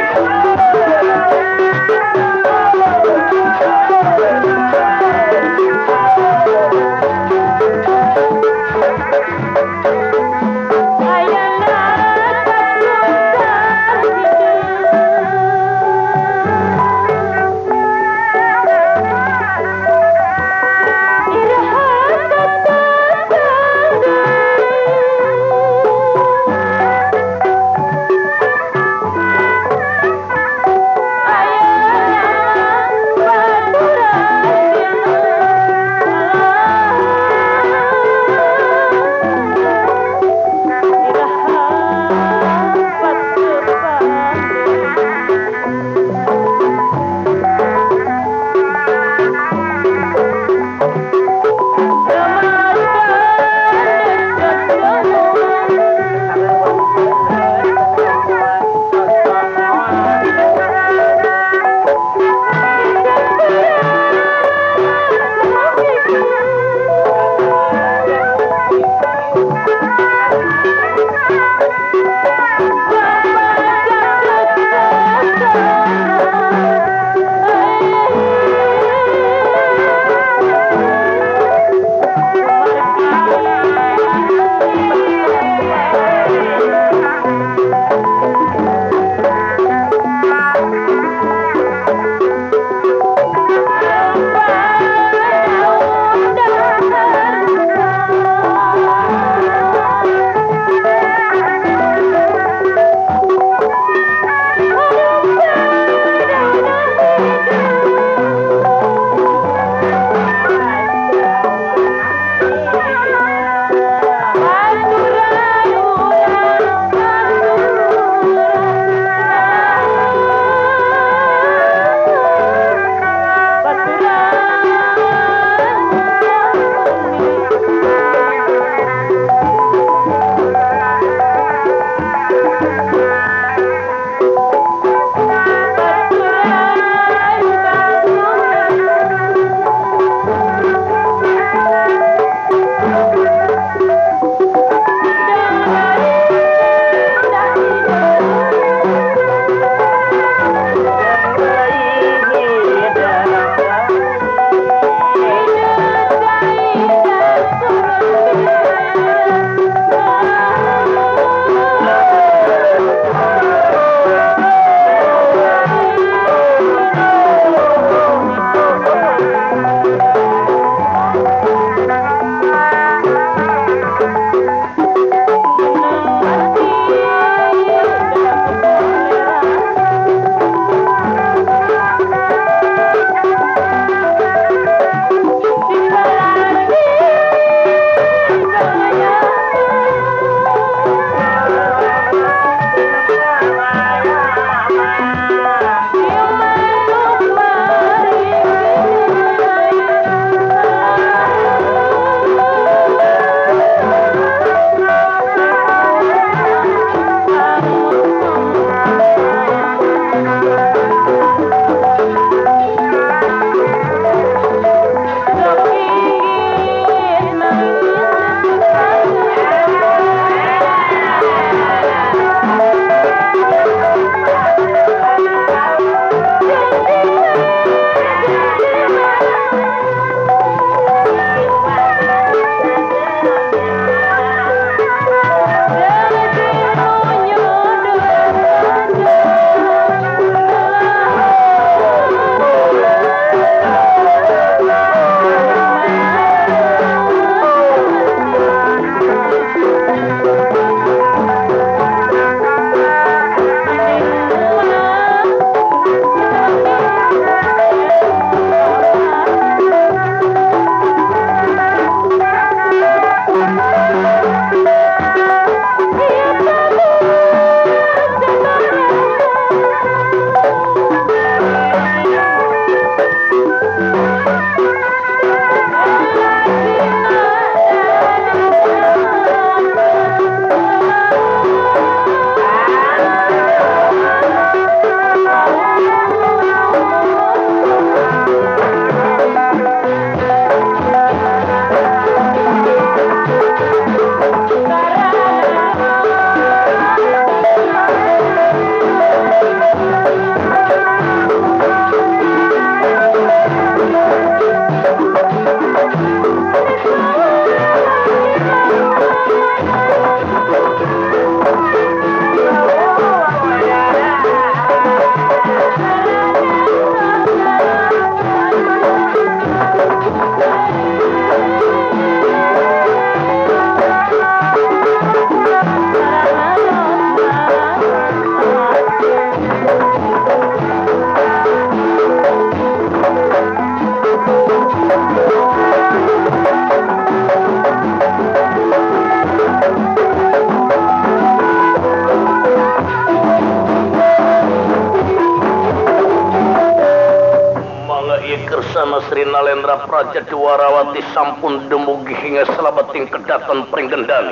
Busana Sri Nalendra Praja Dwarawati sampun dumugi hingga selabeting kedatan Pringgendani.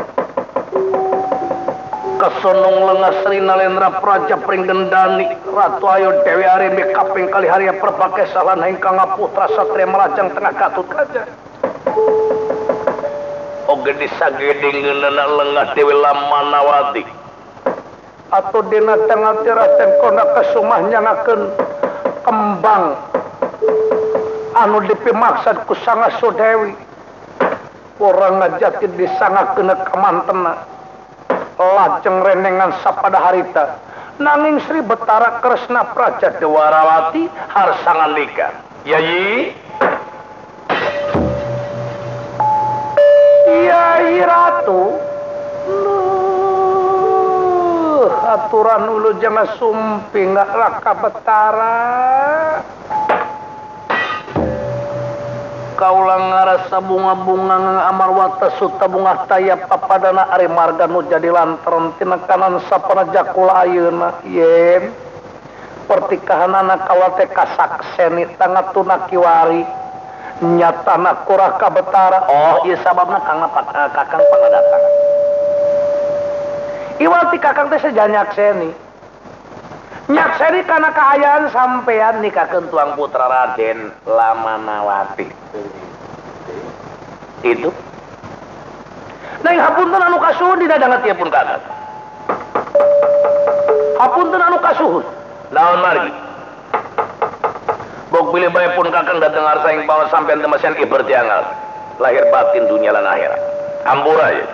Kesonong lengah Sri Nalendra Praja Pringgendani Ratu Ayu Dewi Arimi kaping kali hari perbagai salan hingkang putra Satria Melajang tengah Gatut Kaca. Oge disagedingeunana lengah Dewi Lamanawati. Atau dina tengah tiraten kona kesumah nyangakeun kembang anu dipimaksad ku Sanga Sudewi. Urang ngajati disangakeun kamantena lajeng renengan sapada harita nanging Sri Betara Kresna Praja Dwarawati harsangan lika. Yayi Yai Ratu aturan ulu jangan sumpi nggak laka Betara kaulang ngarasa bunga-bunga amarwata suta bunga taya papadana ari marga nu jadi lantaran tina kanan sapana jakul ayeuna yen pertikahan anak kawate kasakseni tangatuna kiwari nyatana kuraka Betara. Oh iya sababna kakang pangadatang iwati kakang teh sejan nyakseni karena keayaan sampean nikahkeun tuang putra Raden Lamanawati itu nang hapunten anu kasuhun didadangetieun kakang hapunten anu kasuhun naon margi bok bilih bae pun kakang dateng arsaing bawa sampean temasian ibertiangal lahir batin dunia lan akhirat ampura ya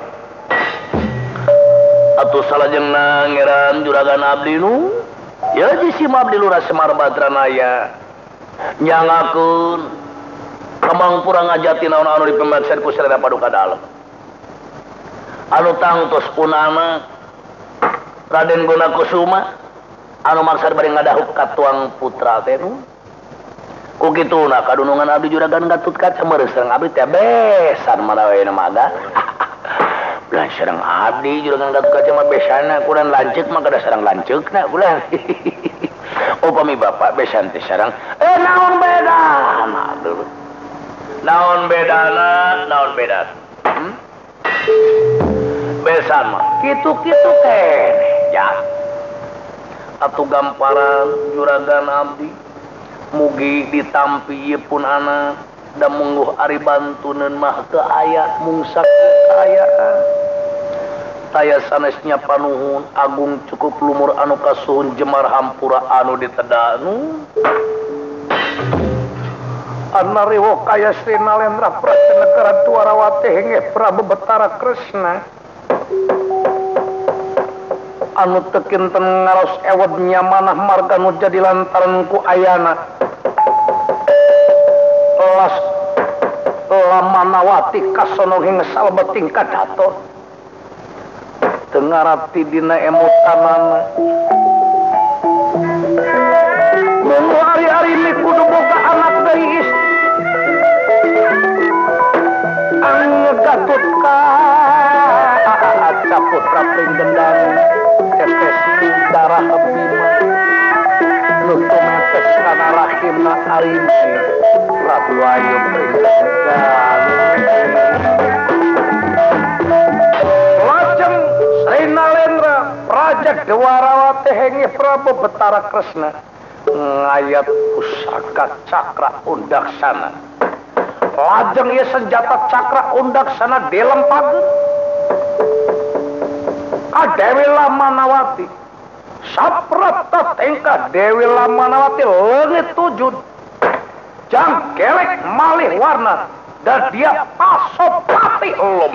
atuh salajeng nangeran juragan abdi nu ya jisim abdi lurah Semar Badranaya nyangakeun kembang pura ngajati naon anu dipemaksakeun ku Srena Paduka Dalem anu tangtos punana Raden Gunakusuma anu maksad bari ngadahuk ka tuang putra teh nu ku kituna kadunungan abdi juragan Gatut Kaca meureus sareng abdi teh besan manawe maga bulan sareng abdi juragan Gatut Kaca mah besana kurang lanceuk mah kada sareng lanceukna bulan upami bapak besan teh sareng naon bedana dulu naon bedana besan mah kitu-kitu keneh ya atuh gamparan juragan abdi mugi ditampi ieu pun anak da mungguh ari bantuneun mah teu aya mung sakayaan taya sanesnya panuhun agung cukup lumur anu kasuhun Jemar Hampura anu ditedanu anariwo kaya Sri Nalendra Praja Negara Dwarawati hingga Prabu Betara Kresna anu teu kinten ngaros ewednya manah marga nu jadi lantaran ku ayana las Lamanawati kasono hingga salebeting kadaton dengarati dina emutanana munggu ari-ari mi kudu boga anak deui istri anu Gatut Kaca putra Pringgendani tetes darah Bima nu tumetes kana rahimna Arimsi Ratu Ayu Pringgendani lajeng Sri Nalendra Praja Dwarawati hengih Prabu Betara Kresna ngayat pusaka cakra undaksana lajeng ieu senjata cakra undaksana dilempakeun ka Dewi Lamanawati saprata tingkah Dewi Lamanawati leungit tujud jangkelek malih warna dan dia pasopati elum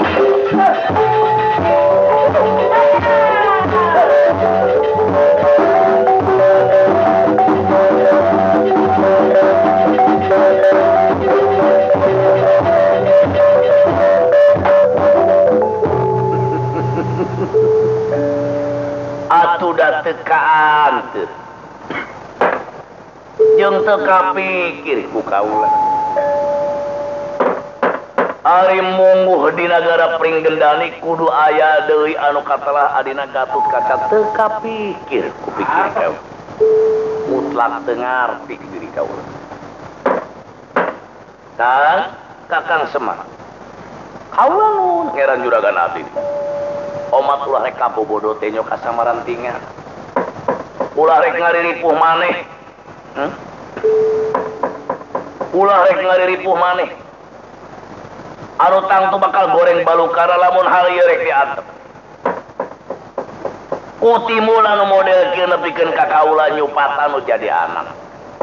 atuh da tekaan teu jeung teu kapikir ku kaula ari mungguh di nagara Pringgendani kudu aya deui anu katelah adina Gatut Kaca teu kapikir ku pikir kaula mutlak teu ngarti diri kaula Kakang Semar. Kaula nuhun ngeran juragan abdi. Omat ulah rek kabobodo teh nyo kasamaran tingan. Ulah rek ngariripuh maneh. Ulah rek ngariripuh maneh. Anu tangtu bakal goreng balukara lamun hal ieu rek diantep. Kutimul anu model kieu nepikeun ka kaula nyupatan nu jadi anak.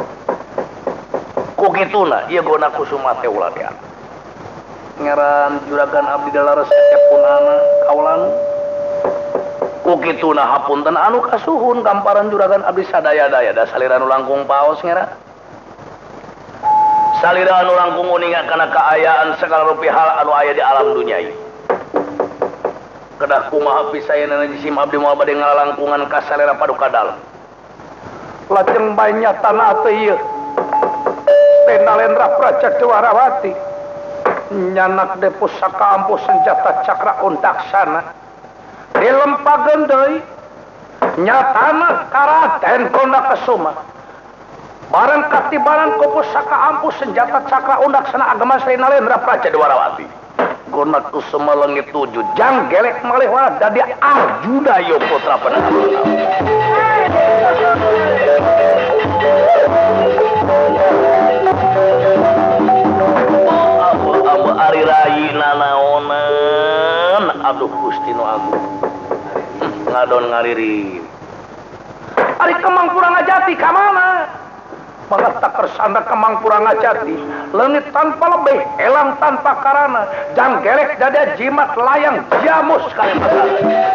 Ku kituna ieu gona kusuma teh ulah diantep. Ngeran juragan abdi dalares sepunana kaulan. Ku kituna hapunten anu kasuhun gamparan juragan abdi sadaya-daya da salira nu langkung paos ngeran. Salira anu langkung uninga kana kaayaan segala rupi hal anu aya di alam dunia ieu. Kedah kumaha pisayeuna jisim abdi moal bade ngalalangkungan ka salira paduka dalem. Lajeng bae nyatana teh ieu. Teh Nalendra Praja Dwarawati nyanak de pusaka ampuh senjata cakra undaksana. Dilempageun deui nyatana ka Raden Gondakesuma. Bareng katibaran ku pusaka ampuh senjata cakra undaksana agama Sri Nalendra Praja Dwarawati. Gondakesuma leungit 7 jang gelek malih wala dadi Arjuna yo putra Padangapura. Abu ari rayina naonan aduh Gusti nu agung. Ngadon ngariri. Ari Kemangpura Ngajati ka mana? Mangga kersanda Kemangpura Ngajati, leungit tanpa lebih, elang tanpa karana, jang gelek dada jimat layang jamus kali masalah.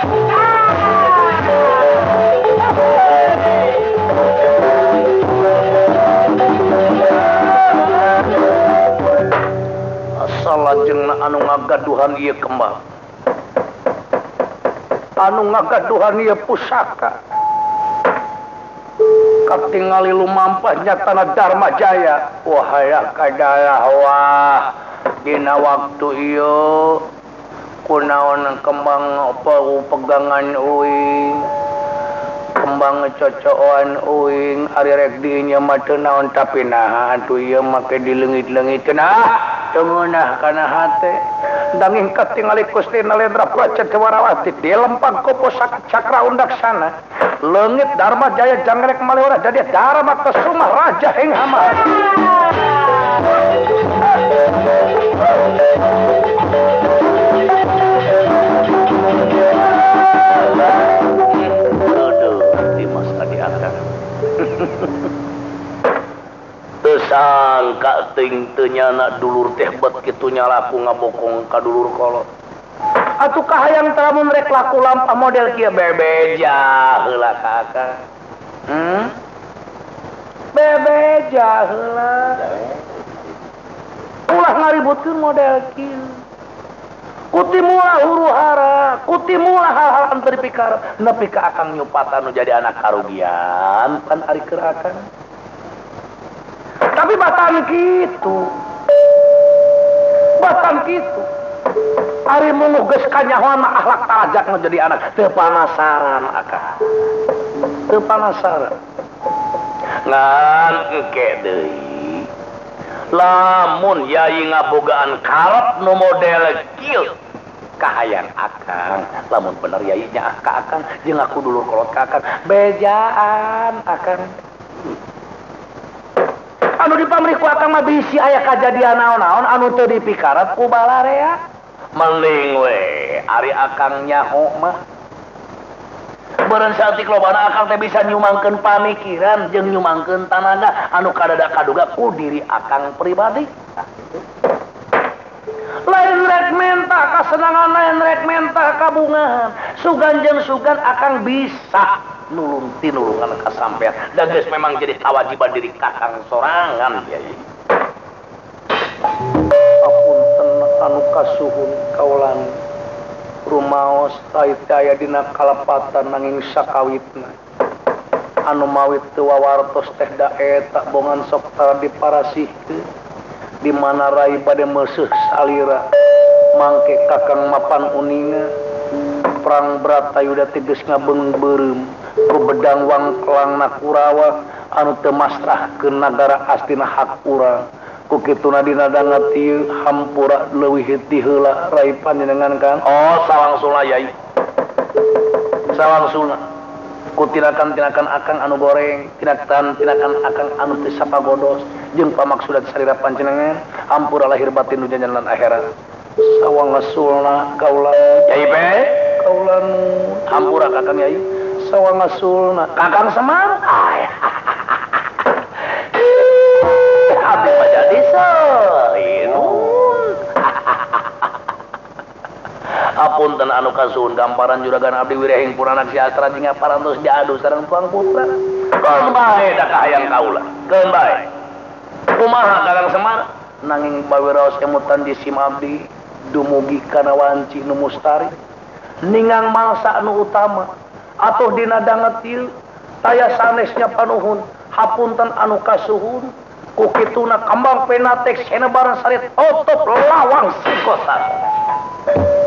Asal lajengna anu ngagaduhan ieu kembang. Anu ngagaduhan ieu pusaka. Katingali lumampah nyatana Dharma Jaya. Wahaya kadaya wah dina waktu ieu kunaon kembang pegangan uing, kembang cocokan uing ari rek dinya mah teu naon tapi naha atuh ieu make dileungit-leungitkeun teungeunah kana hate. Danging katingali Gusti Nalendra Praja Dwarawati dilempag ku pusaka cakra undaksana. Leungit Dharma Jaya janggrek malih dadi Dharma Kesuma Raja Heng Hama. Aduh, Dimas Adi Akang. Teu sangka ting teu nyana dulur teh bet kitu nyalaku ngabokong ka dulur kolot. Atuh kahayang lamun rek laku lampah model kieu bebeja heula kakak. Bebeja heula. Ulah ngaributkeun model kieu. Kutimula huru-hara, kutimula hal-hal anu teu dipikar, nepi ka akang nyupatan nu jadi anak karugian pan ari keur akang. Tapi batan kitu. Batan kitu. Ari mungguh geus kanyahoan mah akhlak tarajak nu jadi anak teu panasaran akang. Teu panasaran. Ngan engke deui. Lamun yai ngabogaan karep nu model kieu kahayang akang, lamun bener yai nya ka akang jeung aku dulur kolot ka akang bejaan akang. Anu dipamrih ku akang mah bisi aya kajadian naon-naon anu teu dipikaret ku balarea. Mending we ari akang nyaho mah beureun saeutik lobana akang teh bisa nyumangkeun pamikiran jeung nyumangkeun tanaga anu kadada kaduga ku diri akang pribadi. Lain rek mentah kasenangan, lain rek mentah kabungahan. Sugan jeung sugan akang bisa nulung tinulungan kasampean. Da geus memang jadi kawajiban diri kakang sorangan yai. Apunten anu kasuhun kaulan rumaos aya dina kalepatan nanging sakawitna anu mawit teu wawartos teh da eta bongan sok tara diparasihkeun di mana rai bade meuseuh salira mangke kakang mapan uninga perang Bratayuda geus ngabeung-beureum ku bedang wang kelangna Kurawa anu teu masrahkeun nagara Astina hak urang Kukituna dina dangat ieu hampura leuwih hiti heula rai panjenengan Kang. Oh, salangsulna Yai. Salangsulna. Ku tinakan-tinakan akang anu goreng, tinakan akang anu teu sapagodos jeung pamaksudan sarira panjenengan hampura lahir batin nu janjan lan akhirat. Sawangasulna kaula Yai be, kaula nu hampura Kakang Yai. Sawangasulna Kakang Semar. Abdi jadi sainun. Apunten anu kasuhun gamparan juragan abdi wirehing puranak siastra jeung parantos jadu sareng tuang putra. Keun bae da kahayang kaula. Keun bae. Kumaha Kakang Semar? Nanging bawiraos emutan di sim abdi dumugi kana wanci nu mustari. Ningang mangsa anu utama atuh dina danget ieu taya sanesnya panuhun hapunten anu kasuhun. Kukituna kembang penatek senebaran sarit otop lawang sikosan.